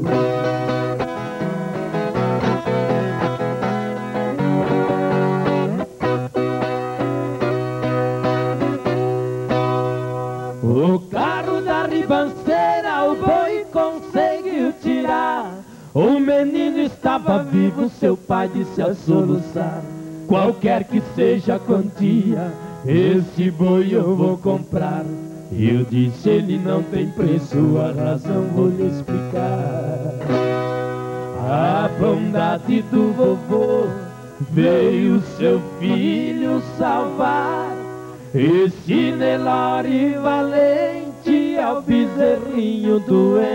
O carro da ribanceira o boi conseguiu tirar, o menino estava vivo, seu pai disse a soluçar: qualquer que seja a quantia, esse boi eu vou comprar. Eu disse: ele não tem preço, a razão vou lhe explicar. A bondade do vovô veio seu filho salvar, esse Nelore valente ao bezerrinho doente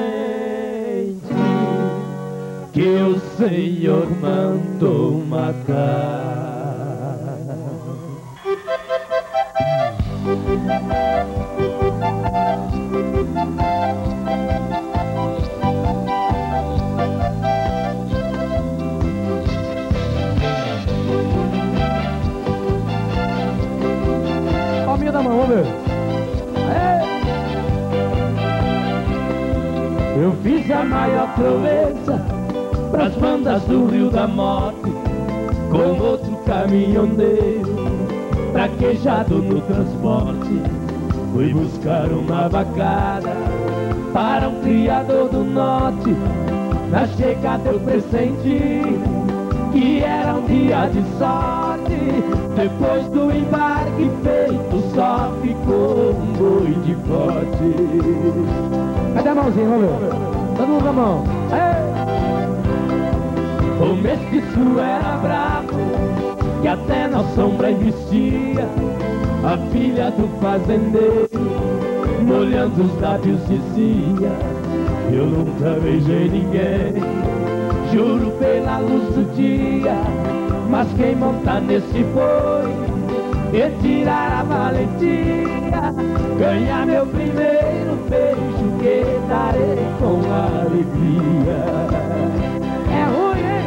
que o Senhor mandou matar. Palminha da mão, vamos ver. Eu fiz a maior proeza pras bandas do Rio da Morte, com outro caminhoneiro traquejado no transporte. Fui buscar uma vacada para um criador do norte. Na chegada eu pressenti que era um dia de sorte. Depois do embarque feito só ficou um boi de corte. Cadê a mãozinha, vamos ver? Todo mundo com a mão. O mestiço era bravo, que até na sombra investia. A filha do fazendeiro, molhando os lábios, dizia: eu nunca beijei ninguém, juro pela luz do dia. Mas quem montar nesse boi e tirar a valentia, ganhar meu primeiro beijo que darei com alegria. É ruim, hein?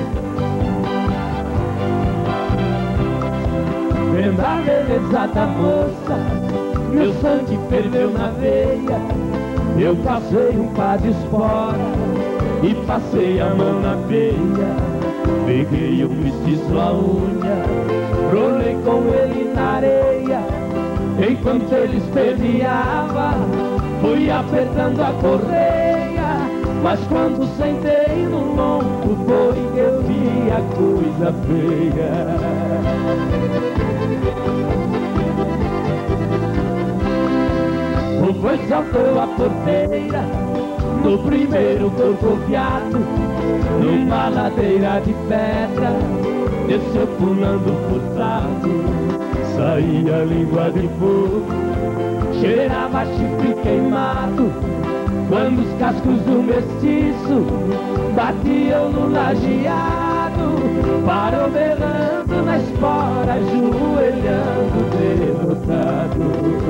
Vendo a beleza da moça, meu sangue ferveu na veia. Eu passei um par de espora e passei a mão na veia. Peguei um mestiço à unha, rolei com ele na areia. Enquanto ele esperneava, fui apertando a correia. Mas quando sentei no lombo boi, eu vi a coisa feia. O boi saltou a porteira, no primeiro corcoviado, numa ladeira de pedra, desceu pulando frustrado, saía língua de fogo, cheirava chifre queimado, quando os cascos do mestiço batiam no lajeado, parou berrando na espora, ajoelhando derrotado.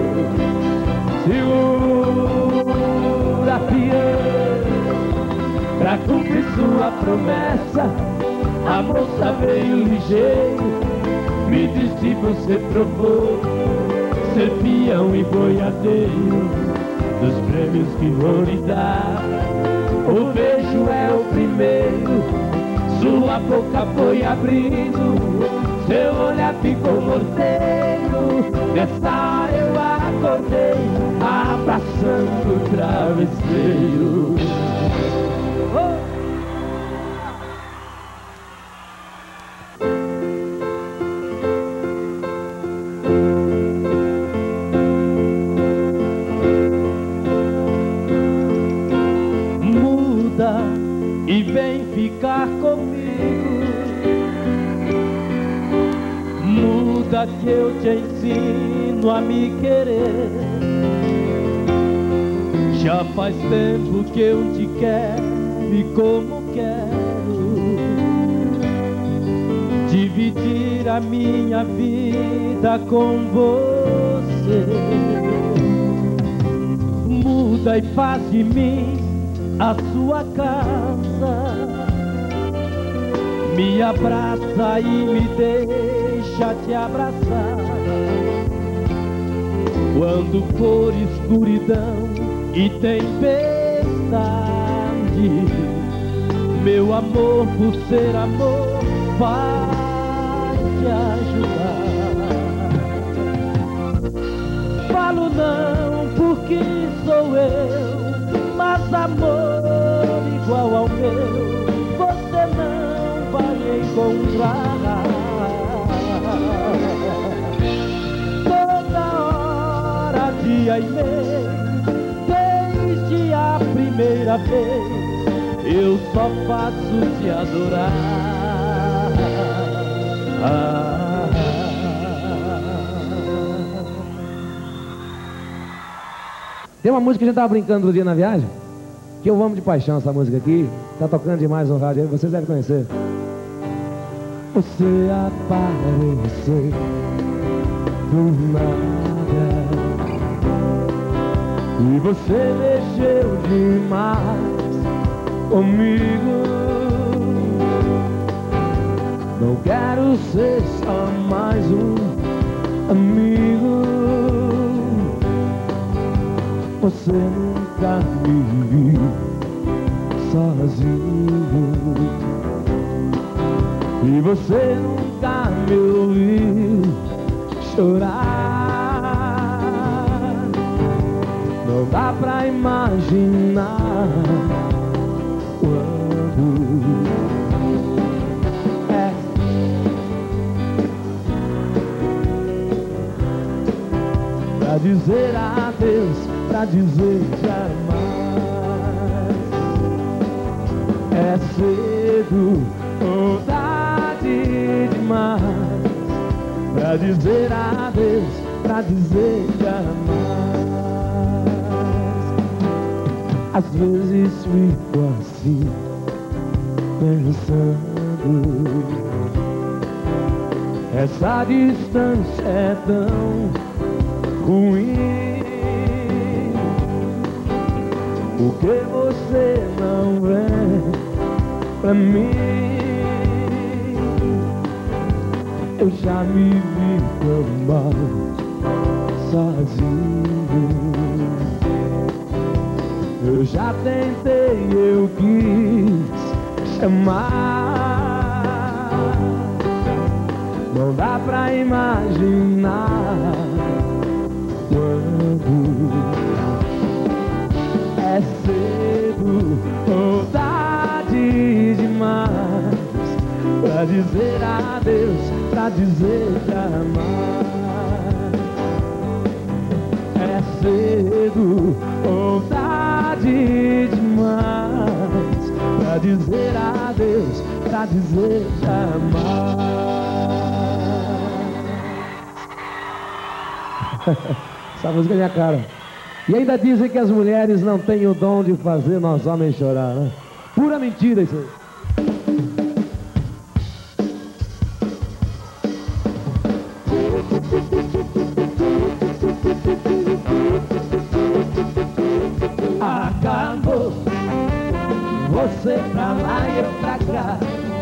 Segura, fiel, pra cumprir sua promessa, a moça veio ligeiro, me disse você provou ser peão e boiadeiro dos prêmios que vou lhe dar. O beijo é o primeiro, sua boca foi abrindo, seu olhar ficou morteiro, nessa hora eu acordei, abraçando o travesseiro. E vem ficar comigo, muda que eu te ensino a me querer. Já faz tempo que eu te quero e como quero dividir a minha vida com você. Muda e faz de mim a sua casa, me abraça e me deixa te abraçar. Quando for escuridão e tempestade, meu amor por ser amor vai te ajudar. Falo não porque sou eu, mas amor igual ao meu você não vai encontrar. Toda hora, dia e mês, desde a primeira vez, eu só faço te adorar. Tem uma música que a gente tava brincando outro dia na viagem, que eu amo de paixão essa música aqui, tá tocando demais no rádio aí, vocês devem conhecer. Você apareceu do nada e você mexeu demais comigo. Não quero ser só mais um amigo. Você nunca me viu sozinho e você nunca me ouviu chorar. Não dá pra imaginar quando é pra dizer adeus, pra dizer jamais. É cedo ou tarde demais pra dizer adeus, pra dizer jamais. Às vezes fico assim, pensando, essa distância é tão ruim. Por que você não vem pra mim? Eu já me vi tão mal sozinho. Eu já tentei, eu quis chamar. Não dá pra imaginar quando é cedo ou tarde demais pra dizer adeus, pra dizer jamais. É cedo ou tarde demais dizer adeus, pra dizer jamais. Essa música é minha cara. E ainda dizem que as mulheres não têm o dom de fazer nós homens chorar, né? Pura mentira isso aí. Acabou, você pra lá e eu pra cá.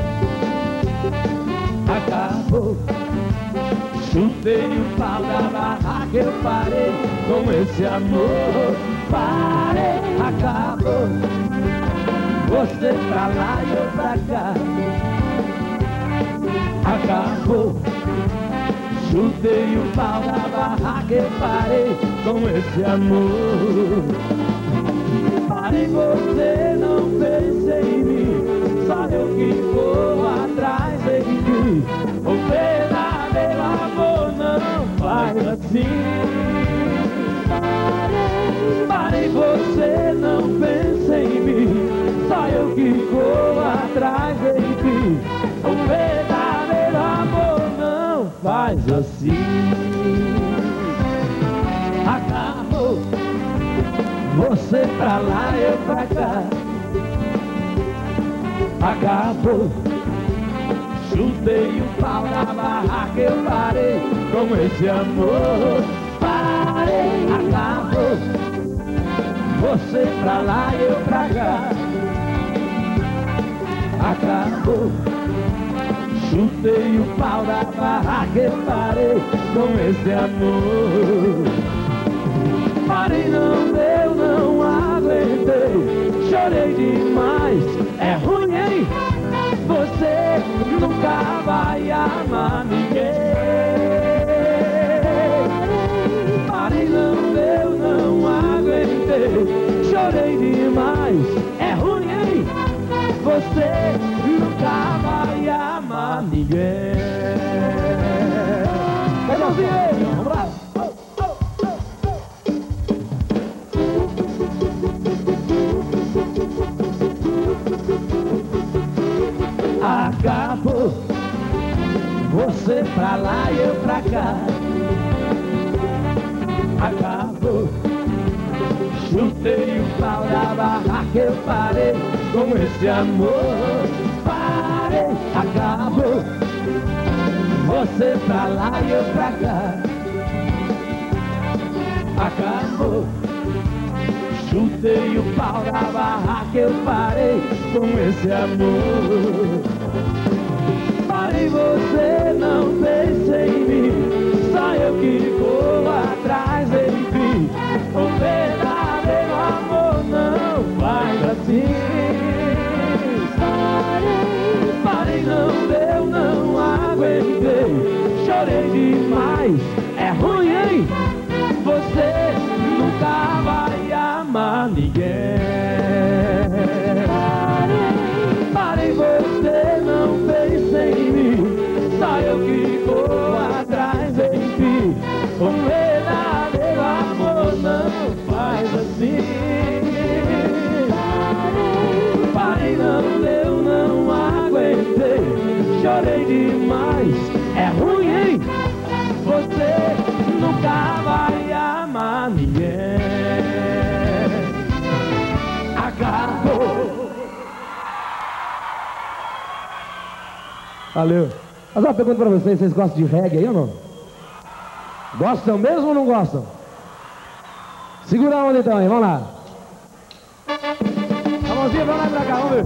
Acabou, chutei o pau da barraca, eu parei com esse amor. Parei, acabou, você pra lá e eu pra cá. Acabou, chutei o pau da barraca, eu parei com esse amor. Parei, você não pensa em mim, só eu que vou atrás de mim. O verdadeiro amor não faz assim. Parei, você não pensa em mim, só eu que vou atrás de mim. O verdadeiro amor não faz assim. Acabou, você pra lá, eu pra cá. Acabou, chutei o pau na barraca, eu parei com esse amor. Parei, acabou, você pra lá, eu pra cá. Acabou, chutei o pau na barraca, eu parei com esse amor. Parei, não deu, não aguentei, chorei demais, é ruim, hein? Você nunca vai amar ninguém. Parei, não deu, não aguentei, chorei demais, é ruim, hein? Você nunca vai amar ninguém. Vamos lá! Acabou, você pra lá e eu pra cá. Acabou, chutei o pau da barraca, eu parei com esse amor. Parei, acabou, você pra lá e eu pra cá. Acabou, chutei o pau da barraca, eu parei com esse amor. Parei, você não pensa em mim, só eu que vou atrás de mim. O verdadeiro amor não faz assim. Parei, não deu, não aguentei, chorei demais, é ruim, hein? Você nunca vai amar ninguém. Parei, você não pensa em mim, só eu que vou atrás de mim. O verdadeiro amor não faz assim. Parei, não deu, não aguentei, chorei demais, é ruim, hein? Você nunca vai amar ninguém. Acabou. Valeu. Mas uma pergunta pra vocês, vocês gostam de reggae aí ou não? Gostam mesmo ou não gostam? Segura a onda então aí, vamos lá. A mãozinha, vamos lá pra cá, vamos ver.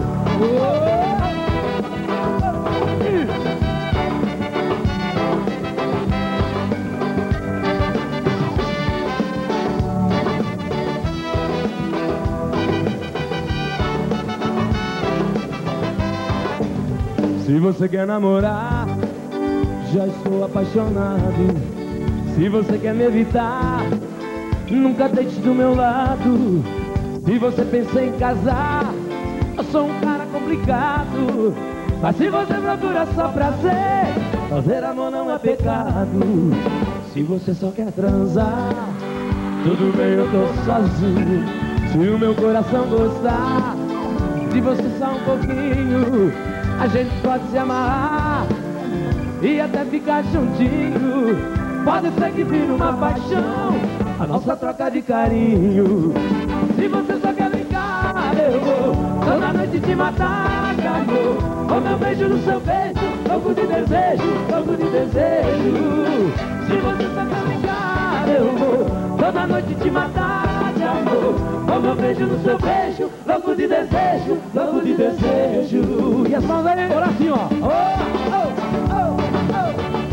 Se você quer namorar, já estou apaixonado. Se você quer me evitar, nunca deite do meu lado. Se você pensa em casar, eu sou um cara complicado. Mas se você procura só prazer, fazer amor não é pecado. Se você só quer transar, tudo bem, eu tô sozinho. Se o meu coração gostar, de você só um pouquinho, a gente pode se amarrar e até ficar juntinho. Pode ser que vire uma paixão, a nossa troca de carinho. Se você só quer brincar, eu vou toda noite te matar, amor. Com meu beijo no seu beijo, louco de desejo, louco de desejo. Se você só quer brincar, eu vou toda noite te matar, amor. Com meu beijo no seu beijo, louco de desejo, louco de desejo. E as mãos aí, agora assim, ó. Oh, oh, oh, oh.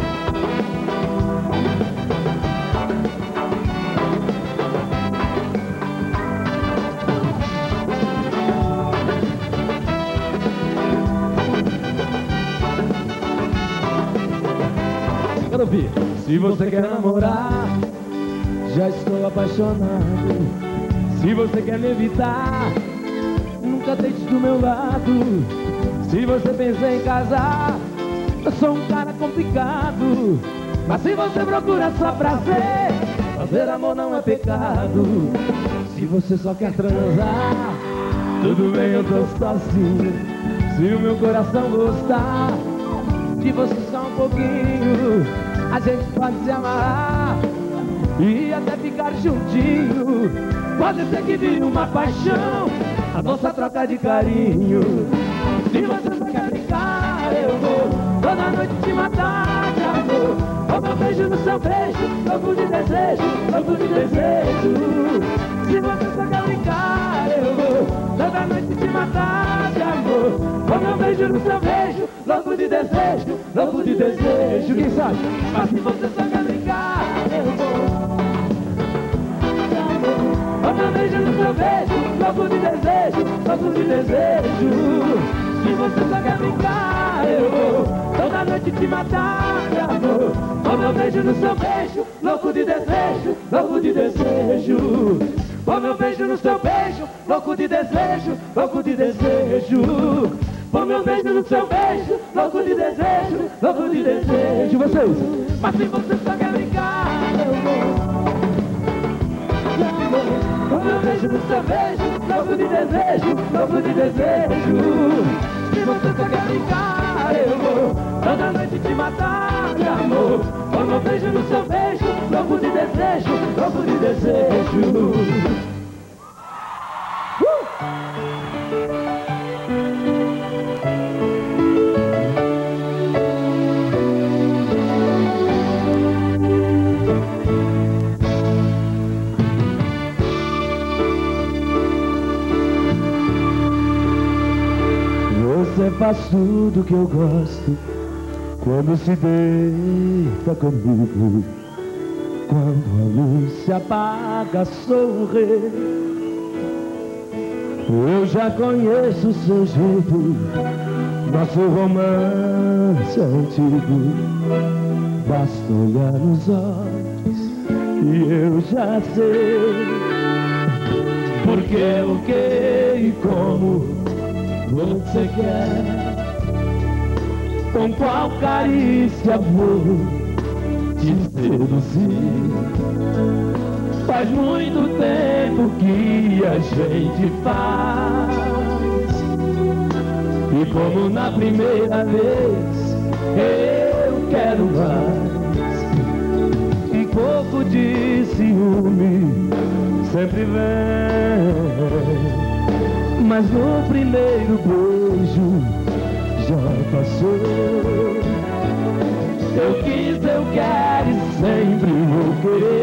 Quero ouvir. Se você quer namorar, já estou apaixonado. Se você quer me evitar, nunca deixe do meu lado. Se você pensa em casar, eu sou um cara complicado. Mas se você procura só prazer, fazer amor não é pecado. Se você só quer transar, tudo bem, eu tô sozinho. Se o meu coração gostar de você só um pouquinho, a gente pode se amarrar e até ficar juntinho. Pode ser que vire uma paixão, a nossa troca de carinho. Se você só quer brincar, eu vou toda noite te matar, de amor. Com meu beijo no seu beijo, louco de desejo, louco de desejo. Se você só quer brincar, eu vou toda noite te matar, de amor. Com meu beijo no seu beijo, louco de desejo, louco de desejo. Quem sabe? Mas se você só quer brincar, eu vou. Com meu beijo no seu beijo, louco de desejo, louco de desejo. Se você só quer brincar, eu vou toda noite te matar, amor. Com meu beijo no seu beijo, louco de desejo, louco de desejo. Com meu beijo no seu beijo, louco de desejo, louco de desejo. Com meu beijo no seu beijo, louco de desejo, louco de desejo. Vocês? Mas se você só quer brincar, eu vou. Com meu beijo no seu beijo, louco de desejo, louco de desejo. Se você só quer brincar, eu vou toda noite te matar, de amor. Com meu beijo no seu beijo, louco de desejo, louco de desejo. Você faz tudo que eu gosto quando se deita comigo. Quando a luz se apaga, sou o rei. Eu já conheço o seu jeito, nosso romance é antigo. Basta olhar nos olhos e eu já sei porque, o que e como você quer, com qual carícia vou te seduzir. Faz muito tempo que a gente faz, e como na primeira vez, eu quero mais. Um pouco de ciúme sempre vem, mas no primeiro beijo já passou. Eu quis, eu quero e sempre vou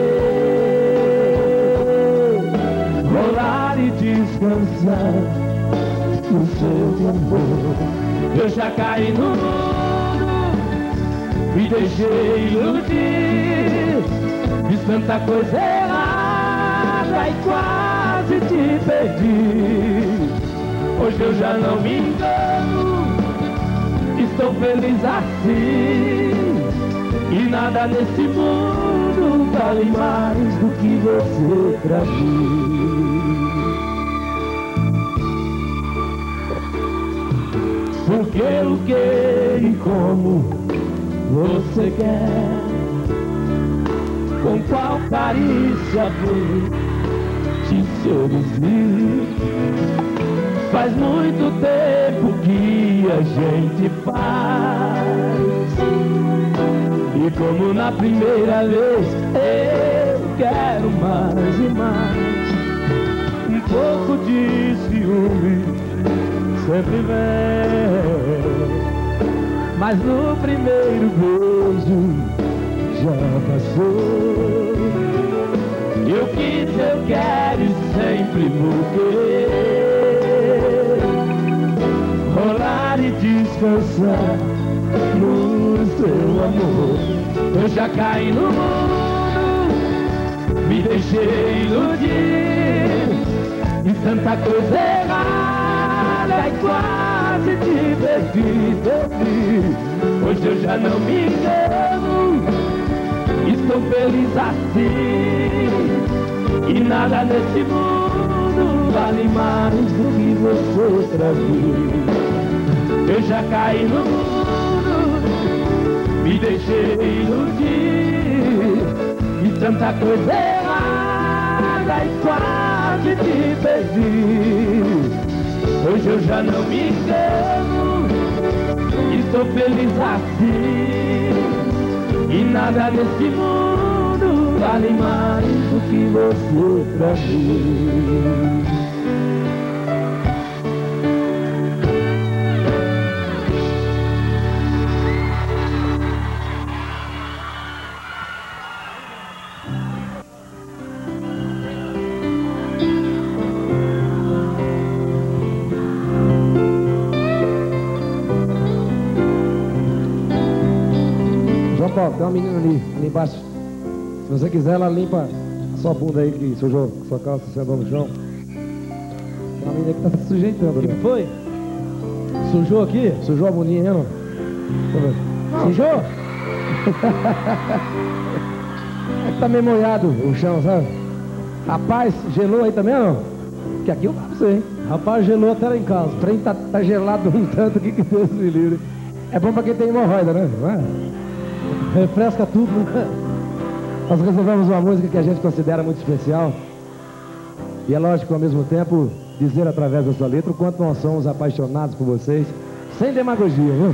querer rolar e descansar no seu amor. Eu já caí no mundo, me deixei iludir, fiz tanta coisa errada e quase te perdi. Hoje eu já não me engano, estou feliz assim, e nada nesse mundo vale mais do que você pra mim. Porque, o que e como você quer, com qual carícia vou te seduzir. Faz muito tempo que a gente faz, e como na primeira vez, eu quero mais e mais. Um pouco de ciúme sempre vem, mas no primeiro beijo já passou. Eu quis, eu quero e sempre vou querer rolar e descansar no seu amor. Eu já caí no mundo, me deixei iludir, e tanta coisa errada e quase te perdi. Hoje eu já não me engano, estou feliz assim, e nada nesse mundo vale mais do que você pra mim. Eu já caí no mundo, me deixei iludir, e tanta coisa errada e quase te perdi. Hoje eu já não me engano, estou feliz assim, e nada nesse mundo vale mais do que você pra mim. João Paulo, tem uma menina ali embaixo. Se você quiser, ela limpa a sua bunda aí, que sujou sua calça, sentou no chão. Tem uma menina que tá se sujeitando, né? O que foi? Sujou aqui? Sujou a bundinha, não? Deixa eu ver. Sujou? É que tá meio molhado o chão, sabe? Rapaz, gelou aí também, não? Porque aqui eu falo pra você, hein? Rapaz, gelou até lá em casa. O trem tá gelado um tanto aqui que Deus me livre. É bom pra quem tem hemorroida, né? Não é? Refresca tudo, né? Nós resolvemos uma música que a gente considera muito especial. E é lógico, ao mesmo tempo, dizer através da sua letra o quanto nós somos apaixonados por vocês, sem demagogia, viu?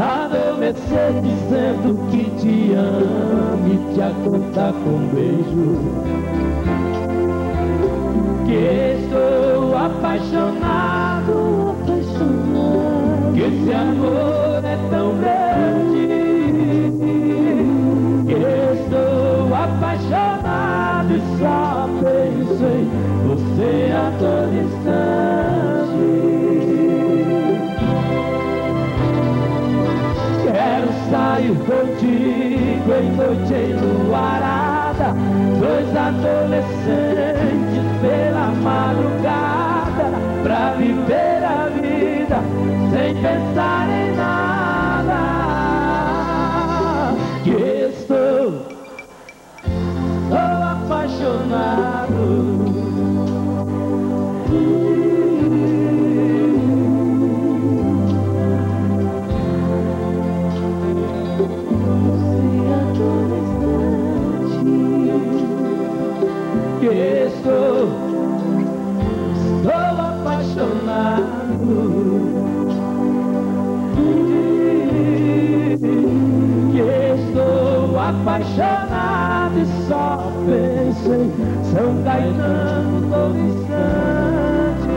adormecer dizendo que te amo e te acordar com um beijo. Que estou apaixonado, que esse amor é tão grande. Que estou apaixonado e só penso em você a todo instante. Quero sair contigo em noite enluarada, dois adolescentes pela madrugada, pra viver a vida sem pensar em nada. Que estou apaixonado. Que estou apaixonado. Que estou apaixonado e só penso em São Caetano todo instante.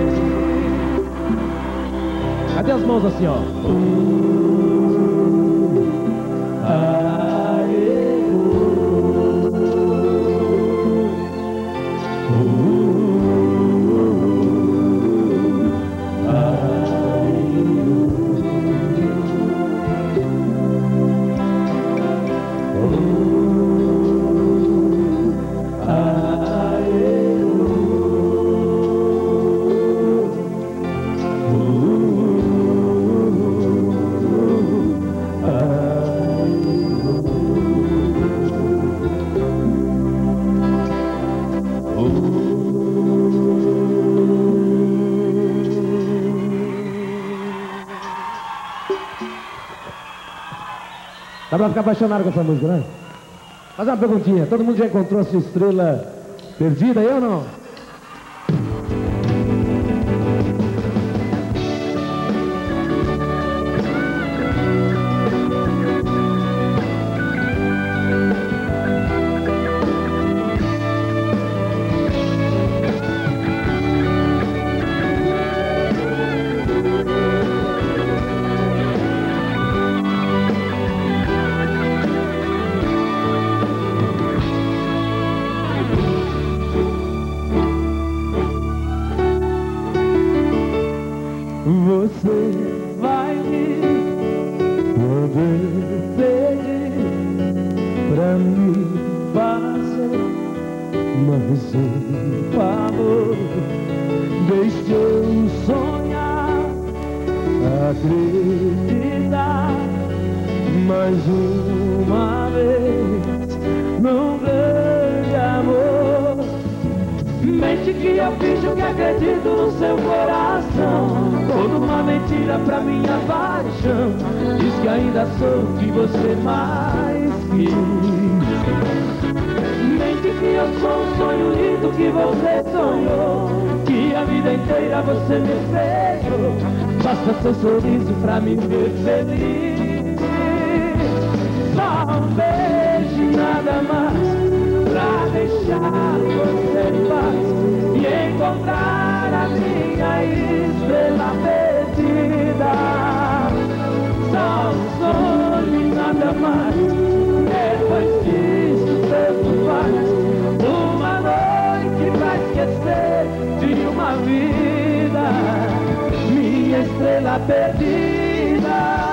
Cadê as mãos assim, ó? Dá pra ficar apaixonado com essa música, né? Fazer uma perguntinha. Todo mundo já encontrou a sua estrela perdida aí ou não? Você vai me poder pedir pra me fazer mais um favor. Deixe eu sonhar, acreditar mais uma vez num grande amor. Mente que eu finjo que acredito no seu coração, toda uma mentira pra minha paixão. Diz que ainda sou o que você mais quis. Mente que eu sou um sonho lindo que você sonhou, que a vida inteira você me fez. Basta seu sorriso pra me ver feliz. Só um beijo e nada mais pra deixar você em paz e encontrar a minha estrela perdida. Só um sonho e nada mais, depois disso tanto faz. Uma noite pra esquecer de uma vida, minha estrela perdida.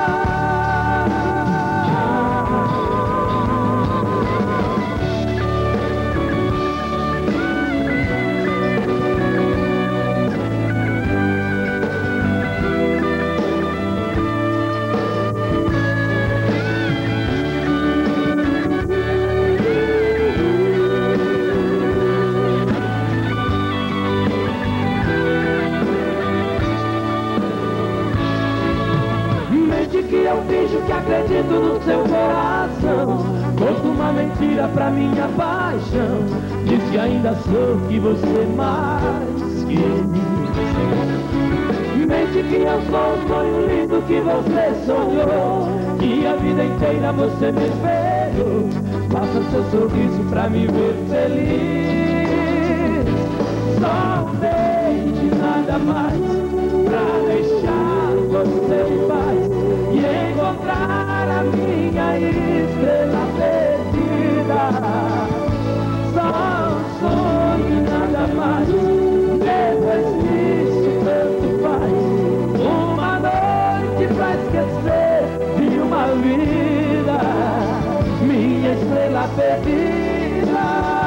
Que eu finjo que acredito no seu coração, conto uma mentira pra minha paixão. Diz que ainda sou o que você mais quis. Mente que eu sou o sonho lindo que você sonhou, que a vida inteira você me esperou. Faça seu sorriso pra me ver feliz. Só um beijo, nada mais, pra deixar você em paz e encontrar a minha estrela perdida. Só um sonho, nada mais, depois disso tanto faz. Uma noite pra esquecer de uma vida, minha estrela perdida.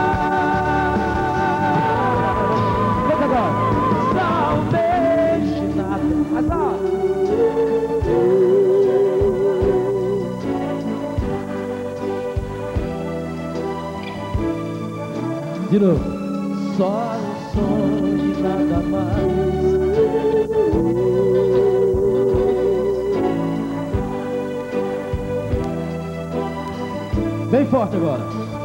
Canta agora. Só um beijo, nada mais. De novo. Só um sonho, nada mais. Bem forte agora.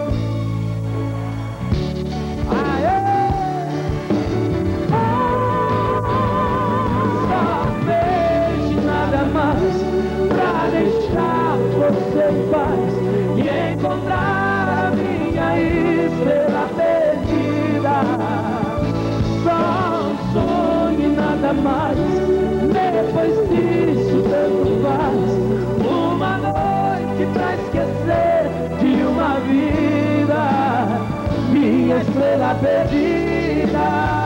Só um beijo, nada mais, pra deixar você em paz e encontrar a minha estrela perdida. Só um sonho e nada mais, depois disso tanto faz. Uma noite pra esquecer de uma vida, minha estrela perdida.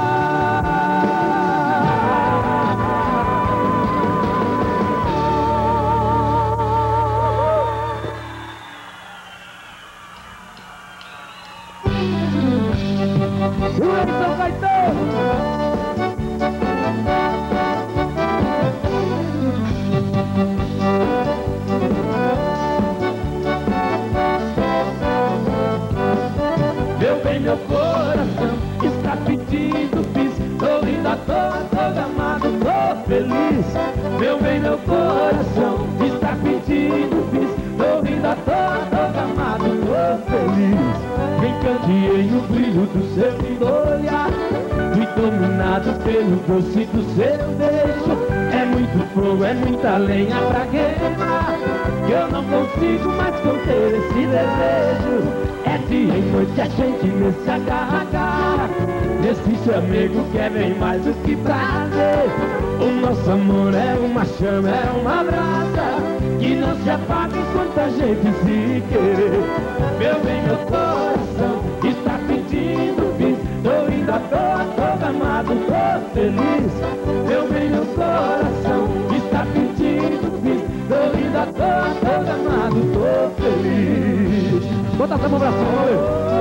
Segura São Caetano! Meu bem, meu coração está pedindo bis. Tô lindo à toa, todo amado, tô feliz. Meu bem, meu coração está pedindo bis. Tô lindo à toa, todo amado, tô feliz. Encandeei no brilho do seu lindo olhar, fui dominado pelo doce do seu beijo. É muito fogo, é muita lenha pra queimar, que eu não consigo mais conter esse desejo. É dia e noite a gente nesse agarra-garra, nesse chamego que é bem mais do que prazer. O nosso amor é uma chama, é uma brasa, que não se apaga enquanto a gente se querer. Meu bem, meu coração está pedindo bis. Tô indo à toa, todo amado, tô feliz. Meu bem, meu coração está pedindo bis. Tô indo à toa, todo amado, tô feliz. Bota essa mão pra cima, valeu.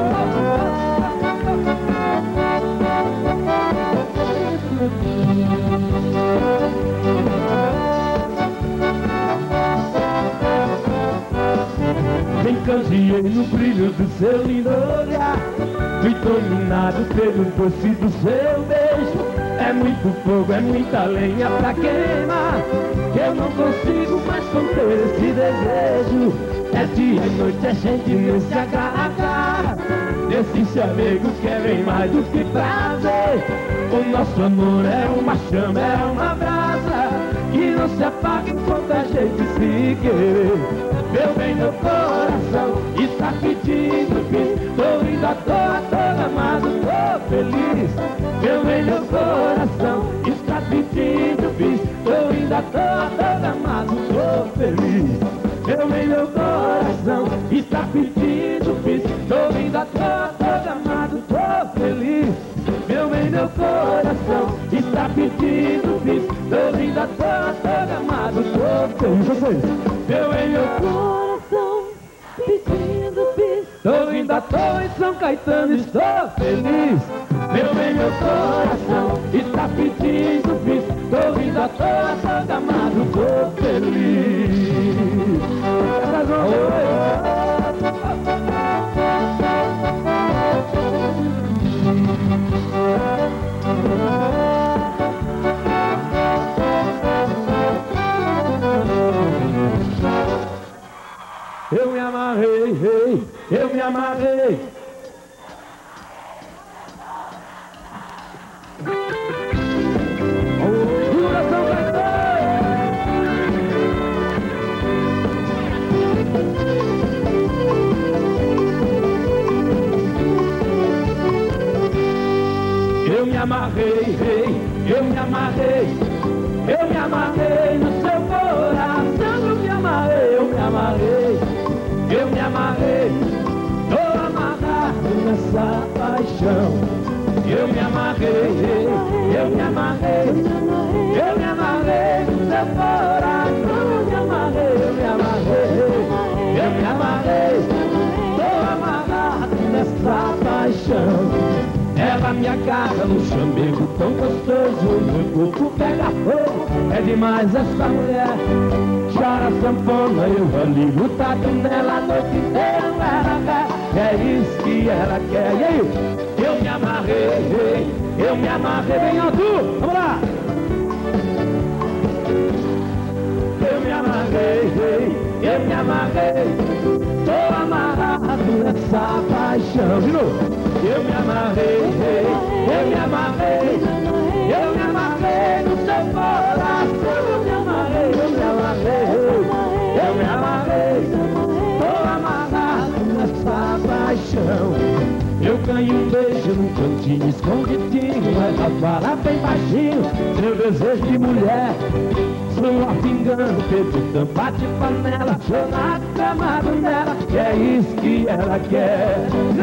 Me encandeei no brilho do seu lindo olhar, fui dominado pelo doce do seu beijo. É muito fogo, é muita lenha pra queimar, que eu não consigo mais conter esse desejo. É dia e noite a gente nesse agarra-garra, nesse chamego que é bem mais do que prazer. O nosso amor é uma chama, é uma brasa, que não se apaga enquanto a gente se querer. Meu bem, meu coração está pedindo bis. Tô indo à toa, todo amado, tô feliz. Meu bem, meu coração está pedindo bis. Tô indo à toa, todo amado, tô feliz. Meu bem, meu coração está pedindo bis. Tô indo à toa, todo amado, tô feliz. Meu bem, meu coração está pedindo bis. Tô indo à toa, todo amado, tô feliz. Meu bem, meu coração pedindo bis. Tô indo à toa em São Caetano, estou feliz. Meu bem, meu coração está pedindo bis. Tô indo à toa, todo amado, tô feliz. Eu me amarrei, eu me amarrei. Segura São Caetano! Eu me amarrei, eu me amarrei, eu me amarrei no seu coração. Eu me amarrei, eu me amarrei, eu me amarrei. Tô amarrado nessa paixão. Eu me amarrei, eu me amarrei, eu me amarrei no seu coração. Eu me amarrei, eu me amarrei, eu me amarrei. Tô amarrado nessa paixão. Ela me agarra no chamego tão gostoso, meu corpo pega fogo, é demais essa mulher. Chora sanfona, eu ali lutado nela a noite inteira, ela quer, é isso que ela quer. E aí? Eu me amarrei, bem alto, vamos lá! Eu me amarrei, tô amarrado nessa paixão. De novo! Eu me amarrei, eu me amarrei, eu me amarrei no seu coração. Eu me amarrei, eu me amarrei, eu me amarrei, tô amarrado nessa paixão. Eu ganho um beijo num cantinho escondidinho, mas ela fala bem baixinho, seu desejo de mulher. Sua pingando, peito tampa de panela, tô na cama dela, que é isso que ela quer.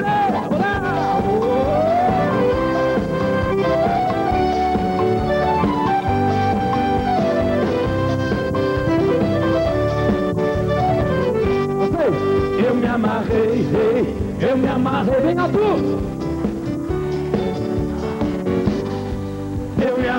Eu me amarrei, bem alto. Eu me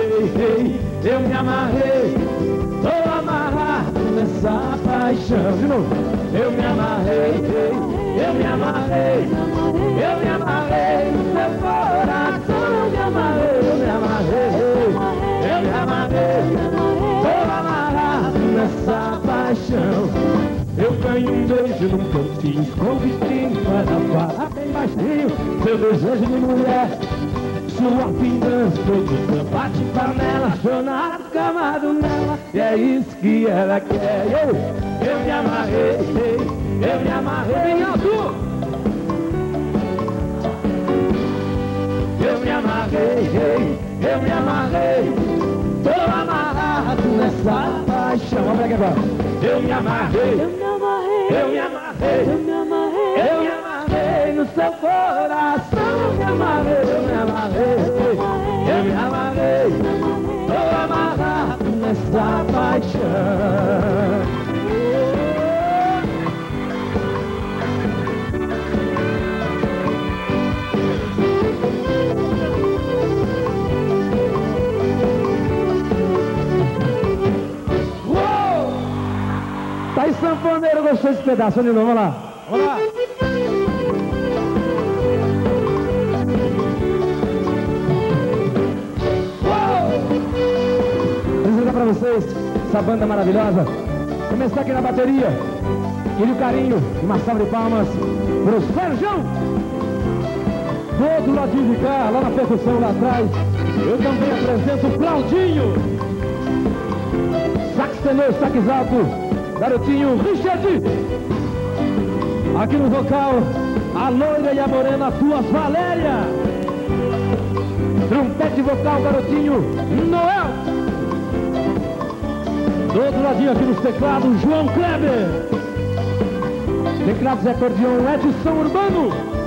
amarrei, tô amarrado nessa paixão. De novo. Eu me amarrei, eu me amarrei, eu me amarrei no seu coração. Eu me amarrei, eu me amarrei, eu me amarrei, tô amarrado nessa paixão. Eu ganho um beijo num cantinho escondidinho, mas ela fala bem baixinho, seu desejo de mulher. Sua vingança foi de tampa de panela, tô na cama nela, e é isso que ela quer. Eu me amarrei, bem alto. Eu me amarrei, tô amarrado nessa paixão. Vamos ver aqui agora. Eu me amarrei, eu me amarrei, eu me amarrei no seu coração. Eu me amarrei, eu me amarrei, eu me amarrei, tô amarrado nessa paixão. Tá aí, sanfoneiro, gostou desse pedaço? De novo, vamos lá. Vamos lá. Vou apresentar pra vocês essa banda maravilhosa. Começar aqui na bateria. E o carinho, uma salva de palmas pro Sérgio. Do outro ladinho de cá, lá na percussão, lá atrás, eu também apresento o Claudinho. Sax tenor, sax alto, garotinho Richard. Aqui no vocal, a loira e a morena, tuas Valéria. Trompete vocal, garotinho Noel. Do outro ladinho aqui nos teclados, João Kleber. Teclados e acordeão, Edson Urbano.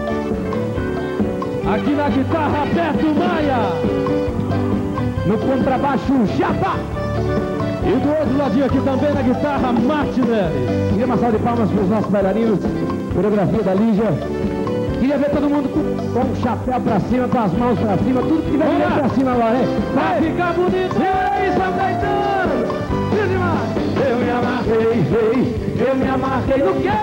Aqui na guitarra, Beto Maia. No contrabaixo, Jabá. E do outro ladinho aqui também na guitarra, Martinelli. Queria uma salva de palmas para os nossos bailarinos. Coreografia da Lígia. Queria ver todo mundo com o chapéu pra cima, com as mãos pra cima, tudo que tiver direito pra cima agora, hein? Vai ficar bonito! E aí, São Caetano! Diz demais! Eu me amarrei no quê?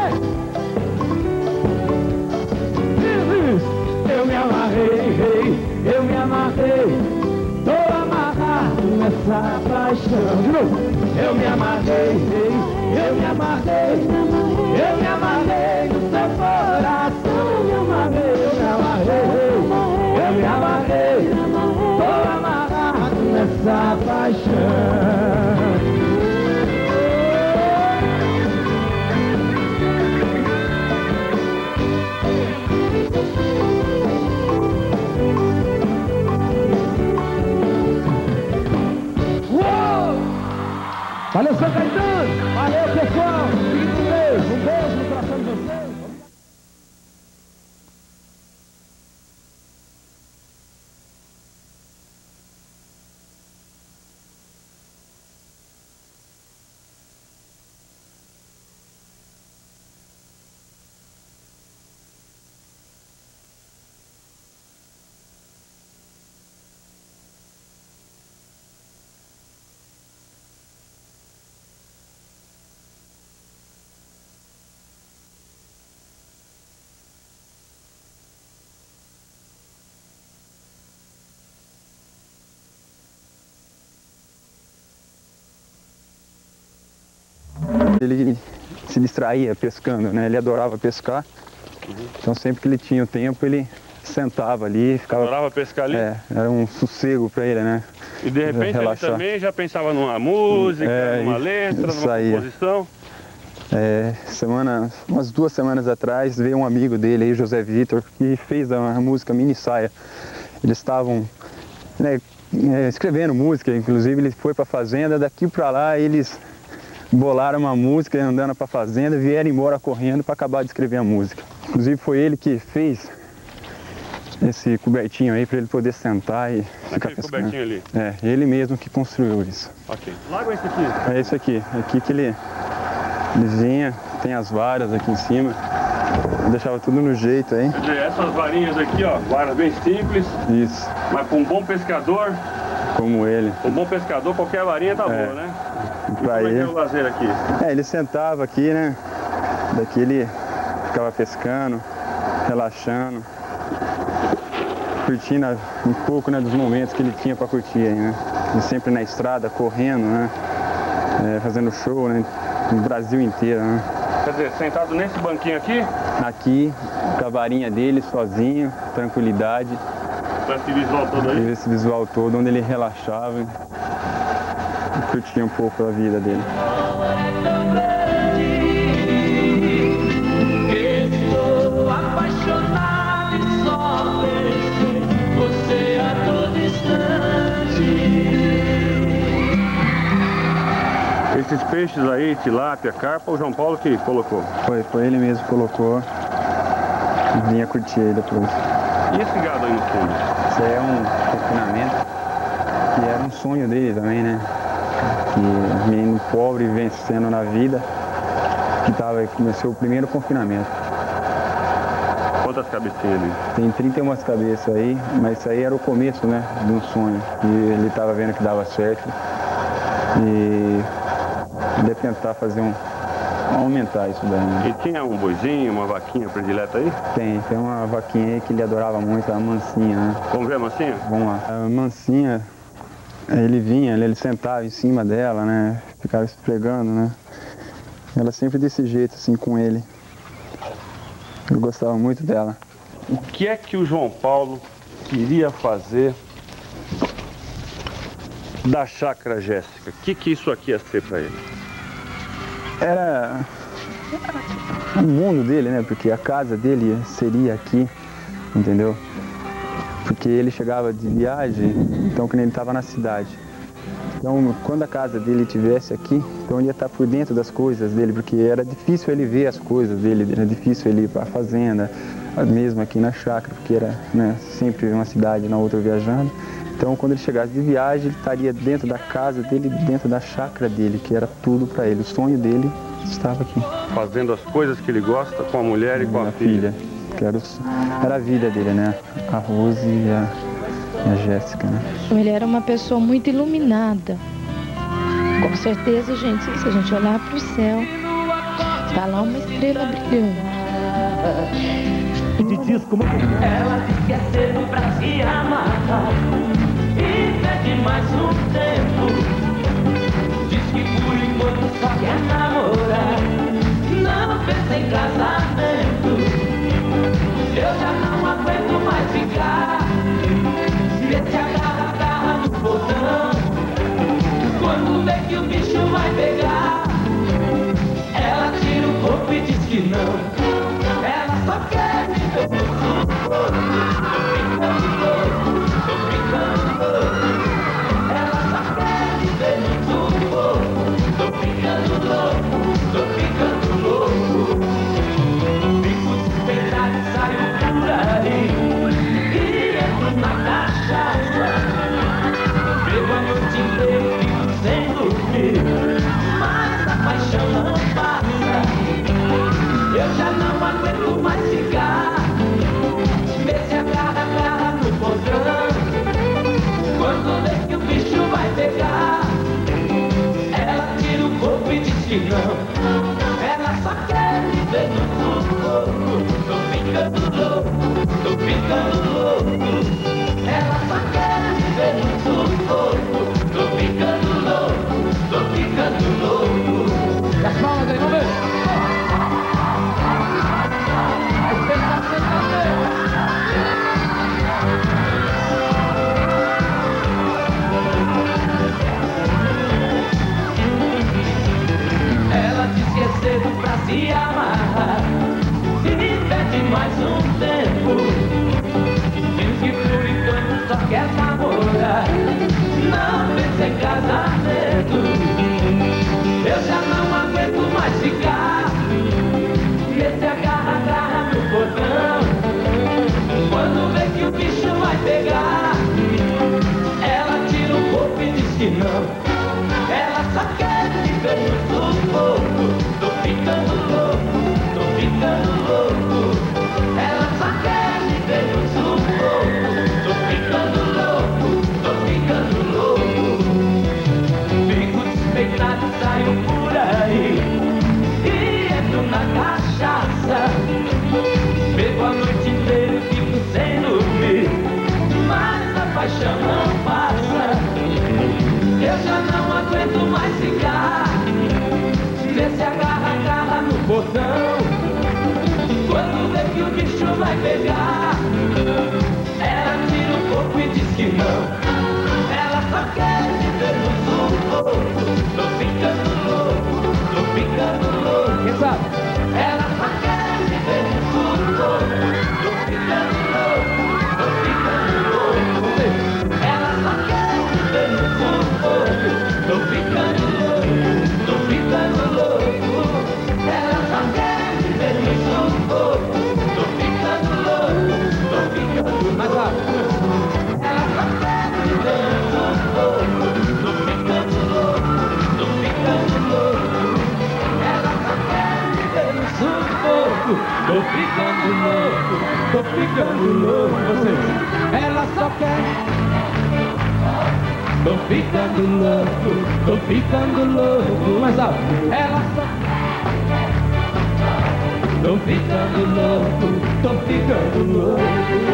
Eu me amarrei, tô amarrado nessa paixão. De novo. Eu me amarrei, eu me amarrei, eu me amarrei no seu coração. Eu me amarrei, eu me amarrei, eu me amarrei, tô amarrado nessa paixão. Valeu, São Caetano. Valeu, pessoal. Fiquem com Deus. Um beijo no coração de vocês. Ele se distraía pescando, né? Ele adorava pescar. Então sempre que ele tinha o tempo, ele sentava ali, ficava... Adorava pescar ali? É, era um sossego para ele, né? E de repente ele também já pensava numa música, numa letra, numa composição? Umas 2 semanas atrás, veio um amigo dele aí, José Vitor, que fez a música Mini Saia. Eles estavam, né, escrevendo música, inclusive ele foi para a fazenda, daqui para lá eles bolaram uma música andando para a fazenda, vieram embora correndo para acabar de escrever a música. Inclusive foi ele que fez esse cobertinho aí para ele poder sentar e ficar pescando. Cobertinho ali? É, ele mesmo que construiu isso. Ok. Lago é esse aqui? É esse aqui. Aqui que ele vinha, tem as varas aqui em cima. Eu deixava tudo no jeito aí. Quer dizer, essas varinhas aqui, ó, varas bem simples. Isso. Mas para um bom pescador... Como ele. Um bom pescador, qualquer varinha tá boa, né? E como é que é o lazer aqui? Ele sentava aqui, né? Daqui ele ficava pescando, relaxando, curtindo um pouco, né, dos momentos que ele tinha para curtir aí, né? E sempre na estrada, correndo, né? Fazendo show, né? No Brasil inteiro, né? Quer dizer, sentado nesse banquinho aqui? Aqui, com a varinha dele, sozinho, tranquilidade. Com esse visual todo aí? Esse visual todo, onde ele relaxava e curtia um pouco a vida dele. Estou apaixonado e só penso você a todo instante. Esses peixes aí, tilápia, carpa, o João Paulo que colocou? Foi ele mesmo que colocou e vinha curtir aí depois. E esse gado aí no fundo? Isso aí é um confinamento que era um sonho dele também, né? Que menino pobre vencendo na vida, começou o primeiro confinamento. Quantas cabecinhas ali? Tem 31 cabeças aí, mas isso aí era o começo, né, de um sonho. E ele estava vendo que dava certo. E ele ia tentar fazer aumentar isso daí. Né? E tinha um boizinho, uma vaquinha predileta aí? Tem uma vaquinha aí que ele adorava muito, a Mansinha, né? Vamos ver a Mansinha? Vamos lá. A Mansinha, ele vinha, ele sentava em cima dela, né? Ficava esfregando, né? Ela sempre desse jeito, assim, com ele. Eu gostava muito dela. O que é que o João Paulo queria fazer da Chácara Jéssica? O que isso aqui ia ser para ele? Era o mundo dele, né? Porque a casa dele seria aqui, entendeu? Porque ele chegava de viagem, então que nem ele estava na cidade. Então, quando a casa dele estivesse aqui, então ele ia estar por dentro das coisas dele, porque era difícil ele ver as coisas dele, era difícil ele ir para a fazenda, mesmo aqui na chácara, porque era, né, sempre uma cidade na outra viajando. Então, quando ele chegasse de viagem, ele estaria dentro da casa dele, dentro da chácara dele, que era tudo para ele. O sonho dele estava aqui. Fazendo as coisas que ele gosta com a mulher e com a filha. Que era a vida dele, né? A Rose e a Jéssica, né? Ele era uma pessoa muito iluminada. Com certeza, gente, se a gente olhar para o céu, tá lá uma estrela brilhando. Ela diz que é cedo pra se amar e pede mais um tempo. Diz que por enquanto só quer namorar, não pensa em casamento. Eu já não aguento mais ficar. Se esse agarra no botão, quando vê que o bicho vai pegar, ela tira o corpo e diz que não. Ela só quer me ver. Tô brincando, noite inteira fico sem dormir, mas a paixão não passa. Eu já não aguento mais ficar nesse agarra no portão. Quando vê que o bicho vai pegar, ela tira o corpo e diz que não. Ela só quer me ver no sufoco. Tô ficando louco, tô ficando louco. Ela só quer me ver no sufoco. Tô ficando louco, tô ficando louco. E as palmas aí, vamos ver. Ela diz que é cedo pra se amarrar e me pede mais um tempo. Diz que por enquanto só quer namorar, não pensa em casamento. Eu já não aguento mais ficar nesse agarra no portão. Quando vê que o bicho vai pegar, ela tira o corpo e diz que não. Ela só quer me ver no sufoco. Tô ficando louco, tô ficando louco. Ela só quer me ver no sufoco. Tô ficando louco, tô ficando louco. Fico despeitado e saio por aí e entro na cachaça. Bebo a noite inteira e fico sem dormir, mas a paixão não passa. Eu já não aguento mais ficar nesse agarra no botão. Quando vê que o bicho vai pegar, ela tira o corpo e diz que não. Ela só quer me ver no sufoco. Tô ficando louco, tô ficando louco. Quem sabe? Ela só quer me ver no sufoco. Tô ficando louco, tô ficando louco. Ela só quer me ver no sufoco. Tô ficando louco, tô ficando louco. Ela só quer me ver no sufoco. Tô ficando louco, tô ficando mais rápido. Ela só quer me ver no sufoco. Tô ficando louco, tô ficando louco. Ela só quer me ver no sufoco. Tô ficando louco, tô ficando louco. Vocês, ela só quer. Tô ficando louco, tô ficando louco. Mais alto. Ela só. Tô ficando louco, tô ficando louco.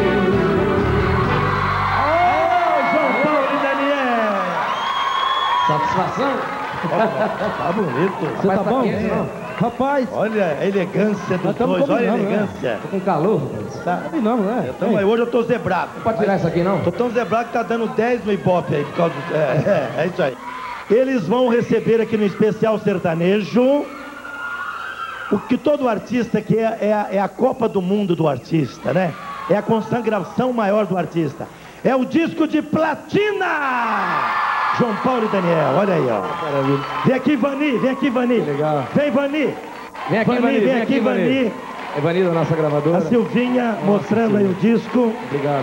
Ô, João Paulo e Daniel! Satisfação? Tá bonito. Você tá bom? Não. Rapaz, olha a elegância dos dois, olha a elegância. Tô com calor, tá. Não, né? Hoje eu tô zebrado. Não pode tirar isso aqui, não? Tô tão zebrado que tá dando 10 no Ibope aí, por causa do... É isso aí. Eles vão receber aqui no Especial Sertanejo o que todo artista quer, é a Copa do Mundo do artista, né? É a consagração maior do artista. É o disco de platina! João Paulo e Daniel, olha aí, ó. Maravilha. Vem aqui, Vani, vem aqui, Vani. Legal. Vem, Vani. Vem aqui, Vani, vem aqui, Vani. É Vani da nossa gravadora. A Silvinha mostrando aí o disco. Obrigado.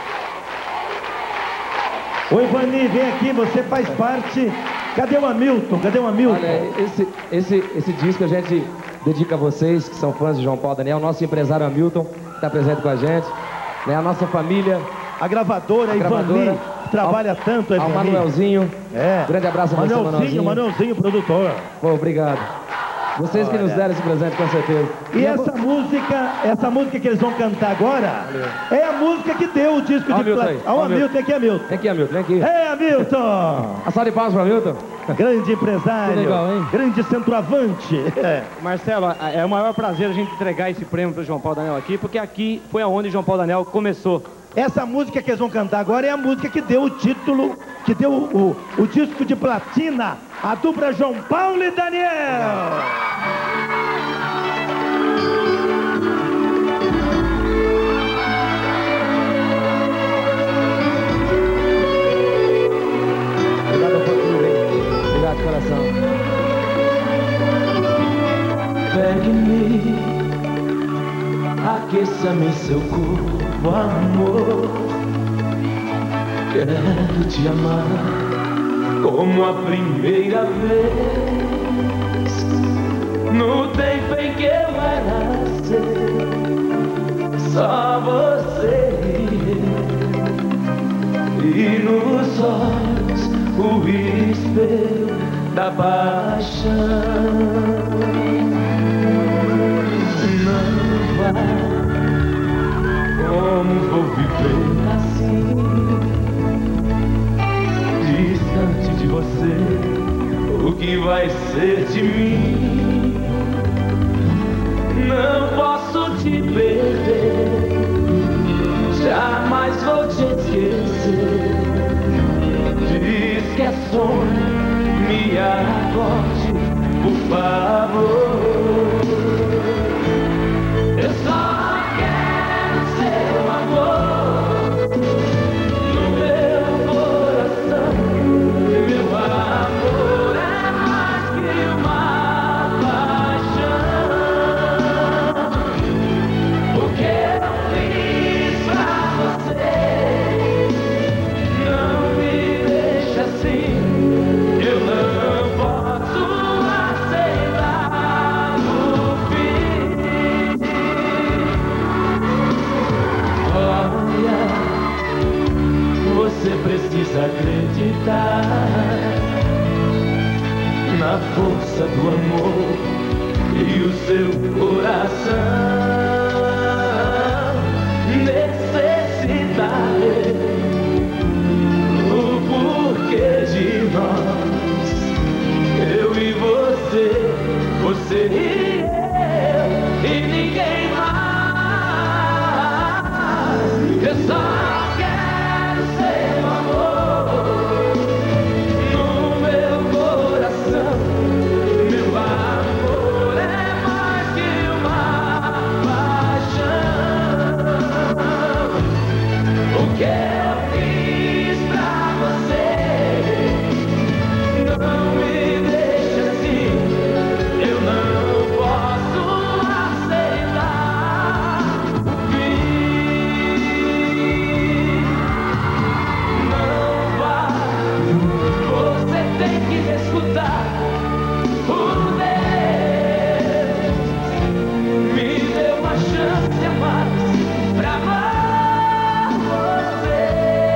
Oi, Vani, vem aqui, você faz parte. Cadê o Hamilton? Cadê o Hamilton? Olha, esse disco a gente dedica a vocês, que são fãs de João Paulo e Daniel, nosso empresário Hamilton, que está presente com a gente, né? A nossa família. A gravadora, Ivani, que trabalha tanto, Ao Manuelzinho. Grande abraço a você, Manuelzinho. Manuelzinho, produtor. Pô, obrigado. Vocês que nos deram esse presente, com certeza. E essa música que eles vão cantar agora, é a música que deu o disco de platina. Olha o Hamilton, vem aqui, Hamilton. Vem aqui, Hamilton, vem aqui. Ei, Hamilton! A salva de palmas para Hamilton. Grande empresário, que legal, hein? Grande centroavante. Marcelo, é o maior prazer a gente entregar esse prêmio para o João Paulo Daniel aqui, porque aqui foi aonde João Paulo Daniel começou. Essa música que eles vão cantar agora é a música que deu o título, que deu o disco de platina, a dupla João Paulo e Daniel. Obrigado, coração. Pegue-me, aqueça-me seu corpo, amor. Quero te amar como a primeira vez, no tempo em que eu era seu, só você e nos olhos o espelho da paixão. Não vai, como vou viver assim, distante de você, o que vai ser de mim? Não posso te perder, jamais vou te esquecer. Diz que é sonho, me acorde, por favor. Eu só quero seu amor no meu coração. Meu amor é mais que uma paixão. O que eu fiz pra você não me deixa assim. Eu não posso aceitar o fim. Olha, você precisa acreditar na força do amor e o seu coração. Necessidade, o porquê de nós, eu e você, você e eu, e ninguém mais. Eu só quero seu amor no meu coração. Meu amor é mais que uma paixão. O que eu fiz pra você não me deixa assim. Eu não posso aceitar o fim. Não vai, você tem que me escutar. Por Deus, me dê uma chance a mais pra amar você.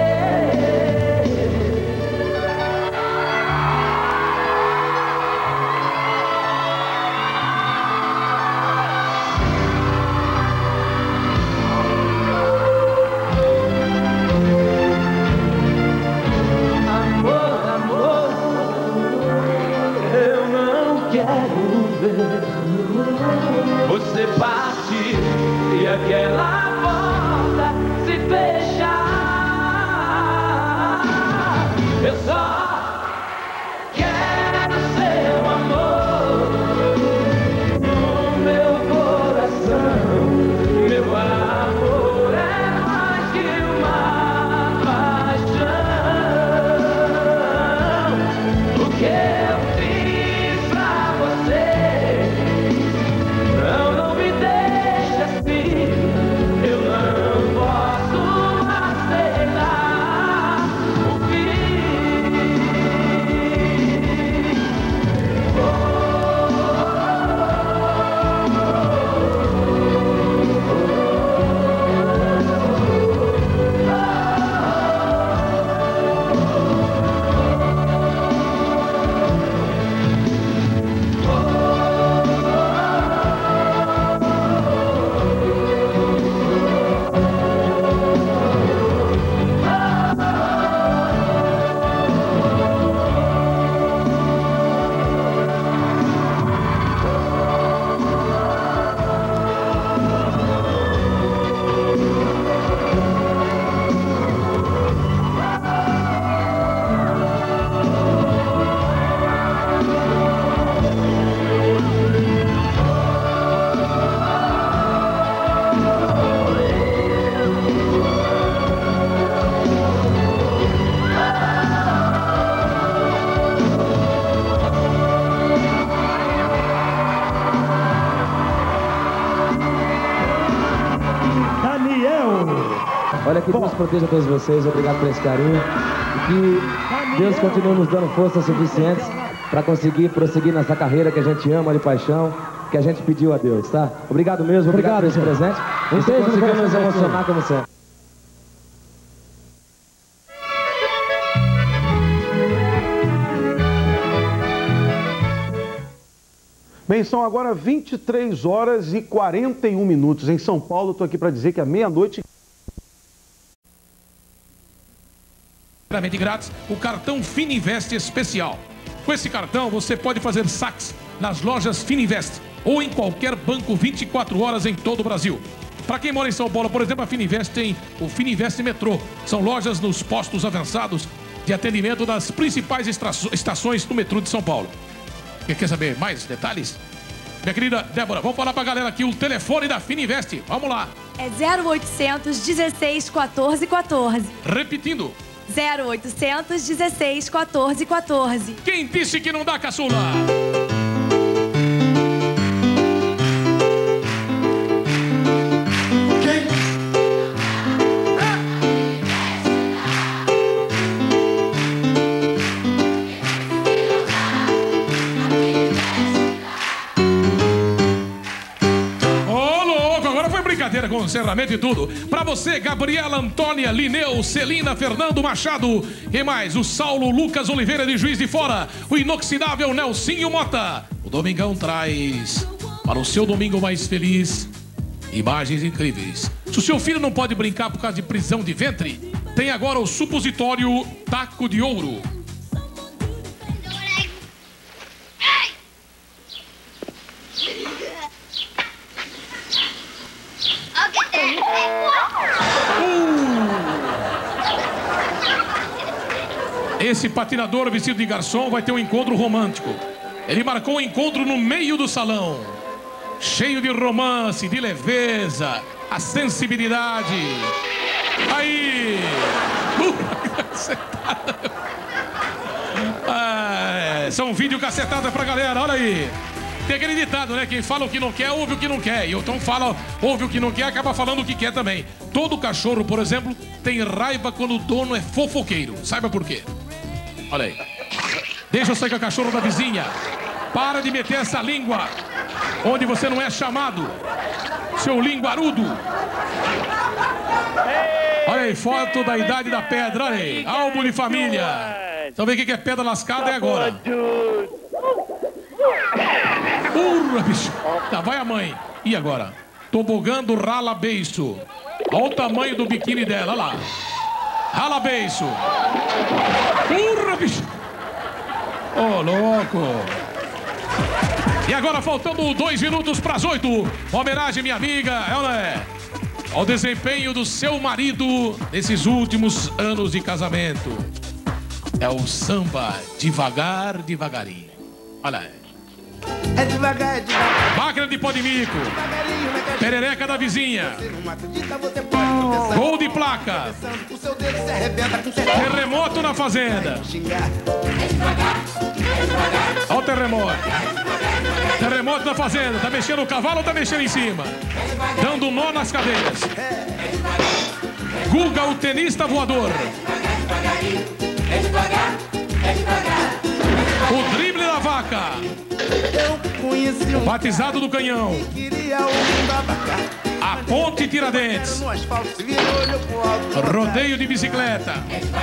Amor, amor, eu não quero ver você partir e aquela porta se fechar. Eu só quero seu amor no meu coração. Meu amor é mais que uma paixão. O que eu fiz pra você não me deixa assim. Eu não posso aceitar o fim. Olha, que Deus proteja todos vocês, obrigado por esse carinho. E que Deus continue nos dando forças suficientes para conseguir prosseguir nessa carreira que a gente ama de paixão, que a gente pediu a Deus, tá? Obrigado mesmo, obrigado por esse presente. Você conseguiu nos emocionar como sempre. Bem, são agora 23 horas e 41 minutos em São Paulo. Estou aqui para dizer que à meia-noite... Grátis, o cartão Fininvest Especial. Com esse cartão você pode fazer saques nas lojas Fininvest ou em qualquer banco 24 horas em todo o Brasil. Para quem mora em São Paulo, por exemplo, a Fininvest tem o Fininvest Metrô. São lojas nos postos avançados de atendimento das principais estações do metrô de São Paulo. Quer saber mais detalhes? Minha querida Débora, vamos falar pra galera aqui o telefone da Fininvest. Vamos lá. É 0800 16 14 14. Repetindo. 0800 16 14 14. Quem disse que não dá, caçula? Com encerramento e tudo. Pra você, Gabriela, Antônia, Lineu, Celina, Fernando Machado. Quem mais? O Saulo Lucas Oliveira de Juiz de Fora. O inoxidável Nelsinho Mota. O Domingão traz para o seu domingo mais feliz imagens incríveis. Se o seu filho não pode brincar por causa de prisão de ventre, tem agora o supositório Taco de Ouro. Esse patinador vestido de garçom vai ter um encontro romântico. Ele marcou um encontro no meio do salão, cheio de romance, de leveza, a sensibilidade. Aí! São videocacetadas pra galera, olha aí. Tem aquele ditado, né? Quem fala o que não quer, ouve o que não quer. E então fala, ouve o que não quer, acaba falando o que quer também. Todo cachorro, por exemplo, tem raiva quando o dono é fofoqueiro. Saiba por quê. Olha aí. Deixa eu sair com a cachorra da vizinha. Para de meter essa língua onde você não é chamado. Seu linguarudo. Olha aí, foto da idade da pedra. Olha aí, álbum de família. Então vê o que é pedra lascada, é agora. Urra, bicho. Tá, vai a mãe. E agora? Tobogã do rala beiço. Olha o tamanho do biquíni dela, olha lá. Rala beiço. Urra, bicho. Ô, louco. E agora, faltando 2 minutos para as 8. Uma homenagem, minha amiga, ao desempenho do seu marido nesses últimos anos de casamento. É o samba Devagar, Devagarinho. Olha aí. É devagar, é devagar. Máquina de pó de mico. Perereca da vizinha. Gol de placa. Terremoto na fazenda. Olha o terremoto. Terremoto na fazenda. Tá mexendo o cavalo ou tá mexendo em cima? Dando nó nas cadeiras. Guga, o tenista voador. É devagar, é devagar. O drible da vaca. O batizado do canhão. A ponte Tiradentes. Rodeio de bicicleta.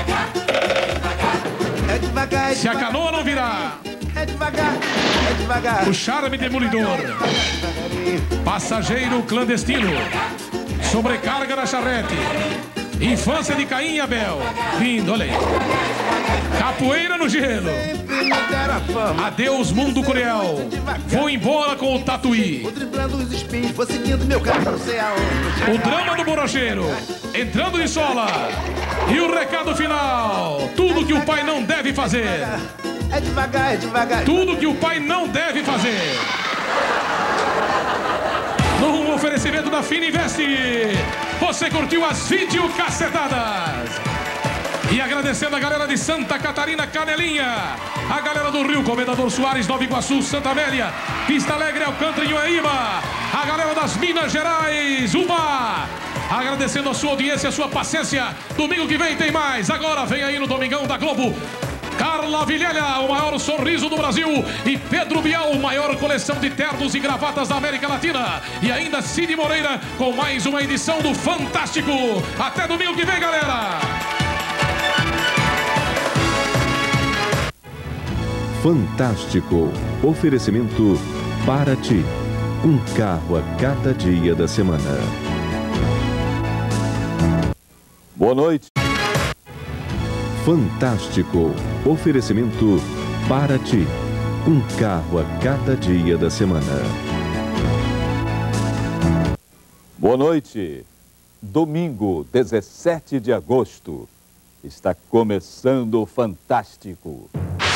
Se a canoa não virar. É devagar, é devagar. O charme demolidor. Passageiro clandestino. Sobrecarga na charrete. Infância de Caim e Abel. Lindo, olha aí. Capoeira no gelo. Adeus, mundo cruel. Vou embora com o Tatuí. O drama do borocheiro. Entrando de sola. E o recado final. Tudo que o pai não deve fazer. É devagar, é devagar. Tudo que o pai não deve fazer. Num oferecimento da Fininvest. Você curtiu as videocacetadas. E agradecendo a galera de Santa Catarina, Canelinha. A galera do Rio, Comendador Soares, Nova Iguaçu, Santa Amélia, Vista Alegre, Alcântara e Uaíba. A galera das Minas Gerais, Uba. Agradecendo a sua audiência, a sua paciência. Domingo que vem tem mais. Agora vem aí no Domingão da Globo. Carla Vilhena, o maior sorriso do Brasil. E Pedro Bial, maior coleção de ternos e gravatas da América Latina. E ainda Cid Moreira com mais uma edição do Fantástico. Até domingo que vem, galera! Fantástico. Oferecimento Paraty. Um carro a cada dia da semana. Boa noite. Fantástico. Oferecimento Paraty. Um carro a cada dia da semana. Boa noite. Domingo, 17 de agosto. Está começando o Fantástico.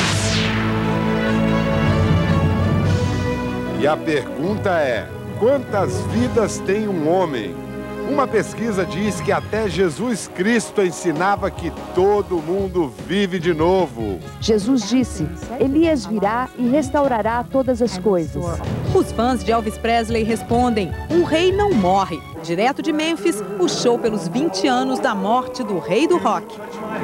E a pergunta é: quantas vidas tem um homem? Uma pesquisa diz que até Jesus Cristo ensinava que todo mundo vive de novo. Jesus disse: Elias virá e restaurará todas as coisas. Os fãs de Elvis Presley respondem: um rei não morre. Direto de Memphis, o show pelos 20 anos da morte do rei do rock.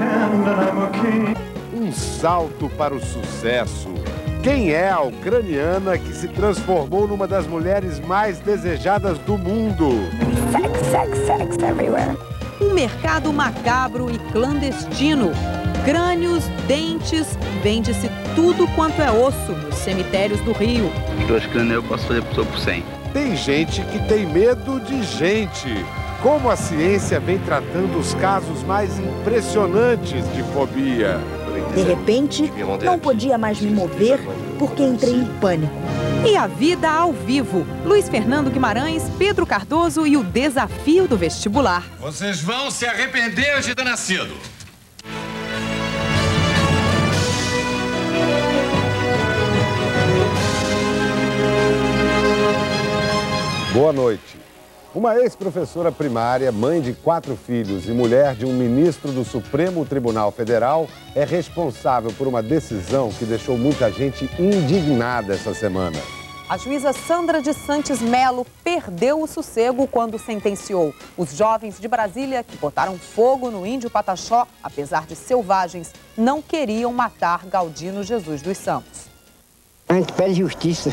Um salto para o sucesso. Quem é a ucraniana que se transformou numa das mulheres mais desejadas do mundo? Sex everywhere. Um mercado macabro e clandestino. Crânios, dentes, vende-se tudo quanto é osso nos cemitérios do Rio. Eu acho que eu posso fazer por 100. Tem gente que tem medo de gente. Como a ciência vem tratando os casos mais impressionantes de fobia? De repente, não podia mais me mover porque entrei em pânico. E a vida ao vivo. Luiz Fernando Guimarães, Pedro Cardoso e o desafio do vestibular. Vocês vão se arrepender de ter nascido. Boa noite. Uma ex-professora primária, mãe de 4 filhos e mulher de um ministro do Supremo Tribunal Federal é responsável por uma decisão que deixou muita gente indignada essa semana. A juíza Sandra de Santos Melo perdeu o sossego quando sentenciou os jovens de Brasília que botaram fogo no índio Pataxó, apesar de selvagens, não queriam matar Galdino Jesus dos Santos. A gente pede justiça,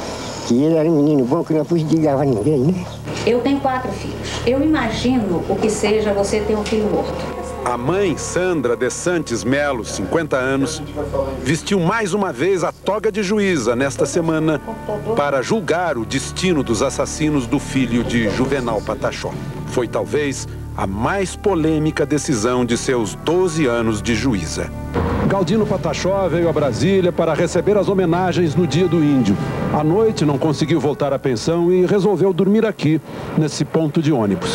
que ele era um menino bom que não prejudicava ninguém, né? Eu tenho 4 filhos. Eu imagino o que seja você ter um filho morto. A mãe, Sandra de Santos Melo, 50 anos, vestiu mais uma vez a toga de juíza nesta semana para julgar o destino dos assassinos do filho de Juvenal Pataxó. Foi talvez a mais polêmica decisão de seus 12 anos de juíza. Galdino Pataxó veio a Brasília para receber as homenagens no Dia do Índio. À noite não conseguiu voltar à pensão e resolveu dormir aqui, nesse ponto de ônibus.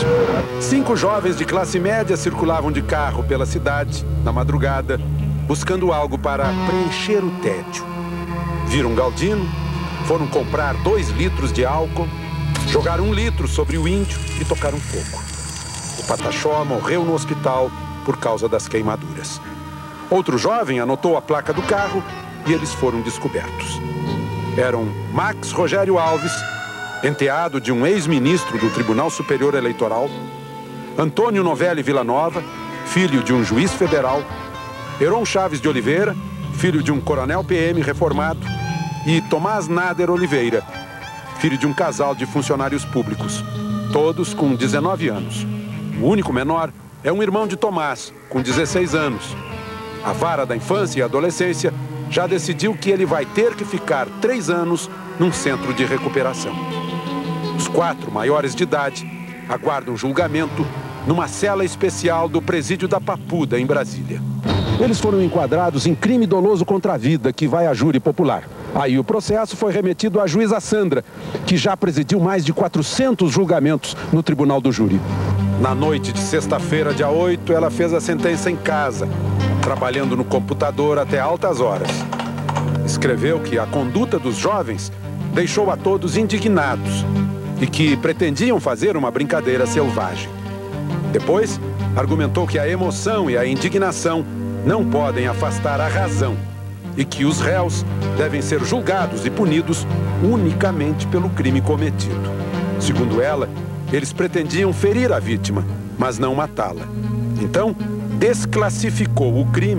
5 jovens de classe média circulavam de carro pela cidade, na madrugada, buscando algo para preencher o tédio. Viram Galdino, foram comprar 2 litros de álcool, jogaram 1 litro sobre o índio e tocaram fogo. O Pataxó morreu no hospital por causa das queimaduras. Outro jovem anotou a placa do carro e eles foram descobertos. Eram Max Rogério Alves, enteado de um ex-ministro do Tribunal Superior Eleitoral, Antônio Novelli Villanova, filho de um juiz federal, Heron Chaves de Oliveira, filho de um coronel PM reformado, e Tomás Nader Oliveira, filho de um casal de funcionários públicos, todos com 19 anos. O único menor é um irmão de Tomás, com 16 anos. A vara da infância e adolescência já decidiu que ele vai ter que ficar 3 anos num centro de recuperação. Os 4 maiores de idade aguardam julgamento numa cela especial do Presídio da Papuda, em Brasília. Eles foram enquadrados em crime doloso contra a vida, que vai a júri popular. Aí o processo foi remetido à juíza Sandra, que já presidiu mais de 400 julgamentos no Tribunal do Júri. Na noite de sexta-feira, dia 8, ela fez a sentença em casa, trabalhando no computador até altas horas. Escreveu que a conduta dos jovens deixou a todos indignados e que pretendiam fazer uma brincadeira selvagem. Depois, argumentou que a emoção e a indignação não podem afastar a razão e que os réus devem ser julgados e punidos unicamente pelo crime cometido. Segundo ela, eles pretendiam ferir a vítima, mas não matá-la. Então, desclassificou o crime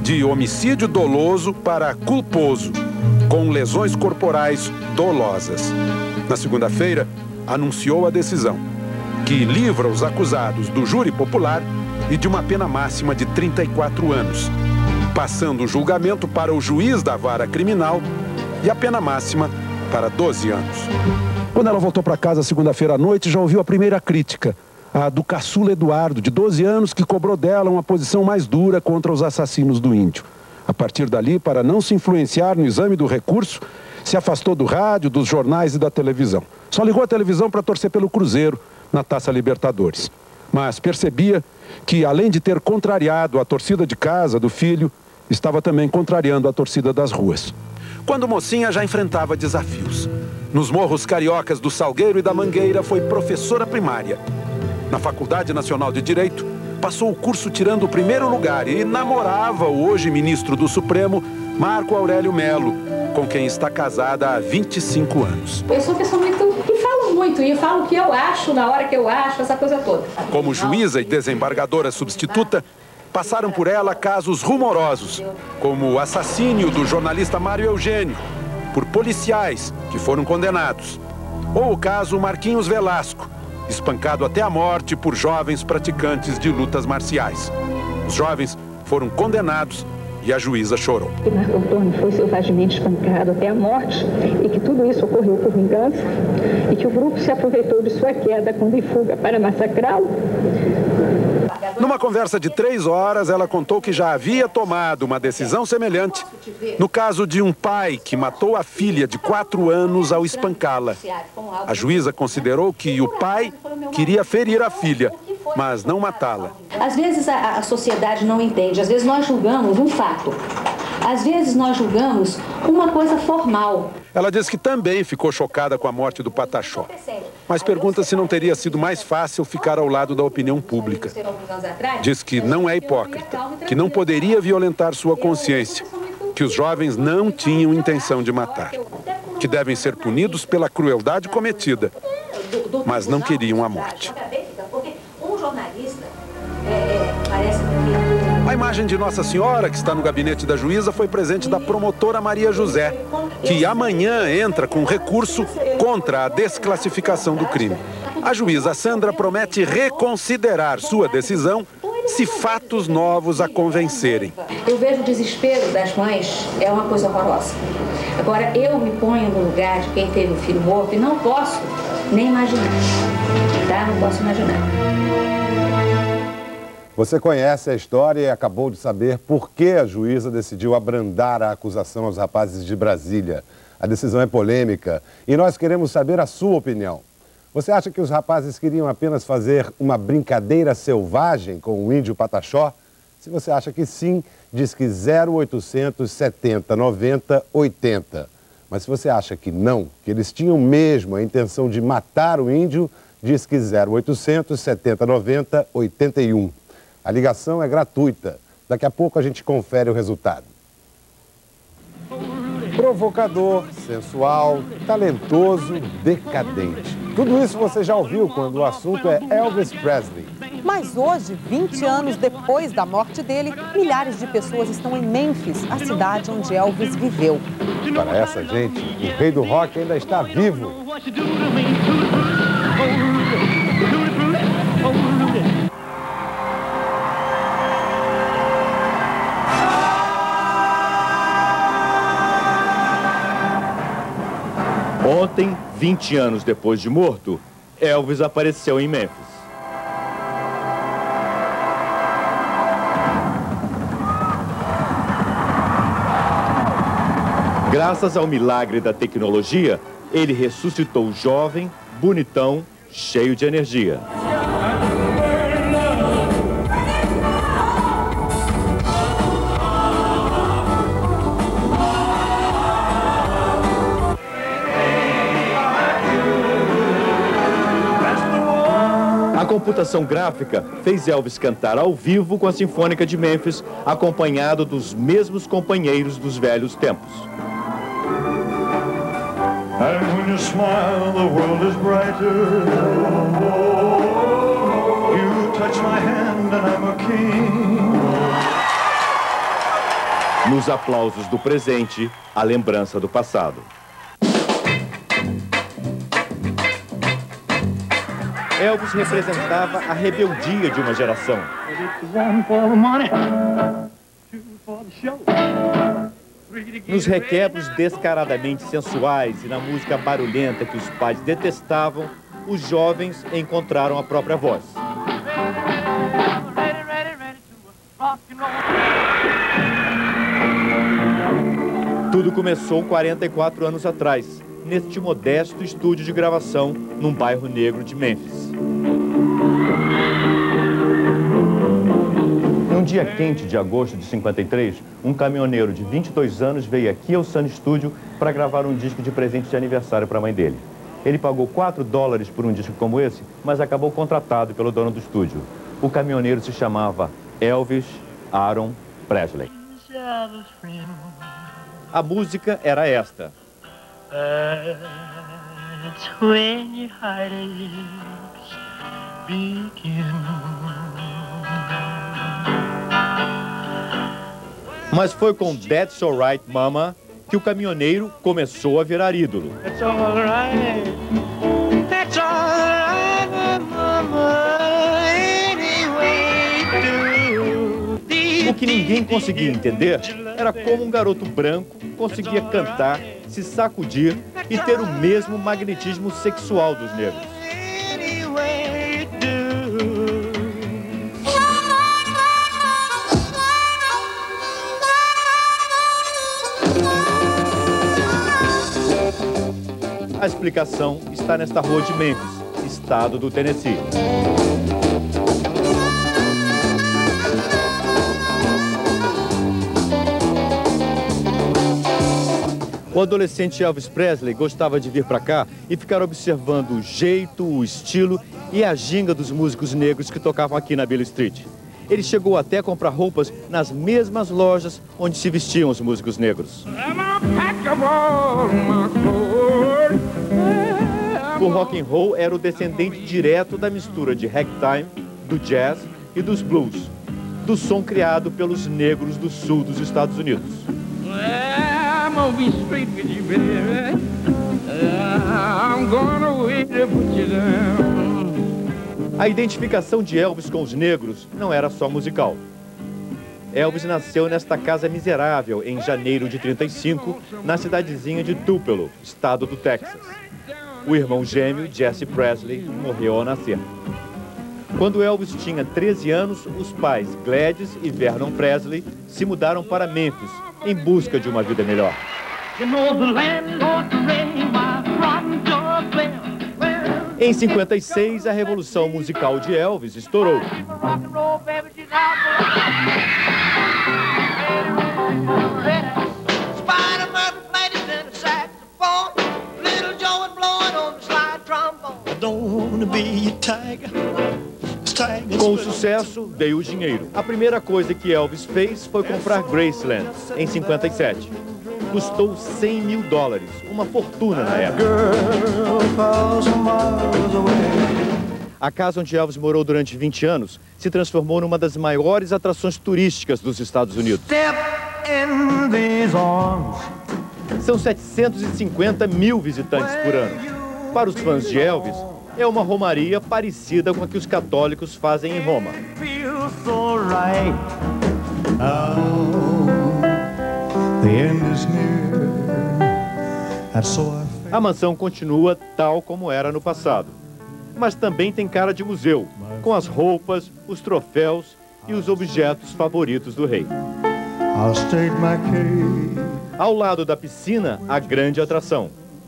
de homicídio doloso para culposo, com lesões corporais dolosas. Na segunda-feira, anunciou a decisão, que livra os acusados do júri popular e de uma pena máxima de 34 anos, passando o julgamento para o juiz da vara criminal e a pena máxima para 12 anos. Quando ela voltou para casa segunda-feira à noite, já ouviu a primeira crítica, a do caçula Eduardo, de 12 anos, que cobrou dela uma posição mais dura contra os assassinos do índio. A partir dali, para não se influenciar no exame do recurso, se afastou do rádio, dos jornais e da televisão. Só ligou a televisão para torcer pelo Cruzeiro na Taça Libertadores. Mas percebia que, além de ter contrariado a torcida de casa do filho, estava também contrariando a torcida das ruas. Quando mocinha já enfrentava desafios. Nos morros cariocas do Salgueiro e da Mangueira foi professora primária. Na Faculdade Nacional de Direito, passou o curso tirando o primeiro lugar e namorava o hoje ministro do Supremo, Marco Aurélio Melo, com quem está casada há 25 anos. Eu sou uma pessoa que falo muito, e eu falo o que eu acho, na hora que eu acho, essa coisa toda. Como juíza e desembargadora substituta, passaram por ela casos rumorosos, como o assassínio do jornalista Mário Eugênio, por policiais que foram condenados, ou o caso Marquinhos Velasco, espancado até a morte por jovens praticantes de lutas marciais. Os jovens foram condenados e a juíza chorou. Que Marco Antônio foi selvagemente espancado até a morte e que tudo isso ocorreu por vingança e que o grupo se aproveitou de sua queda quando em fuga para massacrá-lo. Numa conversa de 3 horas, ela contou que já havia tomado uma decisão semelhante no caso de um pai que matou a filha de 4 anos ao espancá-la. A juíza considerou que o pai queria ferir a filha, mas não matá-la. Às vezes a sociedade não entende, às vezes nós julgamos um fato, às vezes nós julgamos uma coisa formal. Ela diz que também ficou chocada com a morte do Pataxó, mas pergunta se não teria sido mais fácil ficar ao lado da opinião pública. Diz que não é hipócrita, que não poderia violentar sua consciência, que os jovens não tinham intenção de matar, que devem ser punidos pela crueldade cometida, mas não queriam a morte. A imagem de Nossa Senhora, que está no gabinete da juíza, foi presente da promotora Maria José, que amanhã entra com recurso contra a desclassificação do crime. A juíza Sandra promete reconsiderar sua decisão se fatos novos a convencerem. Eu vejo o desespero das mães, é uma coisa horrorosa. Agora, eu me ponho no lugar de quem teve um filho morto e não posso nem imaginar, tá? Não posso imaginar. Você conhece a história e acabou de saber por que a juíza decidiu abrandar a acusação aos rapazes de Brasília. A decisão é polêmica e nós queremos saber a sua opinião. Você acha que os rapazes queriam apenas fazer uma brincadeira selvagem com o índio Pataxó? Se você acha que sim, diz que 0800 70 90 80. Mas se você acha que não, que eles tinham mesmo a intenção de matar o índio, diz que 0800 70 90 81. A ligação é gratuita. Daqui a pouco a gente confere o resultado. Provocador, sensual, talentoso, decadente. Tudo isso você já ouviu quando o assunto é Elvis Presley. Mas hoje, 20 anos depois da morte dele, milhares de pessoas estão em Memphis, a cidade onde Elvis viveu. Para essa gente, o rei do rock ainda está vivo. Ontem, 20 anos depois de morto, Elvis apareceu em Memphis. Graças ao milagre da tecnologia, ele ressuscitou jovem, bonitão, cheio de energia. A computação gráfica fez Elvis cantar ao vivo com a Sinfônica de Memphis, acompanhado dos mesmos companheiros dos velhos tempos. And when you smile, the world is brighter. You touch my hand and I'm a king. Nos aplausos do presente, a lembrança do passado. Elvis representava a rebeldia de uma geração. Nos requebros descaradamente sensuais e na música barulhenta que os pais detestavam, os jovens encontraram a própria voz. Tudo começou 44 anos atrás, neste modesto estúdio de gravação num bairro negro de Memphis. Num dia quente de agosto de 53, um caminhoneiro de 22 anos veio aqui ao Sun Studio para gravar um disco de presente de aniversário para a mãe dele. Ele pagou $4 por um disco como esse, mas acabou contratado pelo dono do estúdio. O caminhoneiro se chamava Elvis Aaron Presley. A música era esta. Mas foi com That's Alright Mama que o caminhoneiro começou a virar ídolo. That's alright. That's alright, mama, anyway do. O que ninguém conseguia entender era como um garoto branco conseguia cantar, se sacudir e ter o mesmo magnetismo sexual dos negros. A explicação está nesta rua de Memphis, estado do Tennessee. O adolescente Elvis Presley gostava de vir para cá e ficar observando o jeito, o estilo e a ginga dos músicos negros que tocavam aqui na Beale Street. Ele chegou até a comprar roupas nas mesmas lojas onde se vestiam os músicos negros. O rock and roll era o descendente direto da mistura de ragtime, do jazz e dos blues, do som criado pelos negros do sul dos Estados Unidos. A identificação de Elvis com os negros não era só musical. Elvis nasceu nesta casa miserável em janeiro de 35, na cidadezinha de Tupelo, estado do Texas. O irmão gêmeo, Jesse Presley, morreu ao nascer. Quando Elvis tinha 13 anos, os pais Gladys e Vernon Presley se mudaram para Memphis, em busca de uma vida melhor. Em 56, a revolução musical de Elvis estourou. Com o sucesso, veio o dinheiro. A primeira coisa que Elvis fez foi comprar Graceland, em 57. Custou $100 mil, uma fortuna na época. A casa onde Elvis morou durante 20 anos se transformou numa das maiores atrações turísticas dos Estados Unidos. São 750 mil visitantes por ano. Para os fãs de Elvis, é uma romaria parecida com a que os católicos fazem em Roma. A mansão continua tal como era no passado, mas também tem cara de museu, com as roupas, os troféus e os objetos favoritos do rei. Ao lado da piscina, a grande atração.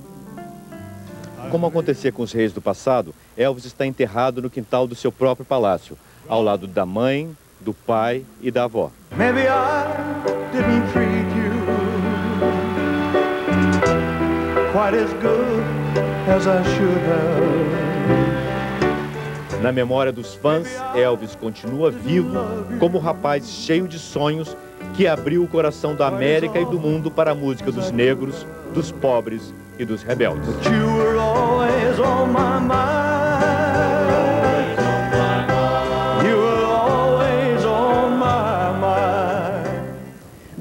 Como acontecia com os reis do passado, Elvis está enterrado no quintal do seu próprio palácio, ao lado da mãe, do pai e da avó. Maybe I didn't treat you quite as good as I should have. Na memória dos fãs, Elvis continua vivo como um rapaz cheio de sonhos que abriu o coração da América e do mundo para a música dos negros, dos pobres e dos rebeldes.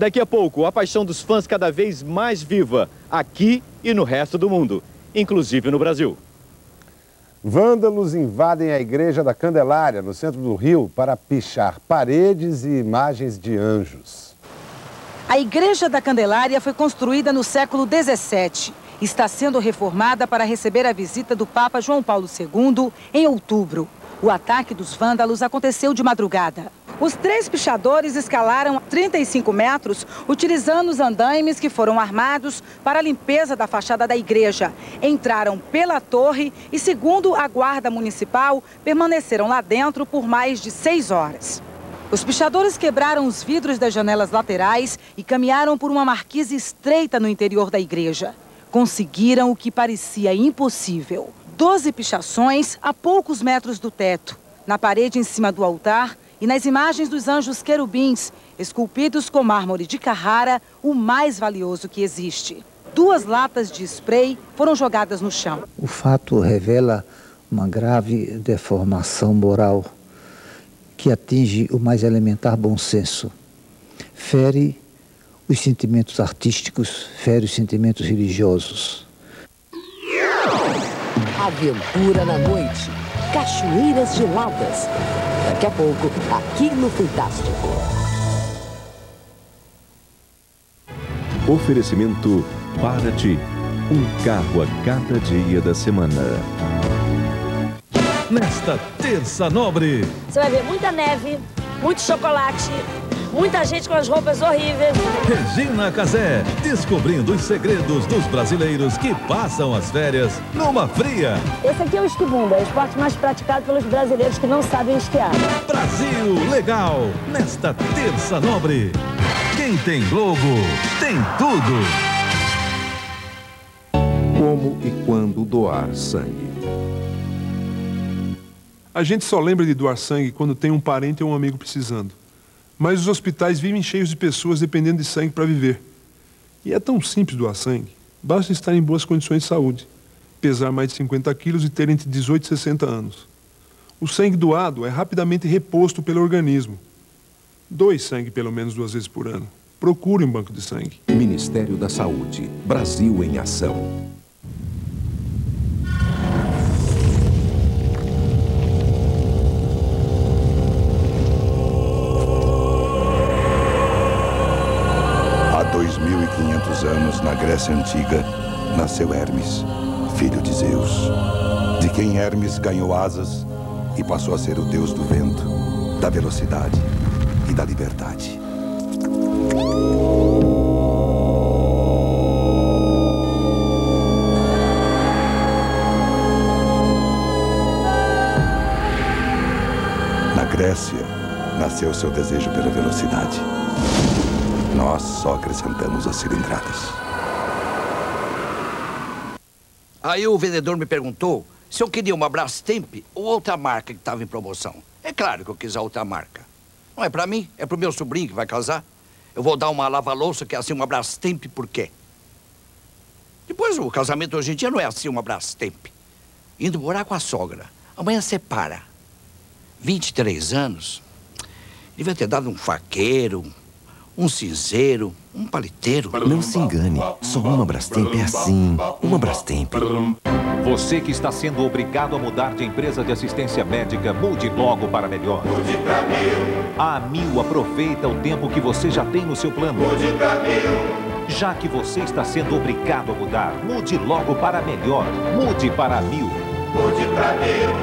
Daqui a pouco, a paixão dos fãs cada vez mais viva, aqui e no resto do mundo, inclusive no Brasil. Vândalos invadem a Igreja da Candelária, no centro do Rio, para pichar paredes e imagens de anjos. A Igreja da Candelária foi construída no século XVII. Está sendo reformada para receber a visita do Papa João Paulo II em outubro. O ataque dos vândalos aconteceu de madrugada. Os 3 pichadores escalaram 35 metros, utilizando os andaimes que foram armados para a limpeza da fachada da igreja. Entraram pela torre e, segundo a guarda municipal, permaneceram lá dentro por mais de 6 horas. Os pichadores quebraram os vidros das janelas laterais e caminharam por uma marquise estreita no interior da igreja. Conseguiram o que parecia impossível. 12 pichações a poucos metros do teto, na parede em cima do altar e nas imagens dos anjos querubins, esculpidos com mármore de Carrara, o mais valioso que existe. 2 latas de spray foram jogadas no chão. O fato revela uma grave deformação moral que atinge o mais elementar bom senso. Fere os sentimentos artísticos, fere os sentimentos religiosos. Aventura na noite, cachoeiras geladas. Daqui a pouco, aqui no Fantástico. Oferecimento Paraty, um carro a cada dia da semana. Nesta terça nobre, você vai ver muita neve, muito chocolate, muita gente com as roupas horríveis. Regina Casé, descobrindo os segredos dos brasileiros que passam as férias numa fria. Esse aqui é o esquibunda, é o esporte mais praticado pelos brasileiros que não sabem esquiar. Brasil Legal, nesta terça nobre. Quem tem Globo, tem tudo. Como e quando doar sangue? A gente só lembra de doar sangue quando tem um parente ou um amigo precisando. Mas os hospitais vivem cheios de pessoas dependendo de sangue para viver. E é tão simples doar sangue. Basta estar em boas condições de saúde, pesar mais de 50 quilos e ter entre 18 e 60 anos. O sangue doado é rapidamente reposto pelo organismo. Doe sangue pelo menos 2 vezes por ano. Procure um banco de sangue. Ministério da Saúde. Brasil em Ação. Há 2.500 anos, na Grécia Antiga, nasceu Hermes, filho de Zeus, de quem Hermes ganhou asas e passou a ser o deus do vento, da velocidade e da liberdade. Na Grécia, nasceu seu desejo pela velocidade. Nós só acrescentamos as cilindradas. Aí o vendedor me perguntou se eu queria uma Brastemp ou outra marca que estava em promoção. É claro que eu quis a outra marca. Não é pra mim, é pro meu sobrinho que vai casar. Eu vou dar uma lava-louça que é assim, uma Brastemp, por quê? Depois, o casamento hoje em dia não é assim, uma Brastemp. Indo morar com a sogra. Amanhã separa. 23 anos. Devia ter dado um faqueiro, um cinzeiro, um paliteiro. Não se engane, só uma Brastemp é assim, uma Brastemp. Você que está sendo obrigado a mudar de empresa de assistência médica, mude logo para melhor. Mude pra Mil. A Mil aproveita o tempo que você já tem no seu plano. Mude pra Mil. Já que você está sendo obrigado a mudar, mude logo para melhor. Mude para a Mil. Mude pra Mil.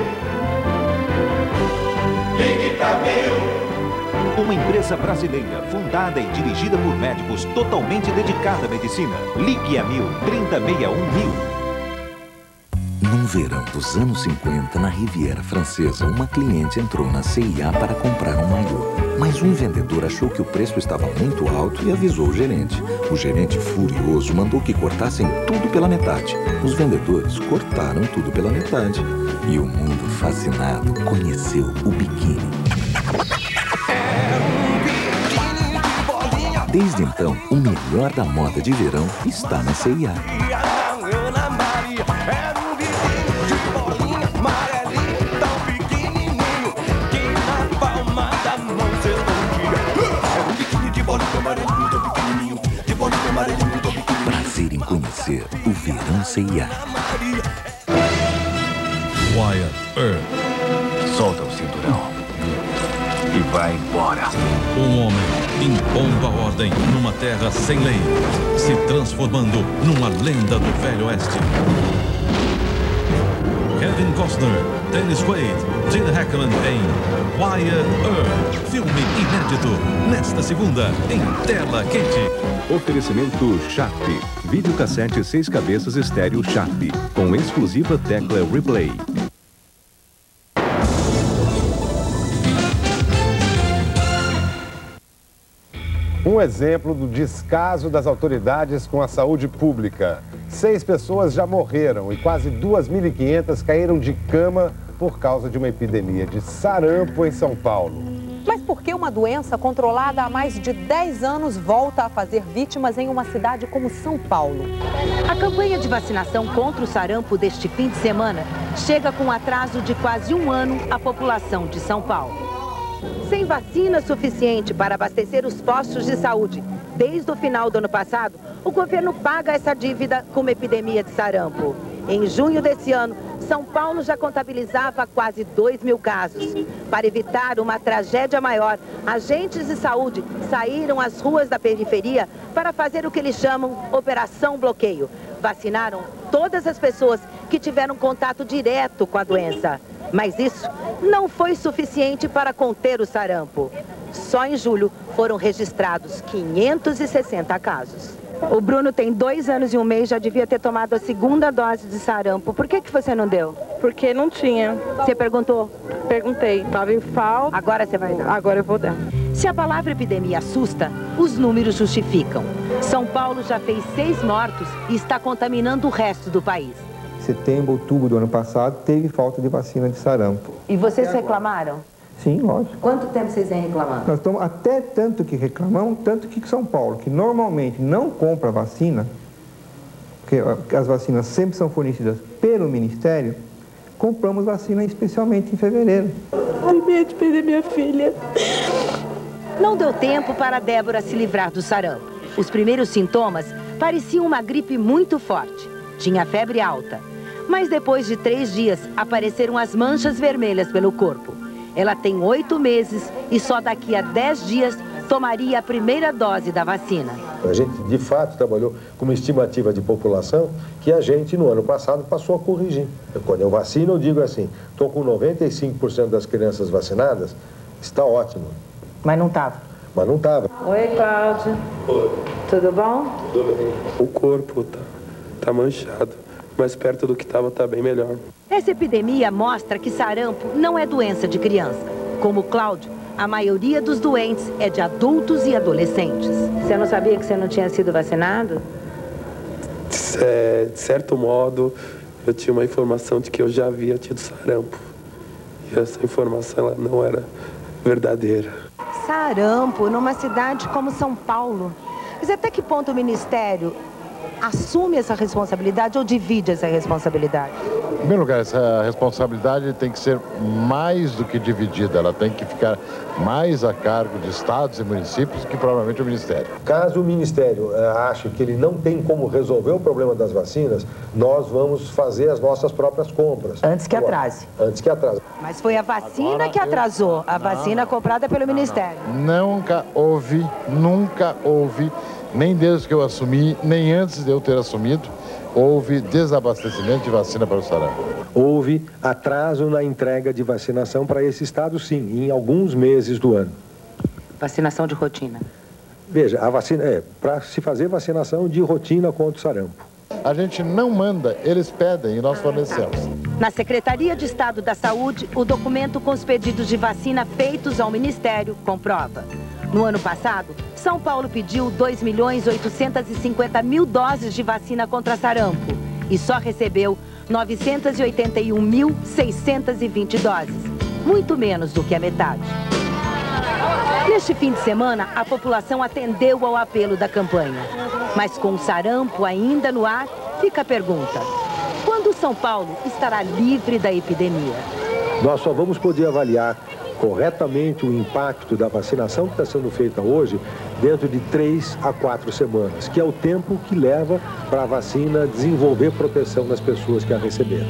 Ligue pra Mil. Uma empresa brasileira, fundada e dirigida por médicos totalmente dedicada à medicina. Ligue a Mil, 3061 Mil. Num verão dos anos 50, na Riviera Francesa, uma cliente entrou na CIA para comprar um maiô. Mas um vendedor achou que o preço estava muito alto e avisou o gerente. O gerente, furioso, mandou que cortassem tudo pela metade. Os vendedores cortaram tudo pela metade. E o mundo, fascinado, conheceu o biquíni. Desde então, o melhor da moda de verão está na CIA. em conhecer o Verão CIA. Wyatt Earp. Solta o cinturão e vai embora. Um homem impondo a ordem numa terra sem lei, se transformando numa lenda do Velho Oeste. Kevin Costner, Dennis Quaid, Gene Hackman em Wyatt Earp. Filme inédito, nesta segunda, em tela quente. Oferecimento Sharp. Videocassete 6 cabeças estéreo Sharp, com exclusiva tecla Replay. Um exemplo do descaso das autoridades com a saúde pública. 6 pessoas já morreram e quase 2.500 caíram de cama por causa de uma epidemia de sarampo em São Paulo. Mas por que uma doença controlada há mais de 10 anos volta a fazer vítimas em uma cidade como São Paulo? A campanha de vacinação contra o sarampo deste fim de semana chega com um atraso de quase um ano à população de São Paulo. Sem vacina suficiente para abastecer os postos de saúde desde o final do ano passado, o governo paga essa dívida com uma epidemia de sarampo. Em junho desse ano, São Paulo já contabilizava quase 2.000 casos. Para evitar uma tragédia maior, agentes de saúde saíram às ruas da periferia para fazer o que eles chamam Operação Bloqueio. Vacinaram todas as pessoas que tiveram contato direto com a doença. Mas isso não foi suficiente para conter o sarampo. Só em julho foram registrados 560 casos. O Bruno tem 2 anos e 1 mês, já devia ter tomado a segunda dose de sarampo. Por que você não deu? Porque não tinha. Você perguntou? Perguntei. Estava em falta. Agora você vai dar? Agora eu vou dar. Se a palavra epidemia assusta, os números justificam. São Paulo já fez 6 mortos e está contaminando o resto do país. Setembro, outubro do ano passado, teve falta de vacina de sarampo. E vocês reclamaram? Sim, lógico. Quanto tempo vocês vêm reclamando? Nós estamos até tanto que reclamamos, tanto que São Paulo, que normalmente não compra vacina, porque as vacinas sempre são fornecidas pelo Ministério, compramos vacina especialmente em fevereiro. Tenho medo de perder minha filha. Não deu tempo para a Débora se livrar do sarampo. Os primeiros sintomas pareciam uma gripe muito forte. Tinha febre alta. Mas depois de 3 dias, apareceram as manchas vermelhas pelo corpo. Ela tem 8 meses e só daqui a 10 dias tomaria a primeira dose da vacina. A gente, de fato, trabalhou com uma estimativa de população que a gente, no ano passado, passou a corrigir. Quando eu vacino, eu digo assim, estou com 95% das crianças vacinadas, está ótimo. Mas não estava? Mas não estava. Oi, Cláudia. Oi. Tudo bom? Tudo bem. O corpo tá manchado, mas perto do que estava tá bem melhor. Essa epidemia mostra que sarampo não é doença de criança. Como o Cláudio, a maioria dos doentes é de adultos e adolescentes. Você não sabia que você não tinha sido vacinado? De certo modo, eu tinha uma informação de que eu já havia tido sarampo. E essa informação ela não era verdadeira. Sarampo numa cidade como São Paulo. Mas até que ponto o Ministério assume essa responsabilidade ou divide essa responsabilidade? Em primeiro lugar, essa responsabilidade tem que ser mais do que dividida, ela tem que ficar mais a cargo de estados e municípios que provavelmente o Ministério. Caso o Ministério ache que ele não tem como resolver o problema das vacinas, nós vamos fazer as nossas próprias compras. Antes que atrase. Antes que atrase. Mas foi a vacina que atrasou, a vacina comprada pelo Ministério. Nunca houve, nem desde que eu assumi, nem antes de eu ter assumido, houve desabastecimento de vacina para o sarampo. Houve atraso na entrega de vacinação para esse estado, sim, em alguns meses do ano. Vacinação de rotina. Veja, a vacina é para se fazer vacinação de rotina contra o sarampo. A gente não manda, eles pedem e nós fornecemos. Na Secretaria de Estado da Saúde, o documento com os pedidos de vacina feitos ao Ministério comprova. No ano passado, São Paulo pediu 2.850.000 doses de vacina contra sarampo e só recebeu 981.620 doses, muito menos do que a metade. Neste fim de semana, a população atendeu ao apelo da campanha. Mas com o sarampo ainda no ar, fica a pergunta: quando São Paulo estará livre da epidemia? Nós só vamos poder avaliar corretamente o impacto da vacinação que está sendo feita hoje dentro de 3 a 4 semanas, que é o tempo que leva para a vacina desenvolver proteção nas pessoas que a receberam.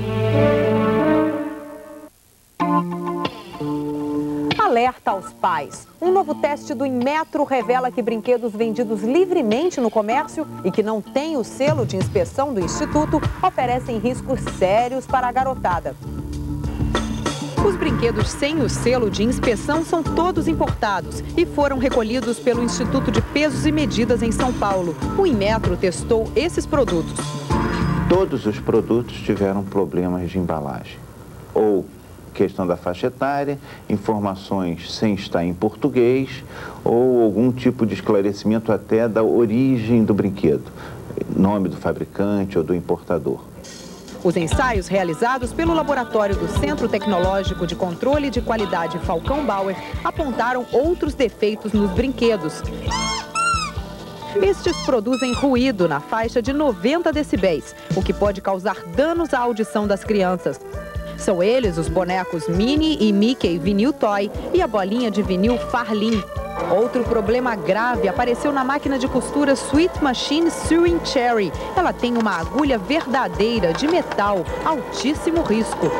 Alerta aos pais. Um novo teste do Inmetro revela que brinquedos vendidos livremente no comércio e que não têm o selo de inspeção do Instituto oferecem riscos sérios para a garotada. Os brinquedos sem o selo de inspeção são todos importados e foram recolhidos pelo Instituto de Pesos e Medidas em São Paulo. O Inmetro testou esses produtos. Todos os produtos tiveram problemas de embalagem, ou questão da faixa etária, informações sem estar em português, ou algum tipo de esclarecimento até da origem do brinquedo, nome do fabricante ou do importador. Os ensaios realizados pelo laboratório do Centro Tecnológico de Controle de Qualidade Falcão Bauer apontaram outros defeitos nos brinquedos. Estes produzem ruído na faixa de 90 decibéis, o que pode causar danos à audição das crianças. São eles os bonecos Minnie e Mickey Vinil Toy e a bolinha de vinil Farlin. Outro problema grave apareceu na máquina de costura Sweet Machine Sewing Cherry. Ela tem uma agulha verdadeira de metal, altíssimo risco.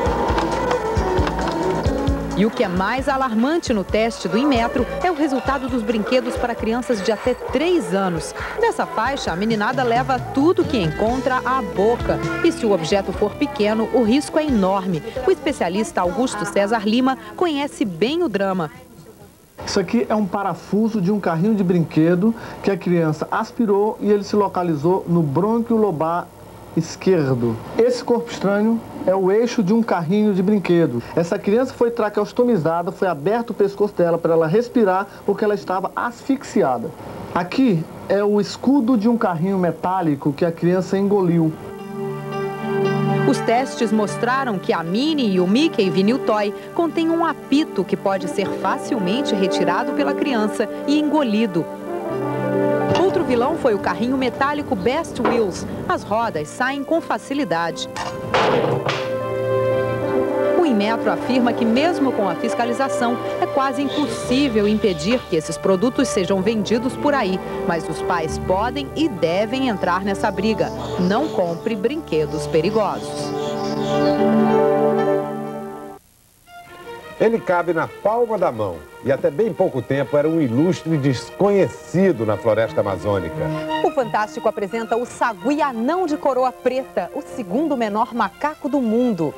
E o que é mais alarmante no teste do Inmetro é o resultado dos brinquedos para crianças de até 3 anos. Nessa faixa, a meninada leva tudo que encontra à boca. E se o objeto for pequeno, o risco é enorme. O especialista Augusto César Lima conhece bem o drama. Isso aqui é um parafuso de um carrinho de brinquedo que a criança aspirou e ele se localizou no brônquio lobar esquerdo. Esse corpo estranho é o eixo de um carrinho de brinquedo. Essa criança foi traqueostomizada, foi aberto o pescoço dela para ela respirar porque ela estava asfixiada. Aqui é o escudo de um carrinho metálico que a criança engoliu. Os testes mostraram que a Minnie e o Mickey Vinil Toy contêm um apito que pode ser facilmente retirado pela criança e engolido. Outro vilão foi o carrinho metálico Best Wheels. As rodas saem com facilidade. O Inmetro afirma que mesmo com a fiscalização é quase impossível impedir que esses produtos sejam vendidos por aí. Mas os pais podem e devem entrar nessa briga. Não compre brinquedos perigosos. Ele cabe na palma da mão e até bem pouco tempo era um ilustre desconhecido na floresta amazônica. O Fantástico apresenta o sagui anão de coroa preta, o segundo menor macaco do mundo.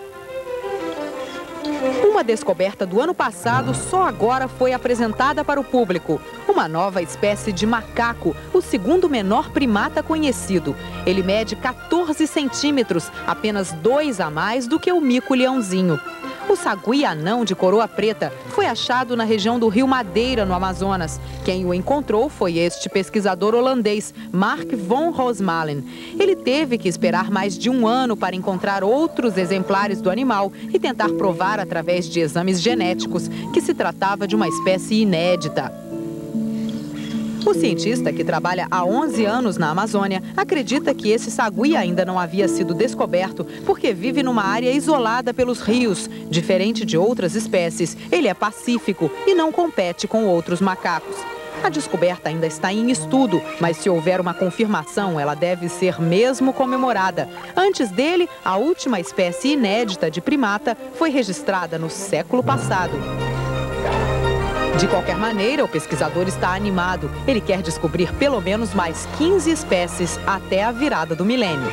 Uma descoberta do ano passado só agora foi apresentada para o público. Uma nova espécie de macaco, o segundo menor primata conhecido. Ele mede 14 centímetros, apenas 2 a mais do que o mico-leãozinho. O sagui anão de coroa preta foi achado na região do Rio Madeira, no Amazonas. Quem o encontrou foi este pesquisador holandês, Mark von Rosmalen. Ele teve que esperar mais de 1 ano para encontrar outros exemplares do animal e tentar provar através de exames genéticos que se tratava de uma espécie inédita. O cientista, que trabalha há 11 anos na Amazônia, acredita que esse sagui ainda não havia sido descoberto porque vive numa área isolada pelos rios. Diferente de outras espécies, ele é pacífico e não compete com outros macacos. A descoberta ainda está em estudo, mas se houver uma confirmação, ela deve ser mesmo comemorada. Antes dele, a última espécie inédita de primata foi registrada no século passado. De qualquer maneira, o pesquisador está animado. Ele quer descobrir pelo menos mais 15 espécies até a virada do milênio.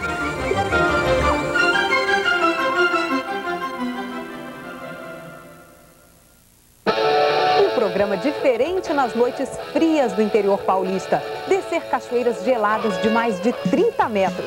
Um programa diferente nas noites frias do interior paulista. Descer cachoeiras geladas de mais de 30 metros.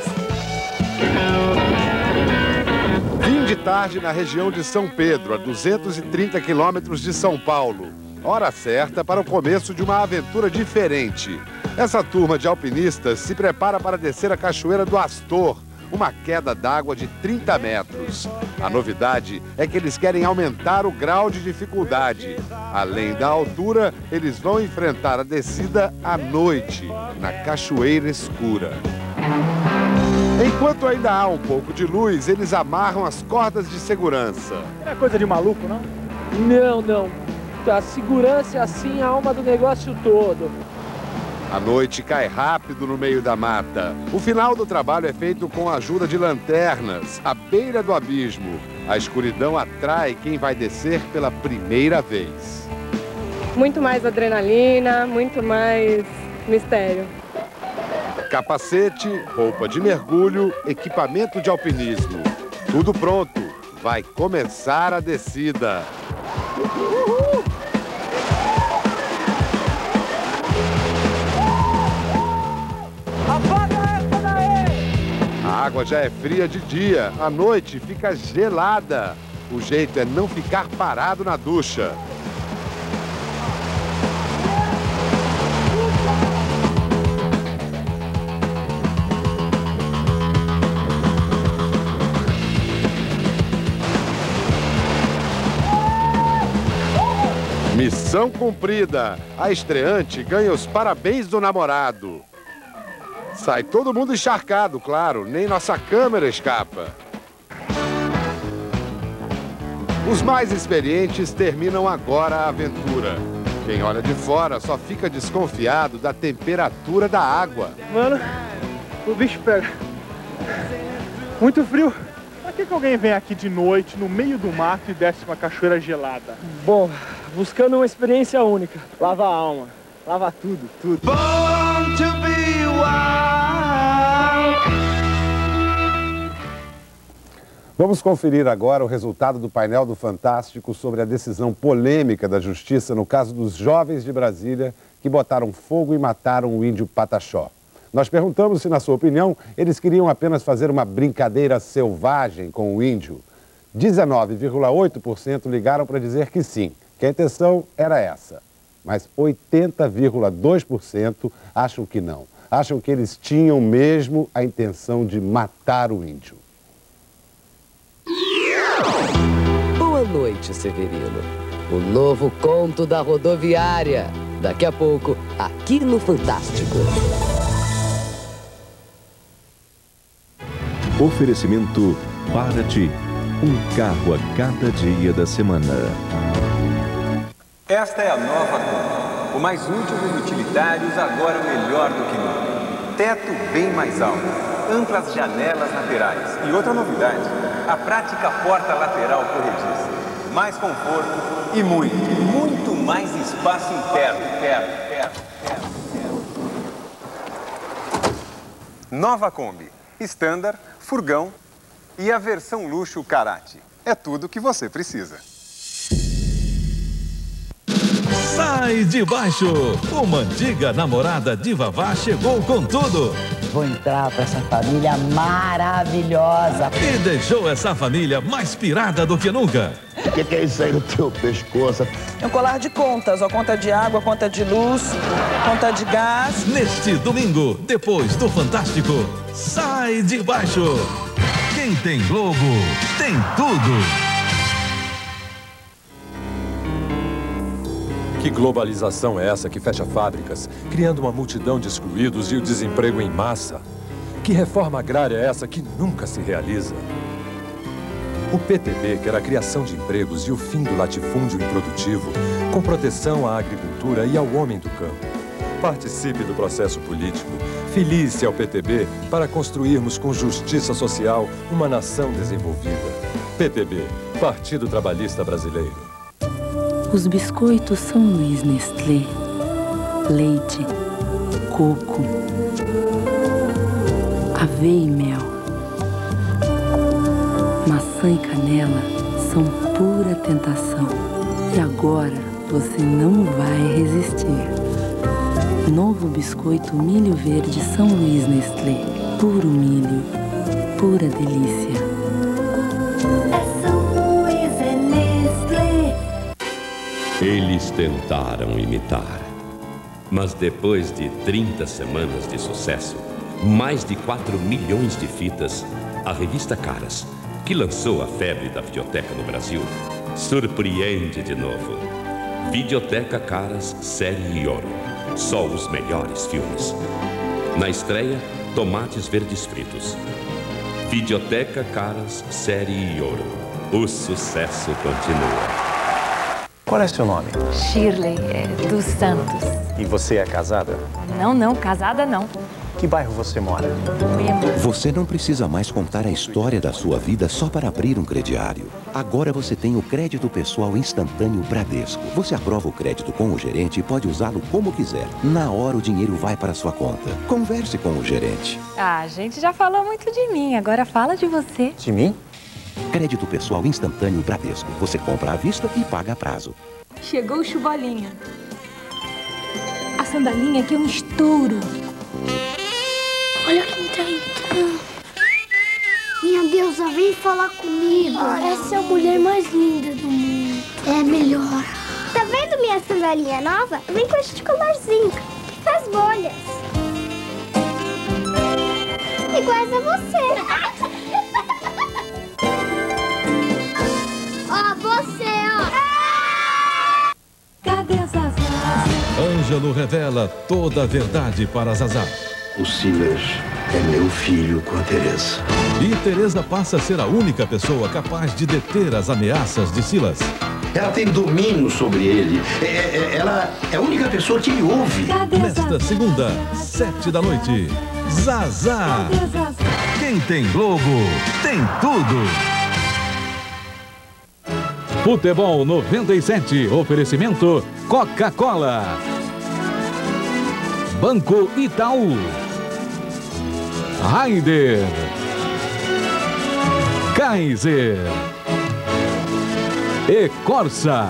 Fim de tarde na região de São Pedro, a 230 quilômetros de São Paulo. Hora certa para o começo de uma aventura diferente. Essa turma de alpinistas se prepara para descer a Cachoeira do Astor, uma queda d'água de 30 metros. A novidade é que eles querem aumentar o grau de dificuldade. Além da altura, eles vão enfrentar a descida à noite, na Cachoeira Escura. Enquanto ainda há um pouco de luz, eles amarram as cordas de segurança. Não é coisa de maluco, não? Não, não. A segurança é assim a alma do negócio todo. A noite cai rápido no meio da mata. O final do trabalho é feito com a ajuda de lanternas, à beira do abismo. A escuridão atrai quem vai descer pela primeira vez. Muito mais adrenalina, muito mais mistério. Capacete, roupa de mergulho, equipamento de alpinismo. Tudo pronto. Vai começar a descida. A água já é fria de dia, à noite fica gelada. O jeito é não ficar parado na ducha. Missão cumprida. A estreante ganha os parabéns do namorado. Sai todo mundo encharcado, claro, nem nossa câmera escapa. Os mais experientes terminam agora a aventura. Quem olha de fora só fica desconfiado da temperatura da água. Mano, o bicho pega. Muito frio. Pra que alguém vem aqui de noite, no meio do mato, e desce uma cachoeira gelada? Bom, buscando uma experiência única. Lava a alma, lava tudo, tudo. Born to be wild. Vamos conferir agora o resultado do painel do Fantástico sobre a decisão polêmica da Justiça no caso dos jovens de Brasília que botaram fogo e mataram o índio Pataxó. Nós perguntamos se, na sua opinião, eles queriam apenas fazer uma brincadeira selvagem com o índio. 19,8% ligaram para dizer que sim, que a intenção era essa. Mas 80,2% acham que não. Acham que eles tinham mesmo a intenção de matar o índio. Boa noite, Severino. O novo conto da rodoviária. Daqui a pouco, aqui no Fantástico. Oferecimento Paraty. Um carro a cada dia da semana. Esta é a nova Kombi. O mais útil dos utilitários, agora melhor do que nunca. Teto bem mais alto, amplas janelas laterais. E outra novidade, a prática porta lateral corrediça. Mais conforto e muito mais espaço interno. Nova Kombi, Standard, Furgão e a versão luxo Karate. É tudo o que você precisa. Sai de baixo! Uma antiga namorada de Vavá chegou com tudo. Vou entrar pra essa família maravilhosa. E deixou essa família mais pirada do que nunca. O que é isso aí no teu pescoço? É um colar de contas, ó, conta de água, conta de luz, conta de gás. Neste domingo, depois do Fantástico, Sai de Baixo. Quem tem Globo, tem tudo. Que globalização é essa que fecha fábricas, criando uma multidão de excluídos e o desemprego em massa? Que reforma agrária é essa que nunca se realiza? O PTB quer a criação de empregos e o fim do latifúndio improdutivo, com proteção à agricultura e ao homem do campo. Participe do processo político, filie-se ao PTB para construirmos com justiça social uma nação desenvolvida. PTB, Partido Trabalhista Brasileiro. Os biscoitos São Luís Nestlé, leite, coco, aveia e mel, maçã e canela são pura tentação. E agora você não vai resistir. Novo biscoito milho verde São Luís Nestlé, puro milho, pura delícia. Eles tentaram imitar, mas depois de 30 semanas de sucesso, mais de 4 milhões de fitas, a revista Caras, que lançou a febre da videoteca no Brasil, surpreende de novo. Videoteca Caras Série Ouro, só os melhores filmes. Na estreia, tomates verdes fritos. Videoteca Caras Série Ouro, o sucesso continua. Qual é seu nome? Shirley, dos Santos. E você é casada? Não, casada não. Que bairro você mora? Você não precisa mais contar a história da sua vida só para abrir um crediário. Agora você tem o crédito pessoal instantâneo Bradesco. Você aprova o crédito com o gerente e pode usá-lo como quiser. Na hora o dinheiro vai para a sua conta. Converse com o gerente. A gente já falou muito de mim, agora fala de você. De mim? Crédito pessoal instantâneo Bradesco. Você compra à vista e paga a prazo. Chegou o chubolinha. A sandalinha aqui é um estouro. Olha quem tá entrando. Minha deusa, vem falar comigo. Essa é a mulher mais linda do mundo. É melhor. Tá vendo minha sandalinha nova? Vem com este colarzinho, que faz bolhas. Iguais a você. Ó, você, ó. Cadê a Zazá? Ângelo revela toda a verdade para Zazá. O Silas é meu filho com a Teresa. E Teresa passa a ser a única pessoa capaz de deter as ameaças de Silas. Ela tem domínio sobre ele. Ela é a única pessoa que ele ouve. Nesta segunda, 7 da noite, Zazá. Quem tem Globo, tem tudo. Futebol 97, oferecimento Coca-Cola. Banco Itaú. Raider. Kaiser. E Corsa.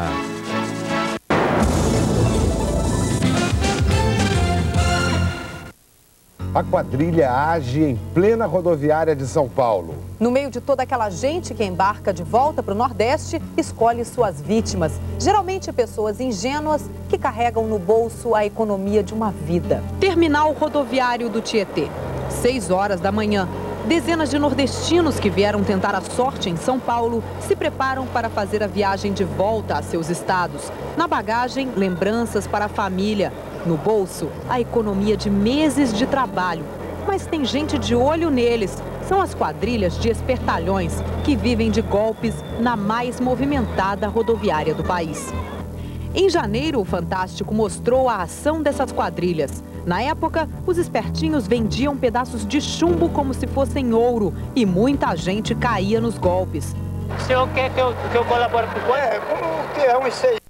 A quadrilha age em plena rodoviária de São Paulo. No meio de toda aquela gente que embarca de volta para o Nordeste, escolhe suas vítimas. Geralmente pessoas ingênuas que carregam no bolso a economia de uma vida. Terminal rodoviário do Tietê. 6 horas da manhã. Dezenas de nordestinos que vieram tentar a sorte em São Paulo se preparam para fazer a viagem de volta a seus estados. Na bagagem, lembranças para a família. No bolso, a economia de meses de trabalho. Mas tem gente de olho neles. São as quadrilhas de espertalhões que vivem de golpes na mais movimentada rodoviária do país. Em janeiro, o Fantástico mostrou a ação dessas quadrilhas. Na época, os espertinhos vendiam pedaços de chumbo como se fossem ouro e muita gente caía nos golpes. O senhor quer que eu colabore com o banco? Como que é uns 6